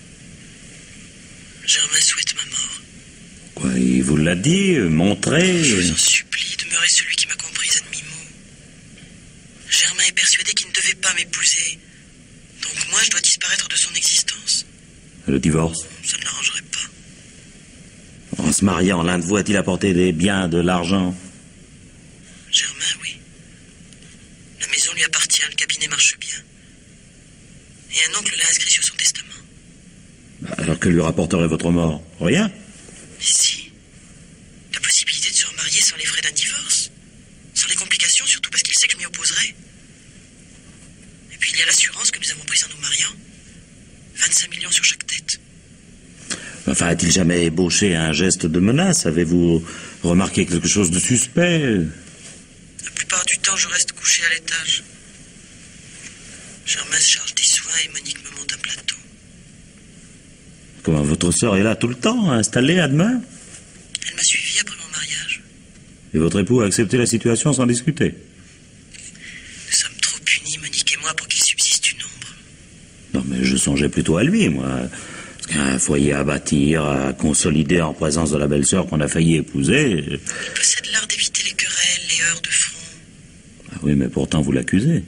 Germain souhaite ma mort. Quoi, il vous l'a dit, montré... Je vous en supplie, demeurez celui qui m'a comprise à demi-mot. Germain est persuadé qu'il ne devait pas m'épouser. Donc moi, je dois disparaître de son existence. Le divorce? Ça ne l'arrangerait pas. En se mariant, l'un de vous a-t-il apporté des biens, de l'argent? Germain, oui. La maison lui appartient, le cabinet marche bien. Et un oncle l'a inscrit sur son testament. Alors que lui rapporterait votre mort? Rien? Mais si. La possibilité de se remarier sans les frais d'un divorce. Sans les complications, surtout parce qu'il sait que je m'y opposerai. Et puis il y a l'assurance que nous avons prise en nous mariant. vingt-cinq millions sur chaque tête. Enfin, a-t-il jamais ébauché un geste de menace? Avez-vous remarqué quelque chose de suspect? La plupart du temps, je reste couché à l'étage. Germain se charge des soins et Monique me monte un plateau. Comment, votre sœur est là tout le temps, installée à demain? Elle m'a suivi après mon mariage. Et votre époux a accepté la situation sans discuter? Nous sommes trop unis, Monique et moi, pour qu'il subsiste une ombre. Non, mais je songeais plutôt à lui, moi. Parce qu'un foyer à bâtir, à consolider en présence de la belle-sœur qu'on a failli épouser... Il possède l'art d'éviter les querelles, les heurts de front. Ah oui, mais pourtant vous l'accusez.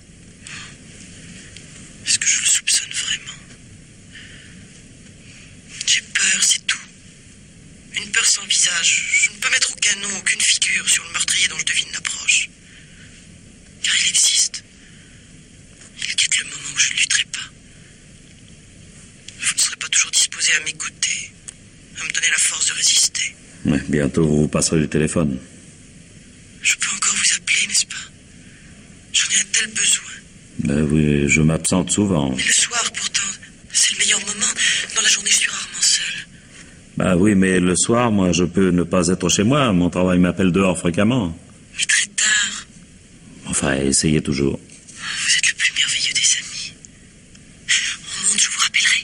Est-ce que je le soupçonne vraiment? J'ai peur, c'est tout. Une peur sans visage. Je ne peux mettre aucun nom, aucune figure sur le meurtrier dont je devine l'approche. Car il existe. Il guette le moment où je ne lutterai pas. Vous ne serez pas toujours disposé à m'écouter, à me donner la force de résister. Ouais, bientôt vous passerez le téléphone. Je peux encore vous appeler, n'est-ce pas? J'en ai un tel besoin. Ben oui, je m'absente souvent. Mais le soir, pourtant, c'est le meilleur moment. Dans la journée, je suis rarement seul. Ben oui, mais le soir, moi, je peux ne pas être chez moi. Mon travail m'appelle dehors fréquemment. Mais très tard. Enfin, essayez toujours. Vous êtes le plus merveilleux des amis. On monte, je vous rappellerai.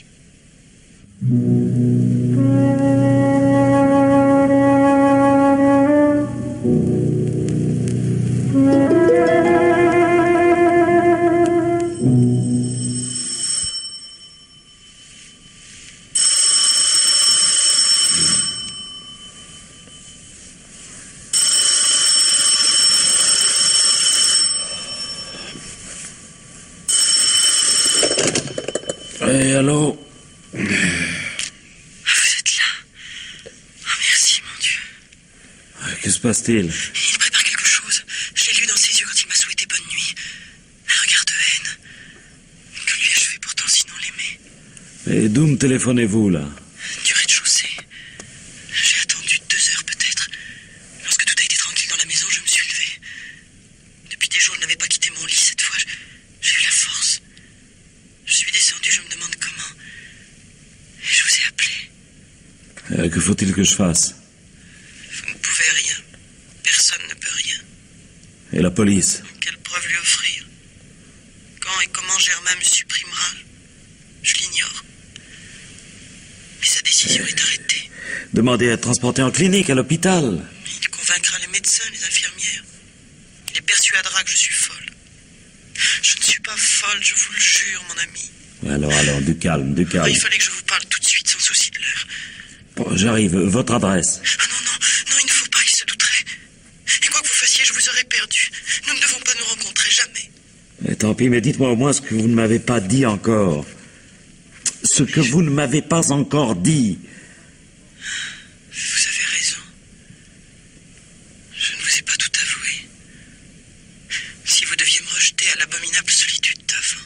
Et allô? Vous êtes là. Oh, merci, mon Dieu. Que se passe-t-il? Il prépare quelque chose. Je l'ai lu dans ses yeux quand il m'a souhaité bonne nuit. Un regard de haine. Que lui ai-je fait pourtant sinon l'aimer? Et d'où me téléphonez-vous, là? Du rez-de-chaussée. J'ai attendu deux heures peut-être. Lorsque tout a été tranquille dans la maison, je me suis levé. Depuis des jours, je n'avais pas quitté mon lit. Cette fois, je- j'ai eu la force. Je suis descendu, je me demande comment. Et je vous ai appelé. Euh, que faut-il que je fasse? Vous ne pouvez rien. Personne ne peut rien. Et la police? Quelle preuve lui offrir? Quand et comment Germain me supprimera? Je l'ignore. Mais sa décision est arrêtée. Demandez à être transporté en clinique, à l'hôpital. Il convaincra les médecins, les infirmières. Il les persuadera que je suis folle. Je ne suis pas folle, je vous le jure, mon ami. Alors, alors, du calme, du Oh, calme. il fallait que je vous parle tout de suite, sans souci de l'heure. Bon, j'arrive. Votre adresse? Ah non, non, non, il ne faut pas qu'il se douterait. Et quoi que vous fassiez, je vous aurais perdu. Nous ne devons pas nous rencontrer, jamais. Et tant pis, mais dites-moi au moins ce que vous ne m'avez pas dit encore. Ce que vous ne m'avez pas encore dit. Vous avez raison. Je ne vous ai pas tout avoué. Si vous deviez me rejeter à l'abominable solitude d'avant.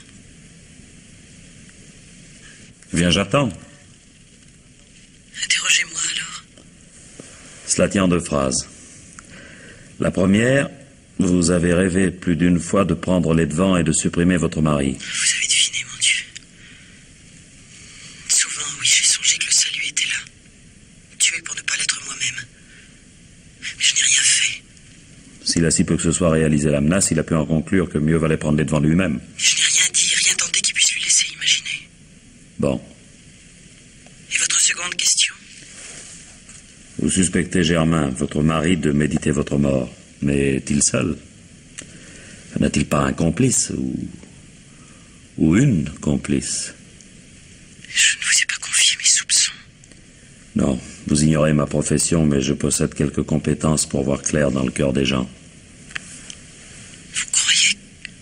Bien, j'attends. Interrogez-moi alors. Cela tient en deux phrases. La première, vous avez rêvé plus d'une fois de prendre les devants et de supprimer votre mari. Vous avez deviné, mon Dieu. Souvent, oui, j'ai songé que le salut était là. Tué pour ne pas l'être moi-même. Mais je n'ai rien fait. S'il a si peu que ce soit réalisé la menace, il a pu en conclure que mieux valait prendre les devants lui-même. Je n'ai rien dit, rien tenté qui puisse lui laisser imaginer. Bon. Et votre seconde question? Vous suspectez Germain, votre mari, de méditer votre mort. Mais est-il seul? N'a-t-il pas un complice ou... Ou une complice. Je ne vous ai pas confié mes soupçons. Non, vous ignorez ma profession, mais je possède quelques compétences pour voir clair dans le cœur des gens. Vous croyez...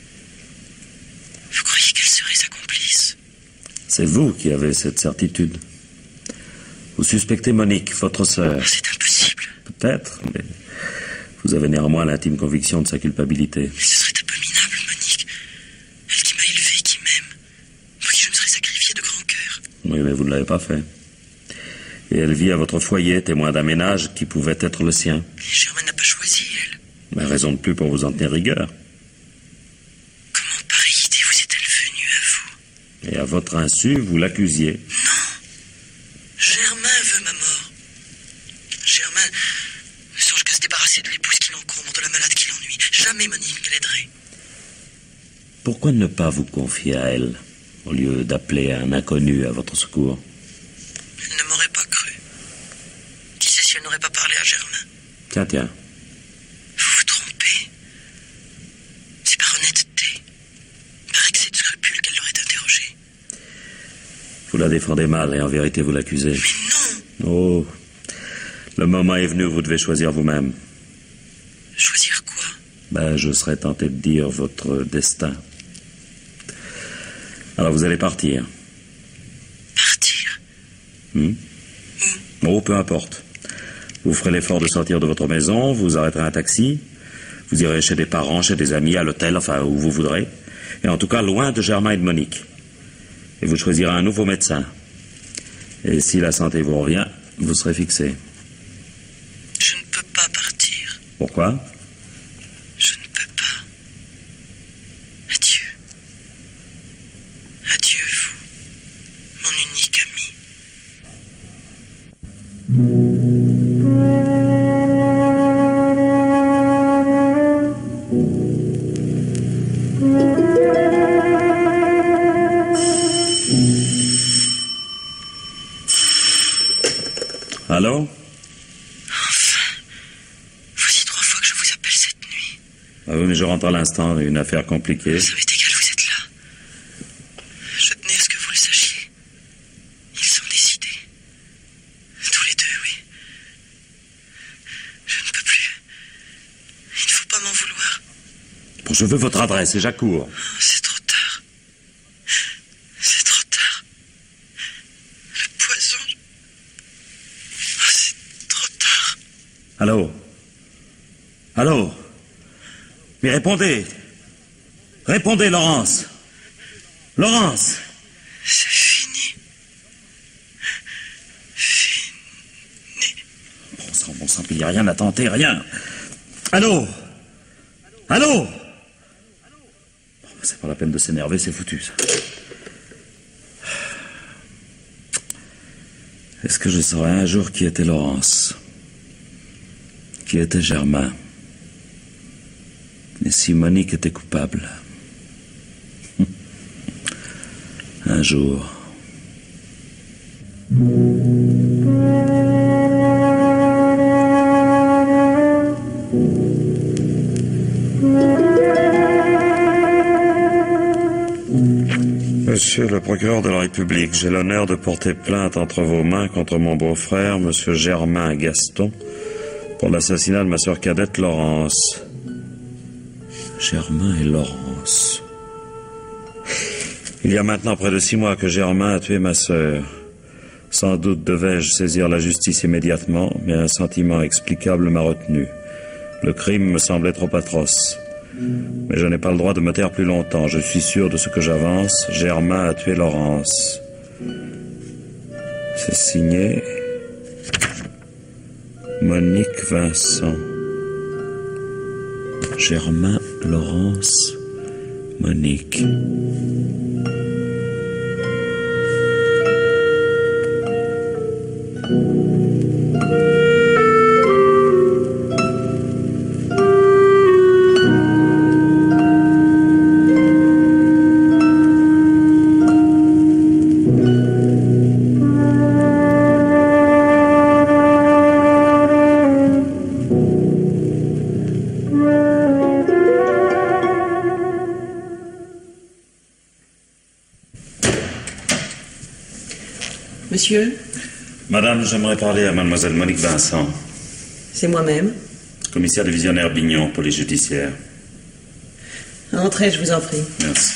Vous croyez qu'elle serait sa complice? C'est vous qui avez cette certitude. Vous suspectez Monique, votre sœur. C'est impossible. Peut-être, mais vous avez néanmoins l'intime conviction de sa culpabilité. Mais ce serait abominable, Monique. Elle qui m'a élevé, qui m'aime. Moi qui je me serais sacrifié de grand cœur. Oui, mais vous ne l'avez pas fait. Et elle vit à votre foyer, témoin d'un ménage qui pouvait être le sien. Germaine n'a pas choisi, elle. Mais raison de plus pour vous en tenir rigueur. Comment pareille idée vous est-elle venue à vous? Et à votre insu, vous l'accusiez. Non. Germain veut ma mort. Germain ne songe qu'à se débarrasser de l'épouse qui l'encombre, de la malade qui l'ennuie. Jamais Monique ne l'aiderait. Pourquoi ne pas vous confier à elle, au lieu d'appeler un inconnu à votre secours? Elle ne m'aurait pas cru. Qui sait si elle n'aurait pas parlé à Germain? Tiens, tiens. Vous vous trompez. C'est par honnêteté, par excès de scrupule qu'elle l'aurait interrogé. Vous la défendez mal et en vérité vous l'accusez. Mais non. Oh, le moment est venu, vous devez choisir vous-même. Choisir quoi? Ben, je serais tenté de dire votre destin. Alors vous allez partir. Partir? Hmm? Oh, peu importe. Vous ferez l'effort de sortir de votre maison, vous arrêterez un taxi, vous irez chez des parents, chez des amis, à l'hôtel, enfin où vous voudrez, et en tout cas loin de Germain et de Monique. Et vous choisirez un nouveau médecin. Et si la santé vous revient, vous serez fixé. Je ne peux pas partir. Pourquoi? Je ne peux pas. Adieu. Adieu, vous, mon unique ami. Allô? Enfin, voici trois fois que je vous appelle cette nuit. Ah oui, mais je rentre à l'instant, une affaire compliquée. Ça m'est égal, vous êtes là. Je tenais à ce que vous le sachiez. Ils sont décidés. Tous les deux, oui. Je ne peux plus. Il ne faut pas m'en vouloir. Bon, je veux votre adresse et j'accours. Oh, c'est trop tard. C'est trop tard. Le poison... Oh, c'est trop tard. Allô? Allô? Mais répondez. Répondez, Laurence. Laurence. C'est fini. Fini. Bon sang, bon sang, il n'y a rien à tenter, rien. Allô? Allô? Bon, c'est pas la peine de s'énerver, c'est foutu, ça. Est-ce que je saurais un jour qui était Laurence? Qui était Germain? Et si Monique était coupable? Un jour. Monsieur le procureur de la République, j'ai l'honneur de porter plainte entre vos mains contre mon beau-frère, monsieur Germain Gaston, pour l'assassinat de ma sœur cadette Laurence. Germain et Laurence. Il y a maintenant près de six mois que Germain a tué ma sœur. Sans doute devais-je saisir la justice immédiatement, mais un sentiment explicable m'a retenu. Le crime me semblait trop atroce. Mais je n'ai pas le droit de me taire plus longtemps. Je suis sûr de ce que j'avance. Germain a tué Laurence. C'est signé Monique Vincent. Germain, Laurence, Monique. Monsieur? Madame, j'aimerais parler à mademoiselle Monique Vincent. C'est moi-même. Commissaire divisionnaire Bignon, police judiciaire. Entrez, je vous en prie. Merci.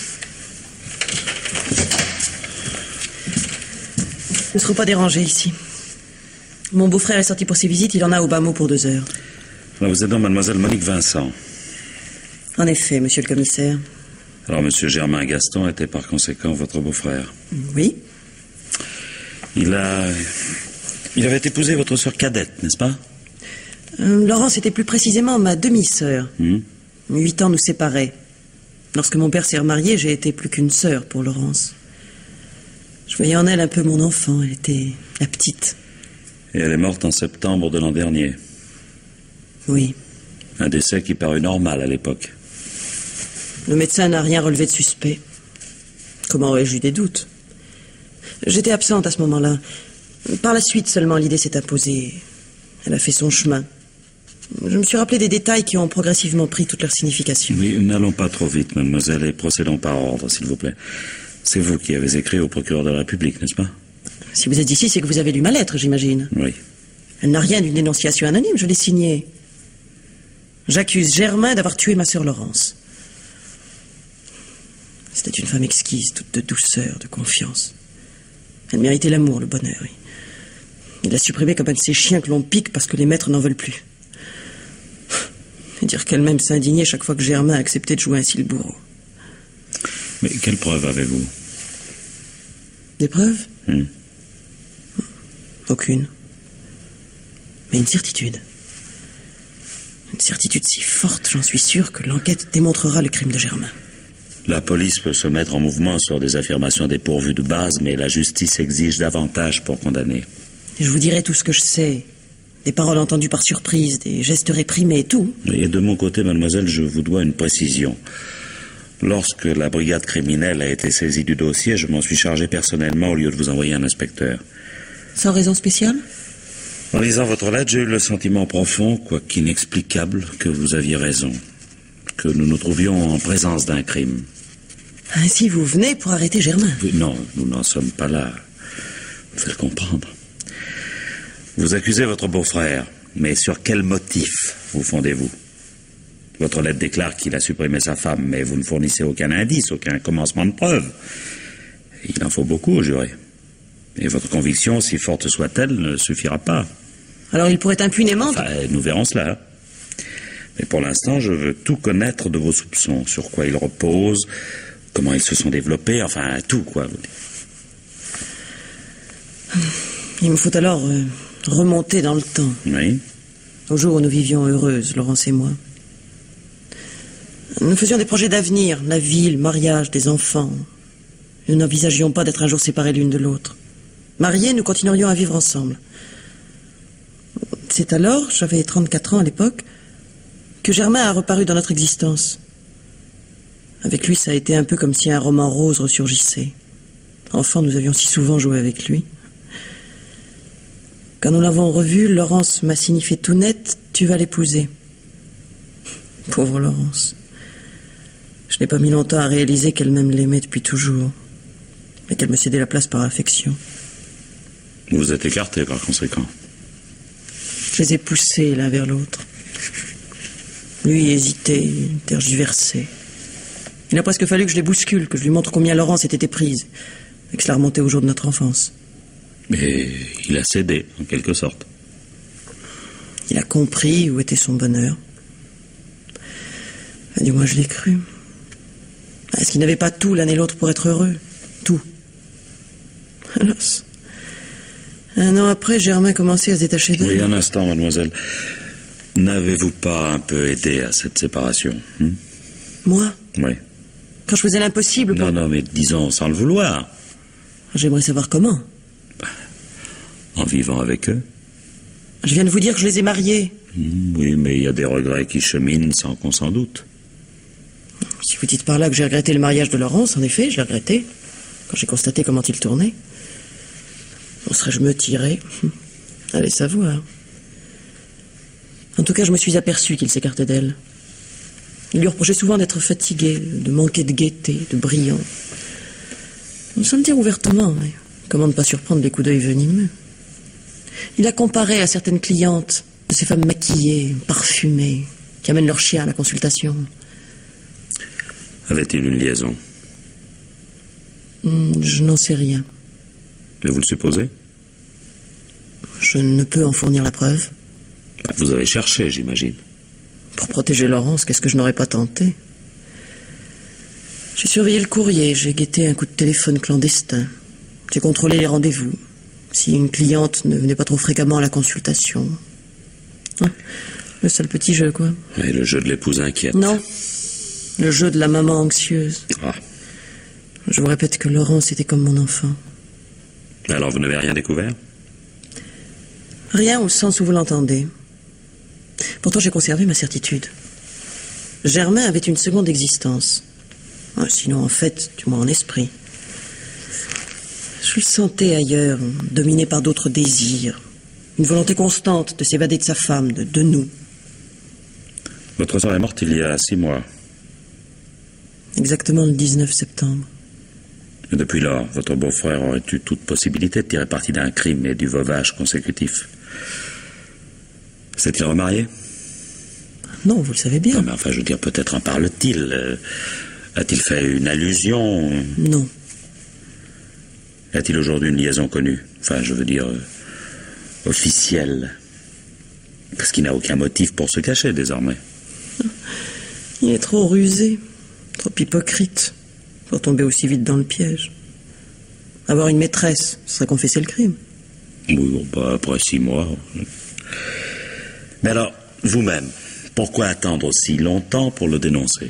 Ne seront pas dérangés ici. Mon beau-frère est sorti pour ses visites, il en a au bas mot pour deux heures. Alors vous êtes donc mademoiselle Monique Vincent. En effet, monsieur le commissaire. Alors monsieur Germain Gaston était par conséquent votre beau-frère. Oui. Il a... Il avait épousé votre sœur cadette, n'est-ce pas? euh, Laurence était plus précisément ma demi-sœur. Mmh. Huit ans nous séparaient. Lorsque mon père s'est remarié, j'ai été plus qu'une sœur pour Laurence. Je voyais en elle un peu mon enfant, elle était la petite. Et elle est morte en septembre de l'an dernier. Oui. Un décès qui parut normal à l'époque. Le médecin n'a rien relevé de suspect. Comment aurais-je eu des doutes? J'étais absente à ce moment-là. Par la suite seulement, l'idée s'est imposée. Elle a fait son chemin. Je me suis rappelé des détails qui ont progressivement pris toute leur signification. Oui, n'allons pas trop vite, mademoiselle, et procédons par ordre, s'il vous plaît. C'est vous qui avez écrit au procureur de la République, n'est-ce pas? Si vous êtes ici, c'est que vous avez lu ma lettre, j'imagine. Oui. Elle n'a rien d'une dénonciation anonyme, je l'ai signée. J'accuse Germain d'avoir tué ma sœur Laurence. C'était une femme exquise, toute de douceur, de confiance. Elle méritait l'amour, le bonheur, oui. Il l'a supprimée comme un de ces chiens que l'on pique parce que les maîtres n'en veulent plus. Et dire qu'elle-même s'indignait chaque fois que Germain acceptait de jouer ainsi le bourreau. Mais quelle preuve avez-vous? Des preuves? hmm. Aucune. Mais une certitude. Une certitude si forte, j'en suis sûr, que l'enquête démontrera le crime de Germain. La police peut se mettre en mouvement sur des affirmations dépourvues de base, mais la justice exige davantage pour condamner. Je vous dirai tout ce que je sais. Des paroles entendues par surprise, des gestes réprimés, tout. Et de mon côté, mademoiselle, je vous dois une précision. Lorsque la brigade criminelle a été saisie du dossier, je m'en suis chargé personnellement au lieu de vous envoyer un inspecteur. Sans raison spéciale? En lisant votre lettre, j'ai eu le sentiment profond, quoique inexplicable, que vous aviez raison. Que nous nous trouvions en présence d'un crime. Ainsi, vous venez pour arrêter Germain? Non, nous n'en sommes pas là. Vous devez le comprendre. Vous accusez votre beau-frère, mais sur quel motif vous fondez-vous? Votre lettre déclare qu'il a supprimé sa femme, mais vous ne fournissez aucun indice, aucun commencement de preuve. Il en faut beaucoup au juré. Et votre conviction, si forte soit-elle, ne suffira pas. Alors il pourrait impunément... Enfin, nous verrons cela. Mais pour l'instant, je veux tout connaître de vos soupçons, sur quoi ils reposent, comment ils se sont développés, enfin, tout, quoi. Il me faut alors euh, remonter dans le temps. Oui. Au jour où nous vivions heureuses, Laurence et moi. Nous faisions des projets d'avenir, la vie, le mariage, des enfants. Nous n'envisagions pas d'être un jour séparés l'une de l'autre. Mariés, nous continuerions à vivre ensemble. C'est alors, j'avais trente-quatre ans à l'époque, que Germain a reparu dans notre existence. Avec lui, ça a été un peu comme si un roman rose ressurgissait. Enfant, nous avions si souvent joué avec lui. Quand nous l'avons revu, Laurence m'a signifié tout net, tu vas l'épouser. Pauvre Laurence. Je n'ai pas mis longtemps à réaliser qu'elle-même l'aimait depuis toujours, et qu'elle me cédait la place par affection. Vous vous êtes écartés par conséquent. Je les ai poussés l'un vers l'autre. Lui hésitait, tergiversait. Il a presque fallu que je les bouscule, que je lui montre combien Laurence était éprise, et que cela remontait au jour de notre enfance. Mais il a cédé, en quelque sorte. Il a compris où était son bonheur. Du moins, je l'ai cru. Est-ce qu'il n'avait pas tout l'un et l'autre pour être heureux? Tout. Hélas. Un an après, Germain commençait à se détacher d'elle. Oui, un instant, mademoiselle. N'avez-vous pas un peu aidé à cette séparation hein? Moi? Oui. Quand je faisais l'impossible pour... Non, non, mais disons sans le vouloir. J'aimerais savoir comment. En vivant avec eux. Je viens de vous dire que je les ai mariés. Mmh, oui, mais il y a des regrets qui cheminent sans qu'on s'en doute. Si vous dites par là que j'ai regretté le mariage de Laurence, en effet, je l'ai regretté. Quand j'ai constaté comment il tournait. On serait-je me tirer? Allez savoir. En tout cas, je me suis aperçu qu'il s'écartait d'elle. Il lui reprochait souvent d'être fatigué, de manquer de gaieté, de brillant. Sans le dire ouvertement, mais Comment ne pas surprendre les coups d'œil venimeux? Il a comparé à certaines clientes de ces femmes maquillées, parfumées, qui amènent leur chien à la consultation. Avait-il une liaison? Je n'en sais rien. Mais vous le supposez? Je ne peux en fournir la preuve. Vous avez cherché, j'imagine. Pour protéger Laurence, qu'est-ce que je n'aurais pas tenté? J'ai surveillé le courrier, j'ai guetté un coup de téléphone clandestin. J'ai contrôlé les rendez-vous. Si une cliente ne venait pas trop fréquemment à la consultation. Hein? Le seul petit jeu, quoi. Et le jeu de l'épouse inquiète. Non. Le jeu de la maman anxieuse. Ah. Je vous répète que Laurence était comme mon enfant. Alors vous n'avez rien découvert? Rien au sens où vous l'entendez. Pourtant j'ai conservé ma certitude. Germain avait une seconde existence. Sinon en fait, du moins en esprit. Je le sentais ailleurs, dominé par d'autres désirs. Une volonté constante de s'évader de sa femme, de, de nous. Votre sœur est morte il y a six mois. Exactement le dix-neuf septembre. Et depuis lors, votre beau-frère aurait eu toute possibilité de tirer parti d'un crime et du veuvage consécutif. S'est-il remarié? Non, vous le savez bien. Non, mais enfin, je veux dire, peut-être en parle-t-il. Euh, a-t-il fait une allusion? Non. A-t-il aujourd'hui une liaison connue? Enfin, je veux dire, euh, officielle. Parce qu'il n'a aucun motif pour se cacher, désormais. Il est trop rusé, trop hypocrite, pour tomber aussi vite dans le piège. Avoir une maîtresse, ce serait confesser le crime. Oui, bon, bah, après six mois. Mais alors, vous-même, pourquoi attendre aussi longtemps pour le dénoncer?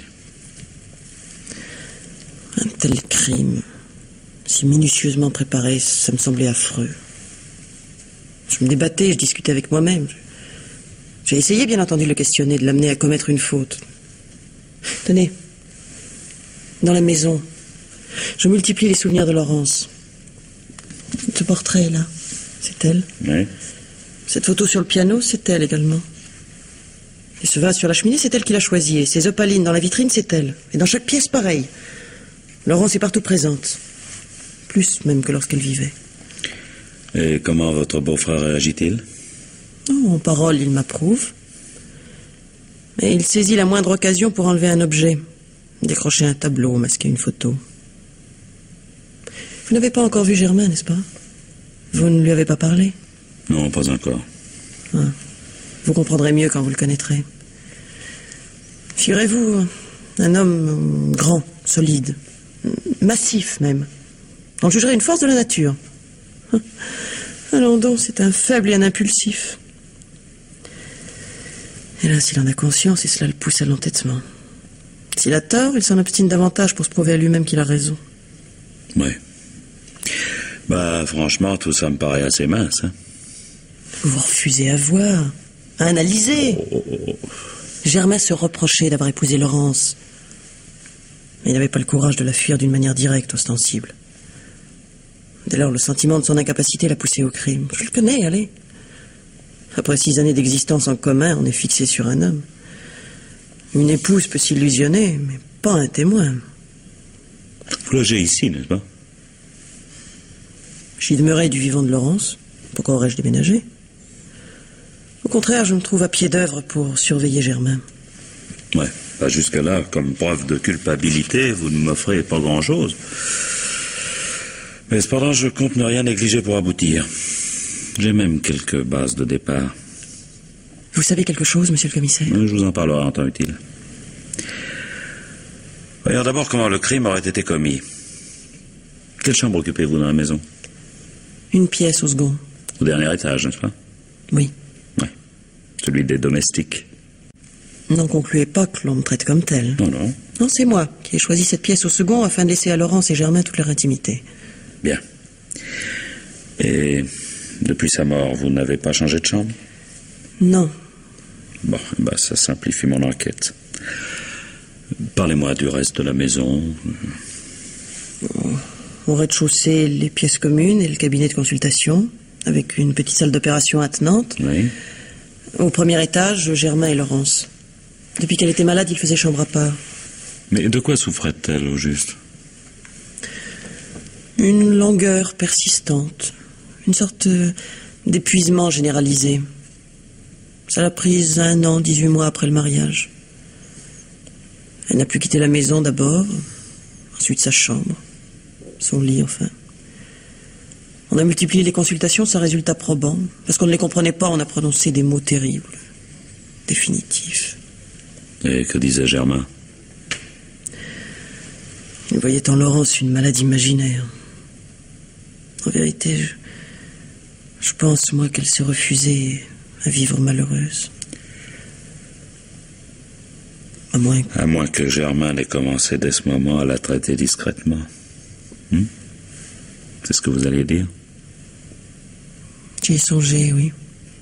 Un tel crime, si minutieusement préparé, ça me semblait affreux. Je me débattais, je discutais avec moi-même. J'ai essayé, bien entendu, de le questionner, de l'amener à commettre une faute. Tenez, dans la maison, je multiplie les souvenirs de Laurence. Ce portrait-là, c'est elle. Oui. Cette photo sur le piano, c'est elle également. Et ce vase sur la cheminée, c'est elle qui l'a choisi. Et ces opalines dans la vitrine, c'est elle. Et dans chaque pièce, pareil. Laurence est partout présente. Plus même que lorsqu'elle vivait. Et comment votre beau-frère réagit-il? Oh, en parole, il m'approuve. Mais il saisit la moindre occasion pour enlever un objet. Décrocher un tableau, masquer une photo. Vous n'avez pas encore vu Germain, n'est-ce pas? Vous ne lui avez pas parlé? Non, pas encore. Ah. Vous comprendrez mieux quand vous le connaîtrez. Figurez-vous, un homme grand, solide, massif même. On jugerait une force de la nature. Allons donc, c'est un faible et un impulsif. Et là, s'il en a conscience, et cela le pousse à l'entêtement. S'il a tort, il s'en obstine davantage pour se prouver à lui-même qu'il a raison. Oui. Bah, franchement, tout ça me paraît assez mince, hein. Vous vous refusez à voir, à analyser. Oh, oh, oh. Germain se reprochait d'avoir épousé Laurence. Mais il n'avait pas le courage de la fuir d'une manière directe, ostensible. Dès lors, le sentiment de son incapacité l'a poussé au crime. Je le connais, allez. Après six années d'existence en commun, on est fixé sur un homme. Une épouse peut s'illusionner, mais pas un témoin. Vous logez ici, n'est-ce pas? J'y demeurais du vivant de Laurence. Pourquoi aurais-je déménagé? Au contraire, je me trouve à pied d'œuvre pour surveiller Germain. Ouais, bah jusque-là, comme preuve de culpabilité, vous ne m'offrez pas grand-chose. Mais cependant, je compte ne rien négliger pour aboutir. J'ai même quelques bases de départ. Vous savez quelque chose, monsieur le commissaire? Je vous en parlerai en temps utile. Voyons d'abord comment le crime aurait été commis. Quelle chambre occupez-vous dans la maison? Une pièce au second. Au dernier étage, n'est-ce pas? Oui. Oui. Celui des domestiques. N'en concluez pas que l'on me traite comme tel. Non, non. Non, c'est moi qui ai choisi cette pièce au second afin de laisser à Laurence et Germain toute leur intimité. Bien. Et depuis sa mort, vous n'avez pas changé de chambre? Non. Bon, bah ça simplifie mon enquête. Parlez-moi du reste de la maison. Au rez-de-chaussée, les pièces communes et le cabinet de consultation, avec une petite salle d'opération attenante. Oui. Au premier étage, Germain et Laurence. Depuis qu'elle était malade, ils faisaient chambre à part. Mais de quoi souffrait-elle, au juste? Une langueur persistante, une sorte d'épuisement généralisé. Ça l'a prise un an, dix-huit mois après le mariage. Elle n'a plus quitté la maison d'abord, ensuite sa chambre, son lit enfin. On a multiplié les consultations sans résultat probant, parce qu'on ne les comprenait pas, on a prononcé des mots terribles, définitifs. Et que disait Germain? Il voyait en Laurence une maladie imaginaire. En vérité, je, je pense, moi, qu'elle se refusait à vivre malheureuse. À moins que... À moins que Germain n'ait commencé dès ce moment à la traiter discrètement. Hmm? C'est ce que vous alliez dire? J'y ai songé, oui.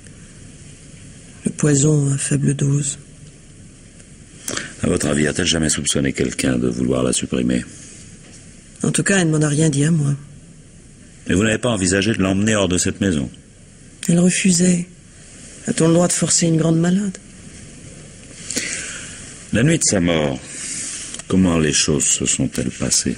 Le poison à faible dose. À votre avis, a-t-elle jamais soupçonné quelqu'un de vouloir la supprimer? En tout cas, elle ne m'en a rien dit à moi. Et vous n'avez pas envisagé de l'emmener hors de cette maison? Elle refusait. A-t-on le droit de forcer une grande malade? La nuit de sa mort, comment les choses se sont-elles passées?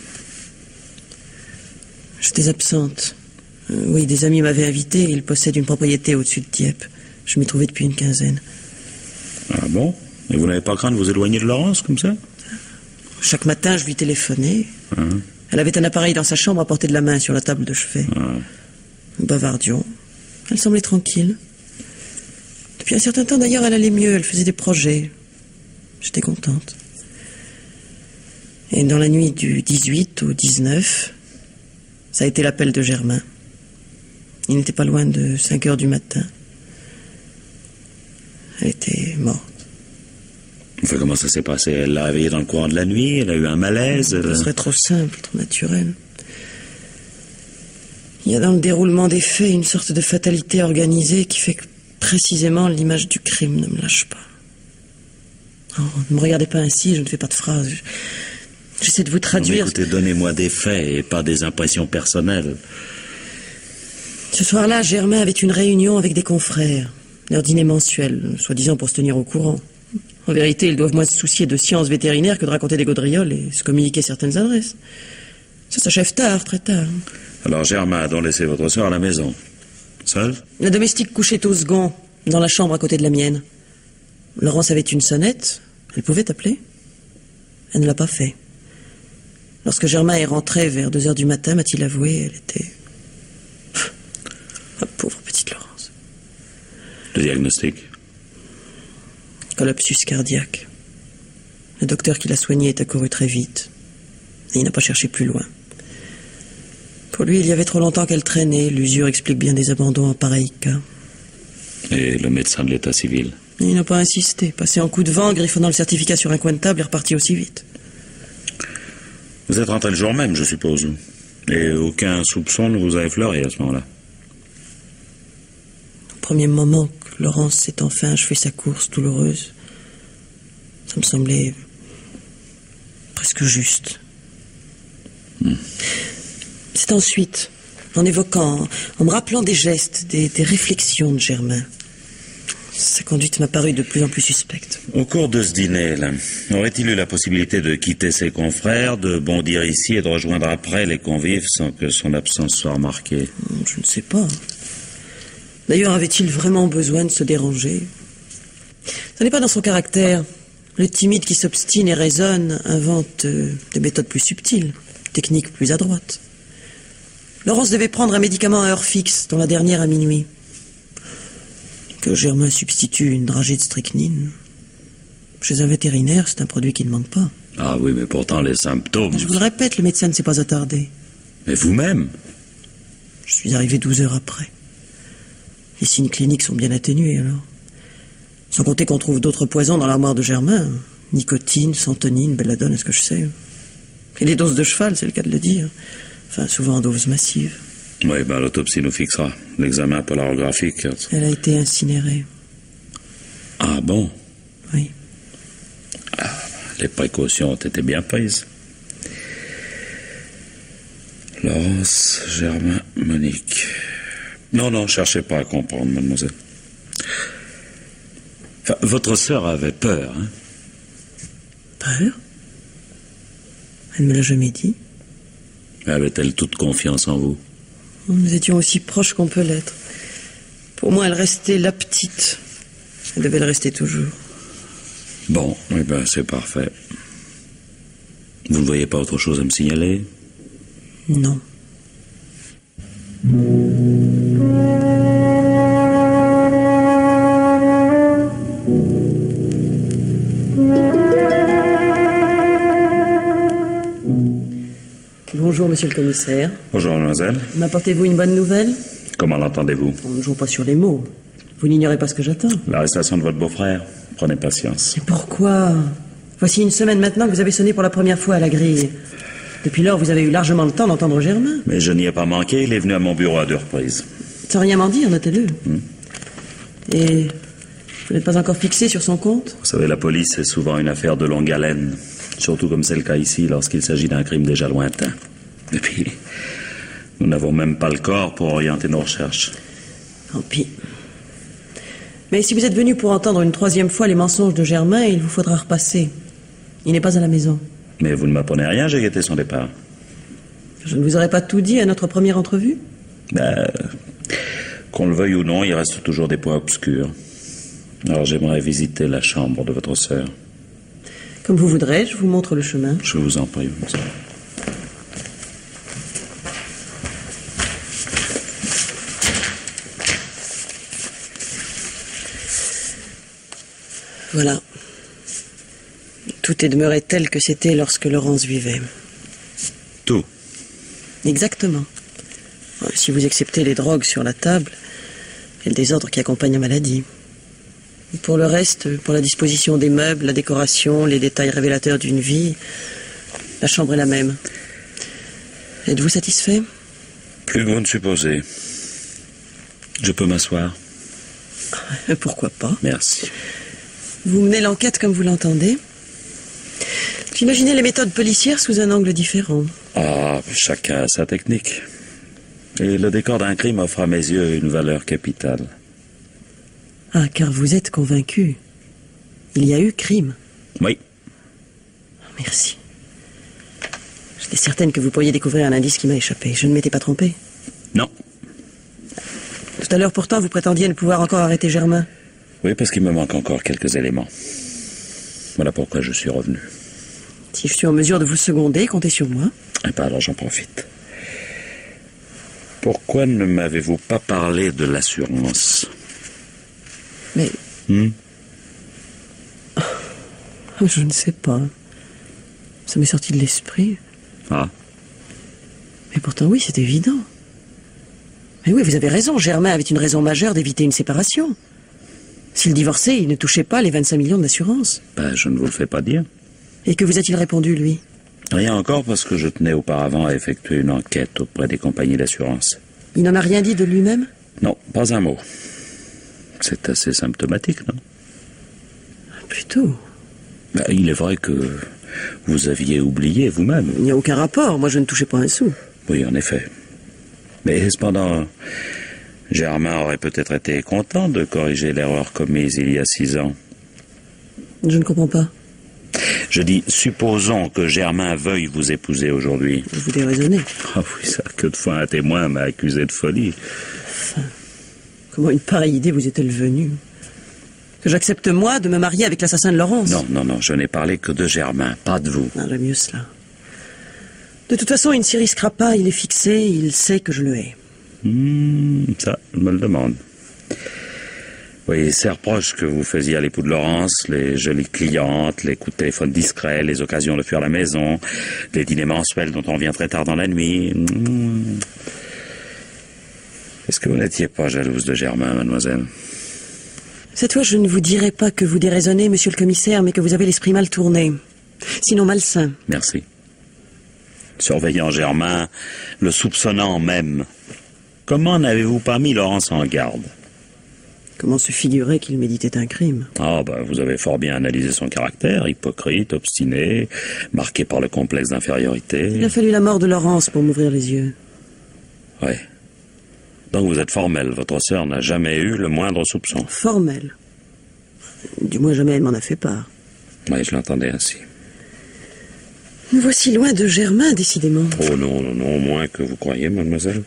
J'étais absente. Euh, oui, des amis m'avaient invité. Ils possèdent une propriété au-dessus de Dieppe. Je m'y trouvais depuis une quinzaine. Ah bon? Et vous n'avez pas craint de vous éloigner de Laurence, comme ça? Chaque matin, je lui téléphonais. Hein? Elle avait un appareil dans sa chambre à portée de la main sur la table de chevet. Ah. Nous bavardions. Elle semblait tranquille. Depuis un certain temps, d'ailleurs, elle allait mieux. Elle faisait des projets. J'étais contente. Et dans la nuit du dix-huit au dix-neuf, ça a été l'appel de Germain. Il n'était pas loin de cinq heures du matin. Elle était morte. Enfin, comment ça s'est passé? Elle l'a réveillée dans le courant de la nuit? Elle a eu un malaise? Ce serait trop simple, trop naturel. Il y a dans le déroulement des faits une sorte de fatalité organisée qui fait que précisément l'image du crime ne me lâche pas. Oh, ne me regardez pas ainsi, je ne fais pas de phrases. Je... J'essaie de vous traduire... Écoutez, donnez-moi des faits et pas des impressions personnelles. Ce soir-là, Germain avait une réunion avec des confrères. Leur dîner mensuel, soi-disant pour se tenir au courant. En vérité, ils doivent moins se soucier de sciences vétérinaires que de raconter des gaudrioles et se communiquer certaines adresses. Ça s'achève tard, très tard. Alors Germain a donc laissé votre soeur à la maison. Seule? La domestique couchait au second, dans la chambre à côté de la mienne. Laurence avait une sonnette. Elle pouvait appeler. Elle ne l'a pas fait. Lorsque Germain est rentré vers deux heures du matin, m'a-t-il avoué, elle était... Ah, pauvre petite Laurence. Le diagnostic? Collapsus cardiaque. Le docteur qui l'a soignée est accouru très vite. Et il n'a pas cherché plus loin. Pour lui, il y avait trop longtemps qu'elle traînait. L'usure explique bien des abandons en pareil cas. Et le médecin de l'état civil? Il n'a pas insisté. Passé en coup de vent, griffonnant le certificat sur un coin de table et reparti aussi vite. Vous êtes rentré le jour même, je suppose. Et aucun soupçon ne vous a effleuré à ce moment-là? Au premier moment que Laurence s'est enfin achevé sa course douloureuse, ça me semblait presque juste. Hmm. C'est ensuite, en évoquant, en me rappelant des gestes, des, des réflexions de Germain, sa conduite m'a paru de plus en plus suspecte. Au cours de ce dîner, là, aurait-il eu la possibilité de quitter ses confrères, de bondir ici et de rejoindre après les convives sans que son absence soit remarquée? Je ne sais pas. D'ailleurs, avait-il vraiment besoin de se déranger? Ce n'est pas dans son caractère. Le timide qui s'obstine et raisonne invente euh, des méthodes plus subtiles, techniques plus adroites. Laurence devait prendre un médicament à heure fixe, dont la dernière à minuit. Que Germain substitue une dragée de strychnine. Chez un vétérinaire, c'est un produit qui ne manque pas. Ah oui, mais pourtant les symptômes... Je vous le répète, le médecin ne s'est pas attardé. Mais vous-même? Je suis arrivé douze heures après. Les signes cliniques sont bien atténués, alors. Sans compter qu'on trouve d'autres poisons dans l'armoire de Germain. Nicotine, santonine, belladone, est-ce que je sais. Et les doses de cheval, c'est le cas de le dire. Enfin, souvent en doses massives. Oui, ben l'autopsie nous fixera. L'examen polarographique... Elle a été incinérée. Ah bon? Oui. Ah, les précautions ont été bien prises. Laurence, Germain, Monique... Non, non, cherchez pas à comprendre, mademoiselle. Enfin, votre sœur avait peur, hein? Peur? Elle ne me l'a jamais dit. Avait-elle toute confiance en vous? Nous étions aussi proches qu'on peut l'être. Pour moi, elle restait la petite. Elle devait le rester toujours. Bon, eh ben, c'est parfait. Vous ne voyez pas autre chose à me signaler? Non. Bonjour, monsieur le commissaire. Bonjour, mademoiselle. M'apportez-vous une bonne nouvelle? Comment l'entendez-vous? On ne joue pas sur les mots. Vous n'ignorez pas ce que j'attends. L'arrestation de votre beau-frère. Prenez patience. Et pourquoi? Voici une semaine maintenant que vous avez sonné pour la première fois à la grille. Depuis lors, vous avez eu largement le temps d'entendre Germain. Mais je n'y ai pas manqué, il est venu à mon bureau à deux reprises. Sans rien m'en dire, notez-le. Hmm. Et vous n'êtes pas encore fixé sur son compte? Vous savez, la police est souvent une affaire de longue haleine. Surtout comme c'est le cas ici, lorsqu'il s'agit d'un crime déjà lointain. Et puis, nous n'avons même pas le corps pour orienter nos recherches. Tant pis. Mais si vous êtes venu pour entendre une troisième fois les mensonges de Germain, il vous faudra repasser. Il n'est pas à la maison. Mais vous ne m'apprenez rien, j'ai guetté son départ. Je ne vous aurais pas tout dit à notre première entrevue? Ben, qu'on le veuille ou non, il reste toujours des points obscurs. Alors j'aimerais visiter la chambre de votre sœur. Comme vous voudrez, je vous montre le chemin. Je vous en prie, monsieur. Voilà. Tout est demeuré tel que c'était lorsque Laurence vivait. Tout? Exactement. Si vous acceptez les drogues sur la table et le désordre qui accompagne la maladie. Pour le reste, pour la disposition des meubles, la décoration, les détails révélateurs d'une vie, la chambre est la même. Êtes-vous satisfait? Plus que vous ne supposez. Je peux m'asseoir? Pourquoi pas? Merci. Vous menez l'enquête comme vous l'entendez. J'imaginais les méthodes policières sous un angle différent. Ah, chacun a sa technique. Et le décor d'un crime offre à mes yeux une valeur capitale. Ah, car vous êtes convaincu. Il y a eu crime. Oui. Merci. J'étais certaine que vous pourriez découvrir un indice qui m'a échappé. Je ne m'étais pas trompé. Non. Tout à l'heure, pourtant, vous prétendiez ne pouvoir encore arrêter Germain. Oui, parce qu'il me manque encore quelques éléments. Voilà pourquoi je suis revenu. Si je suis en mesure de vous seconder, comptez sur moi. Eh bien, alors j'en profite. Pourquoi ne m'avez-vous pas parlé de l'assurance? Mais... Hmm? Je ne sais pas. Ça m'est sorti de l'esprit. Ah. Mais pourtant, oui, c'est évident. Mais oui, vous avez raison. Germain avait une raison majeure d'éviter une séparation. S'il divorçait, il ne touchait pas les vingt-cinq millions d'assurance. Ben, je ne vous le fais pas dire. Et que vous a-t-il répondu, lui? Rien encore, parce que je tenais auparavant à effectuer une enquête auprès des compagnies d'assurance. Il n'en a rien dit de lui-même? Non, pas un mot. C'est assez symptomatique, non? Plutôt. Ben, il est vrai que vous aviez oublié vous-même. Il n'y a aucun rapport. Moi, je ne touchais pas un sou. Oui, en effet. Mais cependant, Germain aurait peut-être été content de corriger l'erreur commise il y a six ans. Je ne comprends pas. Je dis, supposons que Germain veuille vous épouser aujourd'hui. Vous déraisonnez. Ah oui, ça, que de fois un témoin m'a accusé de folie. Enfin, comment une pareille idée vous est-elle venue? Que j'accepte, moi, de me marier avec l'assassin de Laurence? Non, non, non, je n'ai parlé que de Germain, pas de vous. Non, j'aime mieux cela. De toute façon, il ne s'y risquera pas, il est fixé, il sait que je le hais. Mmh, ça, je me le demande. Oui, ces reproches que vous faisiez à l'époux de Laurence, les jolies clientes, les coups de téléphone discrets, les occasions de fuir la maison, les dîners mensuels dont on vient très tard dans la nuit. Mmh. Est-ce que vous n'étiez pas jalouse de Germain, mademoiselle? Cette fois, je ne vous dirai pas que vous déraisonnez, monsieur le commissaire, mais que vous avez l'esprit mal tourné. Sinon malsain. Merci. Surveillant Germain, le soupçonnant même, comment n'avez-vous pas mis Laurence en garde? Comment se figurer qu'il méditait un crime? Ah, ben, vous avez fort bien analysé son caractère, hypocrite, obstiné, marqué par le complexe d'infériorité. Il a fallu la mort de Laurence pour m'ouvrir les yeux. Oui. Donc vous êtes formel, votre sœur n'a jamais eu le moindre soupçon. Formel? Du moins jamais elle m'en a fait part. Oui, je l'entendais ainsi. Nous voici loin de Germain, décidément. Oh non, non, non, moins que vous croyez, mademoiselle.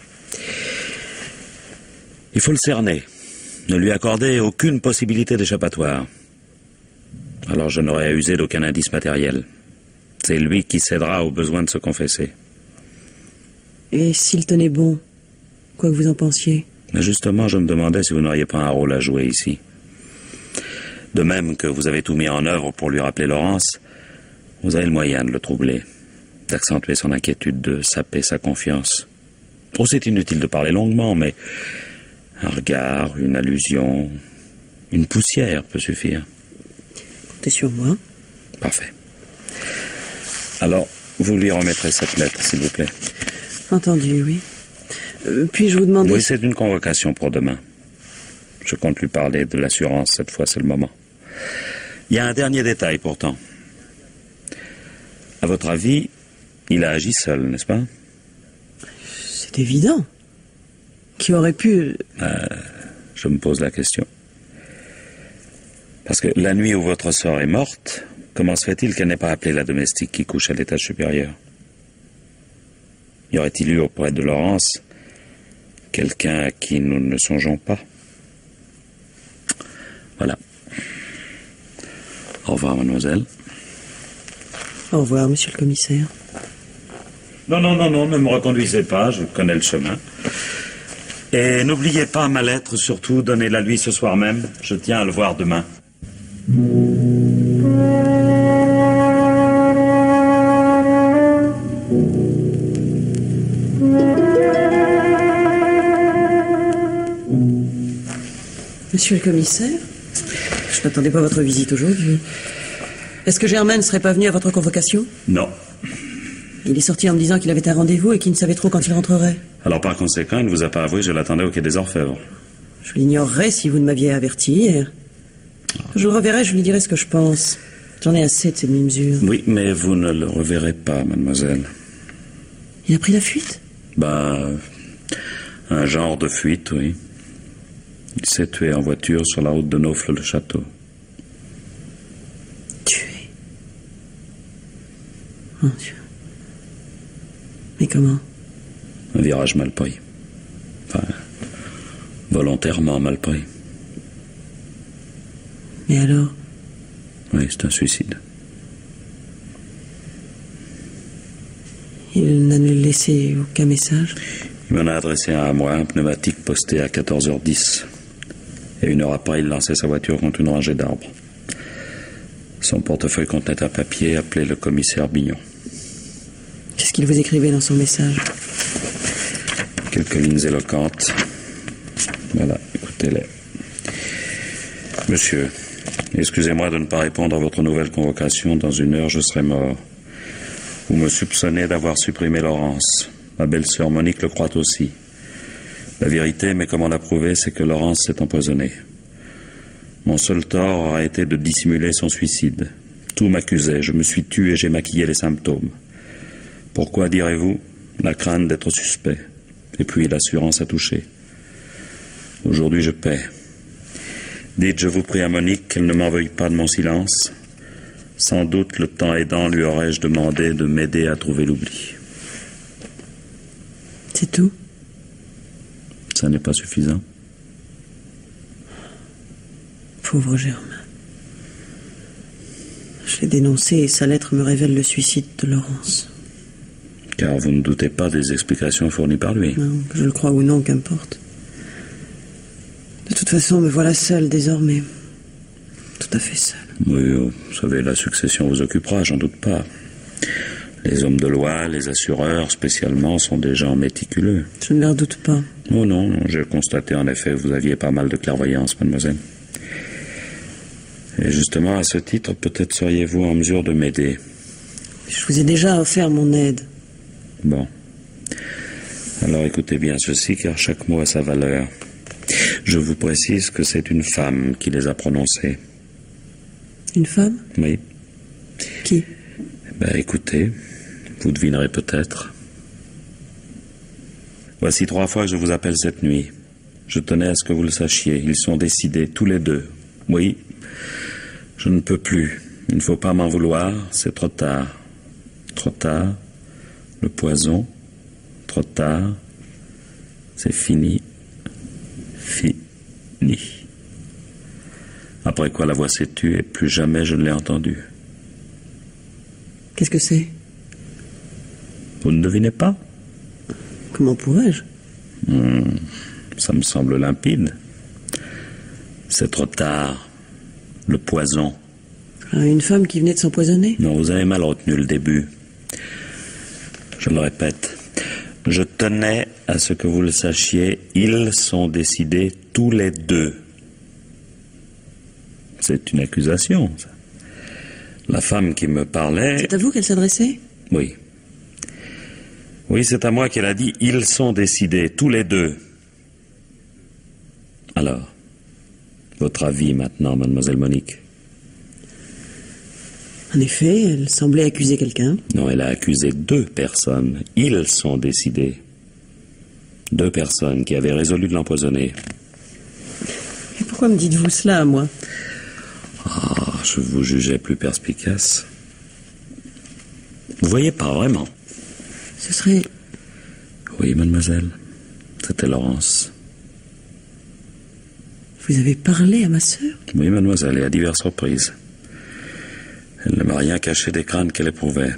Il faut le cerner. Ne lui accorder aucune possibilité d'échappatoire. Alors je n'aurai à user d'aucun indice matériel. C'est lui qui cédera au besoin de se confesser. Et s'il tenait bon, quoi que vous en pensiez? Mais justement, je me demandais si vous n'auriez pas un rôle à jouer ici. De même que vous avez tout mis en œuvre pour lui rappeler Laurence, vous avez le moyen de le troubler, d'accentuer son inquiétude, de saper sa confiance. Oh, c'est inutile de parler longuement, mais un regard, une allusion, une poussière peut suffire. Comptez sur moi. Parfait. Alors, vous lui remettrez cette lettre, s'il vous plaît. Entendu, oui. Euh, puis-je vous demander... Oui, c'est une convocation pour demain. Je compte lui parler de l'assurance, cette fois c'est le moment. Il y a un dernier détail pourtant. À votre avis, il a agi seul, n'est-ce pas? C'est évident. Qui aurait pu... Euh, je me pose la question. Parce que la nuit où votre sœur est morte, comment se fait-il qu'elle n'ait pas appelé la domestique qui couche à l'étage supérieur? Y aurait-il eu auprès de Laurence quelqu'un à qui nous ne songeons pas? Voilà. Au revoir, mademoiselle. Au revoir, monsieur le commissaire. Non, non, non, non, ne me reconduisez pas, je connais le chemin. Et n'oubliez pas ma lettre, surtout, donnez-la lui ce soir même. Je tiens à le voir demain. Monsieur le commissaire, je n'attendais pas votre visite aujourd'hui. Est-ce que Germain ne serait pas venu à votre convocation? Non. Il est sorti en me disant qu'il avait un rendez-vous et qu'il ne savait trop quand il rentrerait. Alors par conséquent, il ne vous a pas avoué, je l'attendais au quai des Orfèvres. Je l'ignorerais si vous ne m'aviez averti hier. Je le reverrai, je lui dirai ce que je pense. J'en ai assez de ces demi-mesures. Oui, mais vous ne le reverrez pas, mademoiselle. Il a pris la fuite? Ben, un genre de fuite, oui. Il s'est tué en voiture sur la route de Naufle-le-Château. Tué? Mon Dieu. Mais comment? Un virage mal pris. Enfin, volontairement mal pris. Mais alors? Oui, c'est un suicide. Il n'a laissé aucun message? Il m'en a adressé un à moi, un pneumatique posté à quatorze heures dix. Et une heure après, il lançait sa voiture contre une rangée d'arbres. Son portefeuille contenait un papier appelé le commissaire Bignon. Qu'est-ce qu'il vous écrivait dans son message? Quelques lignes éloquentes. Voilà, écoutez-les. Monsieur, excusez-moi de ne pas répondre à votre nouvelle convocation. Dans une heure, je serai mort. Vous me soupçonnez d'avoir supprimé Laurence. Ma belle-sœur Monique le croit aussi. La vérité, mais comment la prouver, c'est que Laurence s'est empoisonnée. Mon seul tort aura été de dissimuler son suicide. Tout m'accusait, je me suis tué et j'ai maquillé les symptômes. Pourquoi, direz-vous? La crainte d'être suspect. Et puis l'assurance a touché. Aujourd'hui, je paie. Dites, je vous prie à Monique qu'elle ne m'en veuille pas de mon silence. Sans doute, le temps aidant, lui aurais-je demandé de m'aider à trouver l'oubli. C'est tout? Ça n'est pas suffisant. Pauvre Germain. Je l'ai dénoncé et sa lettre me révèle le suicide de Laurence. Car vous ne doutez pas des explications fournies par lui. Non, que je le crois ou non, qu'importe. De toute façon, me voilà seule désormais. Tout à fait seule. Oui, vous savez, la succession vous occupera, j'en doute pas. Les hommes de loi, les assureurs spécialement, sont des gens méticuleux. Je ne leur doute pas. Oh non, non, j'ai constaté en effet que vous aviez pas mal de clairvoyance, mademoiselle. Et justement, à ce titre, peut-être seriez-vous en mesure de m'aider. Je vous ai déjà offert mon aide. Bon. Alors écoutez bien ceci, car chaque mot a sa valeur. Je vous précise que c'est une femme qui les a prononcés. Une femme? Oui. Qui? Ben écoutez, vous devinerez peut-être. Voici trois fois que je vous appelle cette nuit. Je tenais à ce que vous le sachiez. Ils sont décidés, tous les deux. Oui, je ne peux plus. Il ne faut pas m'en vouloir, c'est trop tard. Trop Trop tard. Le poison. Trop tard. C'est fini. Fini. Après quoi la voix s'est tue et plus jamais je ne l'ai entendue. Qu'est-ce que c'est? Vous ne devinez pas? Comment pourrais-je? Hmm, ça me semble limpide. C'est trop tard. Le poison. Une femme qui venait de s'empoisonner? Non, vous avez mal retenu le début. Je le répète. Je tenais à ce que vous le sachiez. Ils sont décidés tous les deux. C'est une accusation, ça. La femme qui me parlait... C'est à vous qu'elle s'adressait? Oui. Oui, c'est à moi qu'elle a dit « Ils sont décidés, tous les deux ». Alors, votre avis maintenant, mademoiselle Monique? En effet, elle semblait accuser quelqu'un. Non, elle a accusé deux personnes. Ils sont décidés. Deux personnes qui avaient résolu de l'empoisonner. Et pourquoi me dites-vous cela à moi? Ah, je vous jugeais plus perspicace. Vous voyez pas vraiment? Ce serait... Oui, mademoiselle. C'était Laurence. Vous avez parlé à ma sœur? Oui, mademoiselle, et à diverses reprises. Elle ne m'a rien caché des craintes qu'elle éprouvait.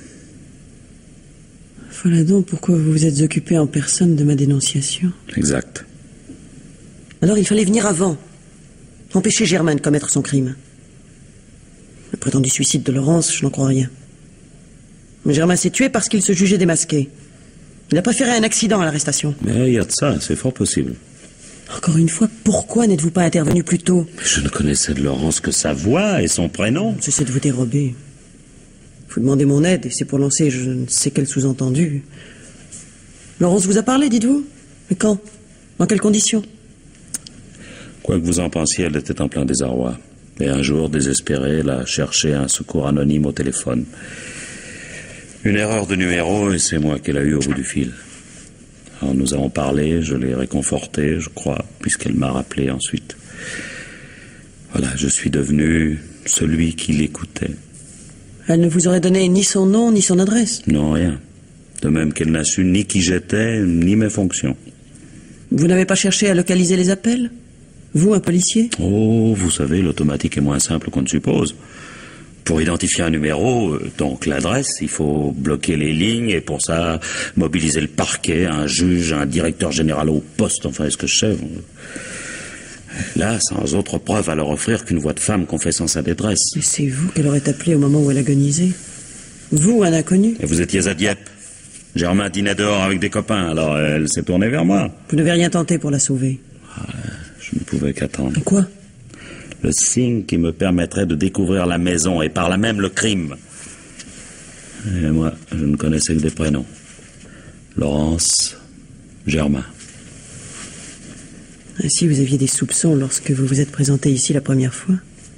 Voilà donc pourquoi vous vous êtes occupé en personne de ma dénonciation. Exact. Alors il fallait venir avant. Empêcher Germain de commettre son crime. Le prétendu suicide de Laurence, je n'en crois rien. Mais Germain s'est tué parce qu'il se jugeait démasqué. Il a préféré un accident à l'arrestation. Mais il y a de ça, c'est fort possible. Encore une fois, pourquoi n'êtes-vous pas intervenu plus tôt? Je ne connaissais de Laurence que sa voix et son prénom. Cessez de vous dérober. Vous demandez mon aide et c'est pour lancer je ne sais quel sous-entendu. Laurence vous a parlé, dites-vous? Mais quand? Dans quelles conditions? Quoi que vous en pensiez, elle était en plein désarroi. Et un jour, désespérée, elle a cherché un secours anonyme au téléphone. Une erreur de numéro et c'est moi qu'elle a eu au bout du fil. Alors nous avons parlé, je l'ai réconfortée, je crois, puisqu'elle m'a rappelé ensuite. Voilà, je suis devenu celui qui l'écoutait. Elle ne vous aurait donné ni son nom, ni son adresse? Non, rien. De même qu'elle n'a su ni qui j'étais, ni mes fonctions. Vous n'avez pas cherché à localiser les appels? Vous, un policier? Oh, vous savez, l'automatique est moins simple qu'on ne suppose. Pour identifier un numéro, donc l'adresse, il faut bloquer les lignes et pour ça, mobiliser le parquet, un juge, un directeur général au poste, enfin, est-ce que je sais? Là, sans autre preuve à leur offrir qu'une voix de femme confessant sa détresse. Et c'est vous qu'elle aurait appelé au moment où elle agonisait? Vous, un inconnu? Et vous étiez à Dieppe. Germain dînait dehors avec des copains, alors elle s'est tournée vers moi. Vous n'avez rien tenté pour la sauver? Ah, je ne pouvais qu'attendre. Quoi? Le signe qui me permettrait de découvrir la maison et par là même le crime. Et moi, je ne connaissais que des prénoms. Laurence, Germain. Ainsi, vous aviez des soupçons lorsque vous vous êtes présenté ici la première fois?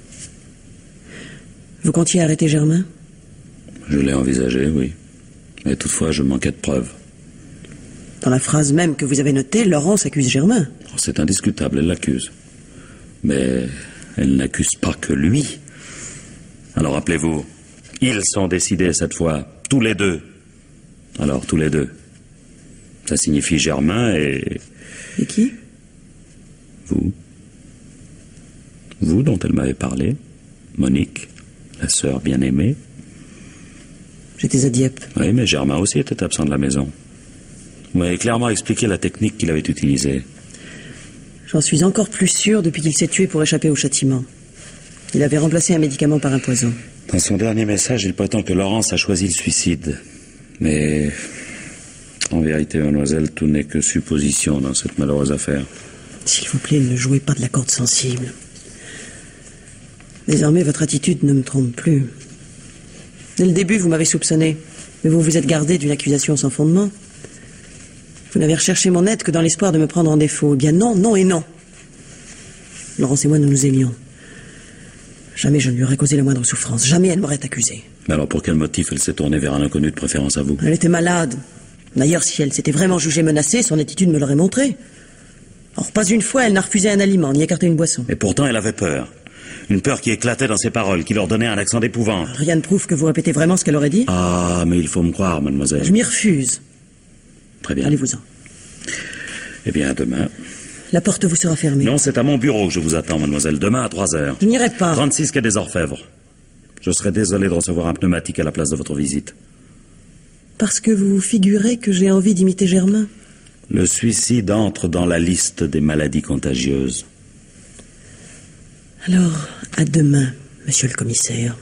Vous comptiez arrêter Germain? Je l'ai envisagé, oui. Mais toutefois, je manquais de preuves. Dans la phrase même que vous avez notée, Laurence accuse Germain. Oh, c'est indiscutable, elle l'accuse. Mais elle n'accuse pas que lui. Alors rappelez-vous, ils sont décidés cette fois, tous les deux. Alors, tous les deux. Ça signifie Germain et... Et qui? Vous. Vous dont elle m'avait parlé. Monique, la sœur bien-aimée. J'étais à Dieppe. Oui, mais Germain aussi était absent de la maison. Vous m'avez clairement expliqué la technique qu'il avait utilisée. J'en suis encore plus sûr depuis qu'il s'est tué pour échapper au châtiment. Il avait remplacé un médicament par un poison. Dans son dernier message, il prétend que Laurence a choisi le suicide. Mais, en vérité, mademoiselle, tout n'est que supposition dans cette malheureuse affaire. S'il vous plaît, ne jouez pas de la corde sensible. Désormais, votre attitude ne me trompe plus. Dès le début, vous m'avez soupçonné, mais vous vous êtes gardé d'une accusation sans fondement. Vous n'avez recherché mon aide que dans l'espoir de me prendre en défaut. Eh bien non, non et non. Laurence et moi, nous nous aimions. Jamais je ne lui aurais causé la moindre souffrance. Jamais elle m'aurait accusé. Mais alors pour quel motif elle s'est tournée vers un inconnu de préférence à vous? Elle était malade. D'ailleurs, si elle s'était vraiment jugée menacée, son attitude me l'aurait montré. Or, pas une fois, elle n'a refusé un aliment, ni écarté une boisson. Et pourtant, elle avait peur. Une peur qui éclatait dans ses paroles, qui leur donnait un accent d'épouvante. Rien ne prouve que vous répétez vraiment ce qu'elle aurait dit. Ah, mais il faut me croire, mademoiselle. Je m'y refuse. Très bien. Allez-vous-en. Eh bien, à demain. La porte vous sera fermée. Non, c'est à mon bureau que je vous attends, mademoiselle. Demain à trois heures. Je n'irai pas. trente-six quai des Orfèvres. Je serai désolé de recevoir un pneumatique à la place de votre visite. Parce que vous vous figurez que j'ai envie d'imiter Germain. Le suicide entre dans la liste des maladies contagieuses. Alors, à demain, monsieur le commissaire.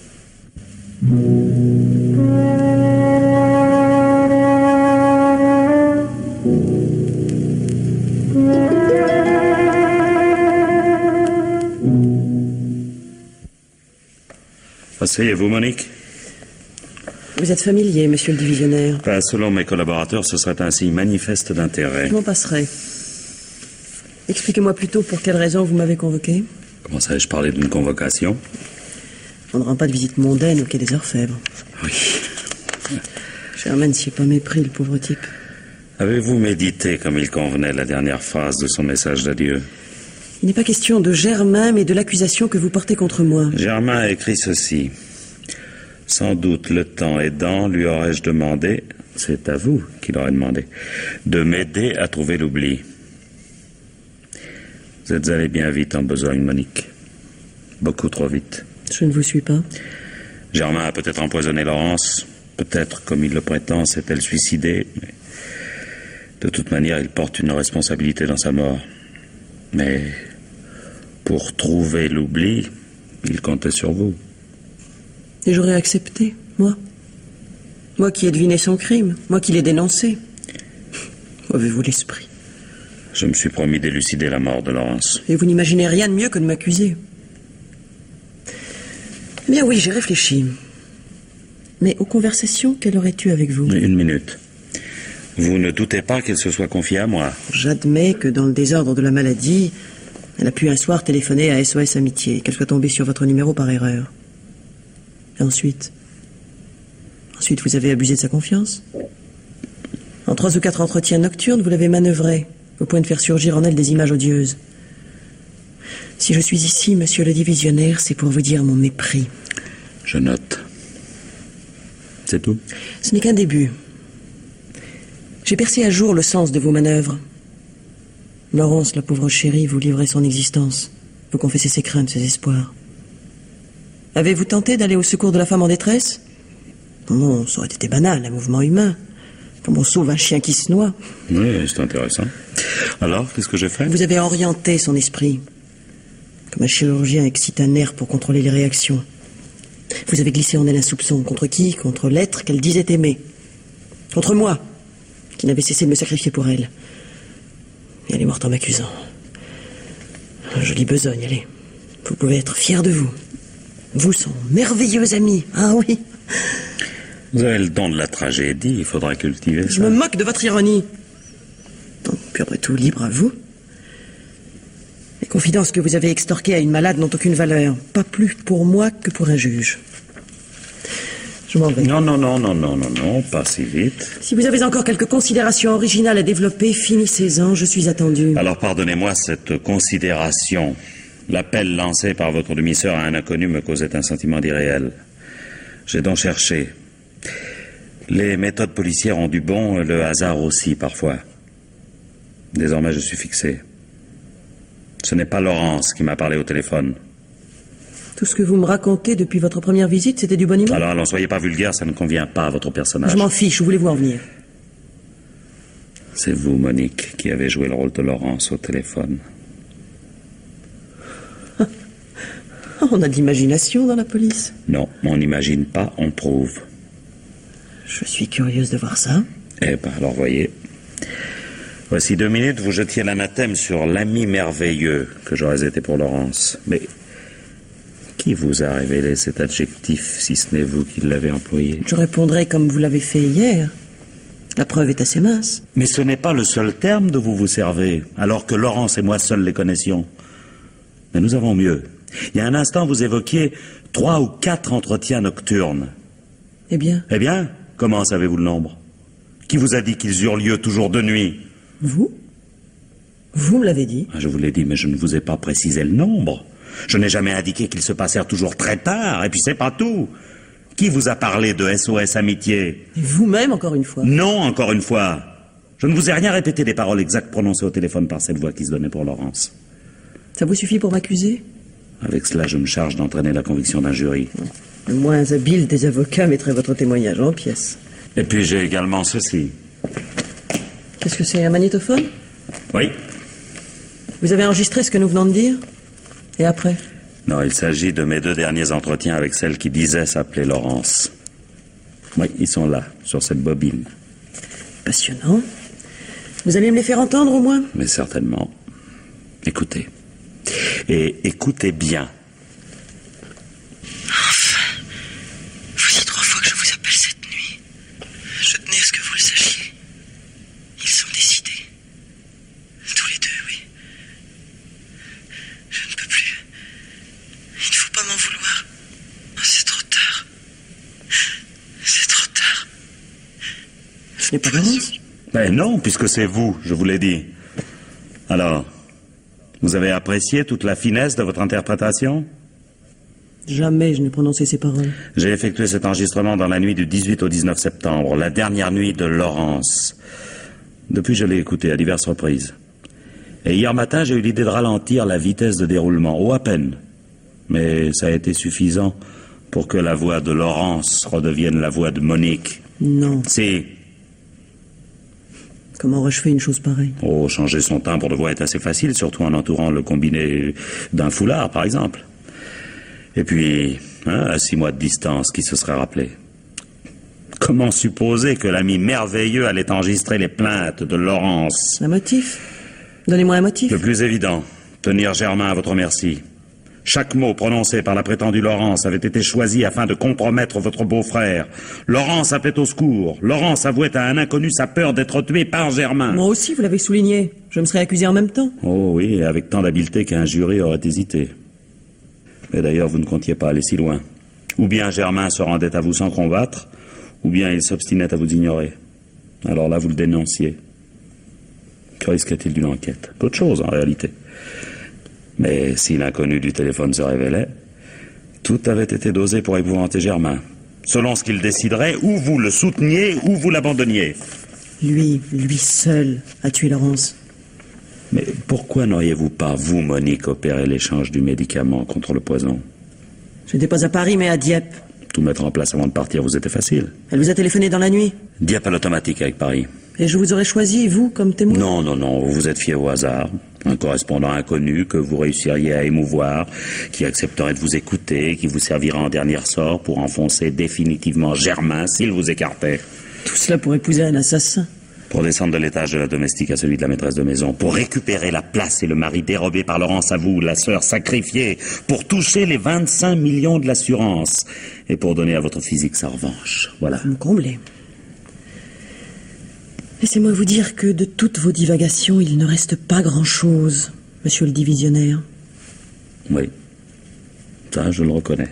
Asseyez-vous, Monique. Vous êtes familier, monsieur le divisionnaire. Pas selon mes collaborateurs, ce serait un signe manifeste d'intérêt. Je m'en passerai. Expliquez-moi plutôt pour quelle raison vous m'avez convoqué. Comment savais-je parler d'une convocation? On ne rend pas de visite mondaine au quai des Orfèvres. Oui. Germaine s'y est pas mépris, le pauvre type. Avez-vous médité comme il convenait la dernière phrase de son message d'adieu? Il n'est pas question de Germain, mais de l'accusation que vous portez contre moi. Germain a écrit ceci. Sans doute, le temps aidant, lui aurais-je demandé, c'est à vous qu'il aurait demandé, de m'aider à trouver l'oubli. Vous êtes allé bien vite en besogne, Monique. Beaucoup trop vite. Je ne vous suis pas. Germain a peut-être empoisonné Laurence. Peut-être, comme il le prétend, s'est-elle suicidée. Mais de toute manière, il porte une responsabilité dans sa mort. Mais pour trouver l'oubli, il comptait sur vous. Et j'aurais accepté, moi. Moi qui ai deviné son crime. Moi qui l'ai dénoncé. Où avez-vous l'esprit? Je me suis promis d'élucider la mort de Laurence. Et vous n'imaginez rien de mieux que de m'accuser. Eh bien oui, j'ai réfléchi. Mais aux conversations qu'elle aurait eues avec vous? Une minute. Vous ne doutez pas qu'elle se soit confiée à moi? J'admets que dans le désordre de la maladie, elle a pu un soir téléphoner à S O S Amitié, qu'elle soit tombée sur votre numéro par erreur. Et ensuite? Ensuite, vous avez abusé de sa confiance? En trois ou quatre entretiens nocturnes, vous l'avez manœuvrée, au point de faire surgir en elle des images odieuses. Si je suis ici, monsieur le divisionnaire, c'est pour vous dire mon mépris. Je note. C'est tout? Ce n'est qu'un début. J'ai percé à jour le sens de vos manœuvres. Laurence, la pauvre chérie, vous livrez son existence. Vous confessez ses craintes, ses espoirs. Avez-vous tenté d'aller au secours de la femme en détresse? Non, ça aurait été banal, un mouvement humain. Comme on sauve un chien qui se noie. Oui, c'est intéressant. Alors, qu'est-ce que j'ai fait? Vous avez orienté son esprit. Comme un chirurgien excite un nerf pour contrôler les réactions. Vous avez glissé en elle un soupçon. Contre qui? Contre l'être qu'elle disait aimer. Contre moi, qui n'avait cessé de me sacrifier pour elle. Et elle est morte en m'accusant. Jolie besogne, allez. Vous pouvez être fier de vous. Vous, son merveilleux ami. Ah oui. Vous avez le don de la tragédie, il faudra cultiver ça. Je me moque de votre ironie. Puis après tout, libre à vous. Les confidences que vous avez extorquées à une malade n'ont aucune valeur. Pas plus pour moi que pour un juge. Je m'en vais. Non, non, non, non, non, non, non, pas si vite. Si vous avez encore quelques considérations originales à développer, finissez-en, je suis attendu. Alors pardonnez-moi cette considération. L'appel lancé par votre demi-sœur à un inconnu me causait un sentiment d'irréel. J'ai donc cherché. Les méthodes policières ont du bon, le hasard aussi, parfois. Désormais, je suis fixé. Ce n'est pas Laurence qui m'a parlé au téléphone. Tout ce que vous me racontez depuis votre première visite, c'était du bon niveau? Alors, allons, soyez pas vulgaire, ça ne convient pas à votre personnage. Je m'en fiche, où voulez-vous en venir? C'est vous, Monique, qui avez joué le rôle de Laurence au téléphone. On a de l'imagination dans la police. Non, on n'imagine pas, on prouve. Je suis curieuse de voir ça. Eh ben, alors voyez. Voici deux minutes, vous jetiez l'anathème sur l'ami merveilleux que j'aurais été pour Laurence. Mais qui vous a révélé cet adjectif, si ce n'est vous qui l'avez employé? Je répondrai comme vous l'avez fait hier. La preuve est assez mince. Mais ce n'est pas le seul terme dont vous vous servez, alors que Laurence et moi seuls les connaissions. Mais nous avons mieux. Il y a un instant, vous évoquiez trois ou quatre entretiens nocturnes. Eh bien? Eh bien, comment savez-vous le nombre? Qui vous a dit qu'ils eurent lieu toujours de nuit? Vous? Vous me l'avez dit? Je vous l'ai dit, mais je ne vous ai pas précisé le nombre. Je n'ai jamais indiqué qu'ils se passèrent toujours très tard, et puis c'est pas tout. Qui vous a parlé de S O S Amitié? Et vous-même, encore une fois. Non, encore une fois. Je ne vous ai rien répété des paroles exactes prononcées au téléphone par cette voix qui se donnait pour Laurence. Ça vous suffit pour m'accuser? Avec cela, je me charge d'entraîner la conviction d'un jury. Le moins habile des avocats mettrait votre témoignage en pièces. Et puis j'ai également ceci. Qu'est-ce que c'est, un magnétophone? Oui. Vous avez enregistré ce que nous venons de dire? Et après? Non, il s'agit de mes deux derniers entretiens avec celle qui disait s'appeler Laurence. Oui, ils sont là, sur cette bobine. Passionnant. Vous allez me les faire entendre au moins? Mais certainement. Écoutez. Et écoutez bien. Enfin, voici trois fois que je vous appelle cette nuit. Je tenais à ce que vous le sachiez. Ils sont décidés. Tous les deux, oui. Je ne peux plus. Il ne faut pas m'en vouloir. C'est trop tard. C'est trop tard. Ce n'est pas Laurence? Ben non, puisque c'est vous, je vous l'ai dit. Alors, vous avez apprécié toute la finesse de votre interprétation? Jamais je n'ai prononcé ces paroles. J'ai effectué cet enregistrement dans la nuit du dix-huit au dix-neuf septembre, la dernière nuit de Laurence. Depuis, je l'ai écouté à diverses reprises. Et hier matin, j'ai eu l'idée de ralentir la vitesse de déroulement, ou à peine. Mais ça a été suffisant pour que la voix de Laurence redevienne la voix de Monique. Non. Si. Comment aurais-je fait une chose pareille? Oh, changer son timbre de voix est assez facile, surtout en entourant le combiné d'un foulard, par exemple. Et puis, hein, à six mois de distance, qui se serait rappelé? Comment supposer que l'ami merveilleux allait enregistrer les plaintes de Laurence? Un motif? Donnez-moi un motif. Le plus évident, tenir Germain à votre merci. Chaque mot prononcé par la prétendue Laurence avait été choisi afin de compromettre votre beau-frère. Laurence appelait au secours. Laurence avouait à un inconnu sa peur d'être tué par Germain. Moi aussi, vous l'avez souligné. Je me serais accusé en même temps. Oh oui, et avec tant d'habileté qu'un jury aurait hésité. Mais d'ailleurs, vous ne comptiez pas aller si loin. Ou bien Germain se rendait à vous sans combattre, ou bien il s'obstinait à vous ignorer. Alors là, vous le dénonciez. Que risquait-il d'une enquête? Peu de choses, en réalité. Mais si l'inconnu du téléphone se révélait, tout avait été dosé pour épouvanter Germain. Selon ce qu'il déciderait, ou vous le souteniez, ou vous l'abandonniez. Lui, lui seul, a tué Laurence. Mais pourquoi n'auriez-vous pas, vous, Monique, opéré l'échange du médicament contre le poison? Je n'étais pas à Paris, mais à Dieppe. Tout mettre en place avant de partir vous était facile. Elle vous a téléphoné dans la nuit? Dieppe à l'automatique avec Paris. Et je vous aurais choisi, vous, comme témoin? Non, non, non, vous vous êtes fié au hasard. Un correspondant inconnu que vous réussiriez à émouvoir, qui accepterait de vous écouter, qui vous servira en dernier ressort pour enfoncer définitivement Germain s'il vous écartait. Tout cela pour épouser un assassin? Pour descendre de l'étage de la domestique à celui de la maîtresse de maison, pour récupérer la place et le mari dérobé par Laurence à vous, la sœur sacrifiée, pour toucher les vingt-cinq millions de l'assurance, et pour donner à votre physique sa revanche. Voilà. Vous me comblez. Laissez-moi vous dire que de toutes vos divagations, il ne reste pas grand-chose, monsieur le divisionnaire. Oui, ça je le reconnais.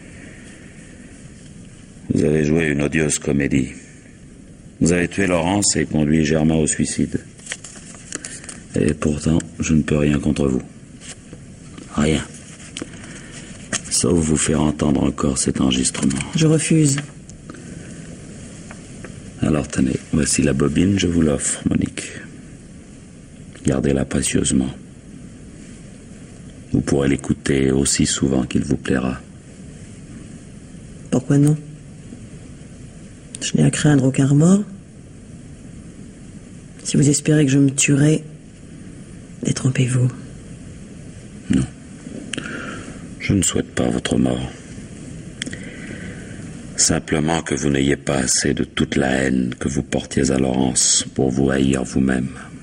Vous avez joué une odieuse comédie. Vous avez tué Laurence et conduit Germain au suicide. Et pourtant, je ne peux rien contre vous. Rien. Sauf vous faire entendre encore cet enregistrement. Je refuse. Alors tenez, voici la bobine, je vous l'offre, Monique. Gardez-la précieusement. Vous pourrez l'écouter aussi souvent qu'il vous plaira. Pourquoi non? Je n'ai à craindre aucun remords. Si vous espérez que je me tuerai, détrompez-vous. Non. Je ne souhaite pas votre mort. Simplement que vous n'ayez pas assez de toute la haine que vous portiez à Laurence pour vous haïr vous-même.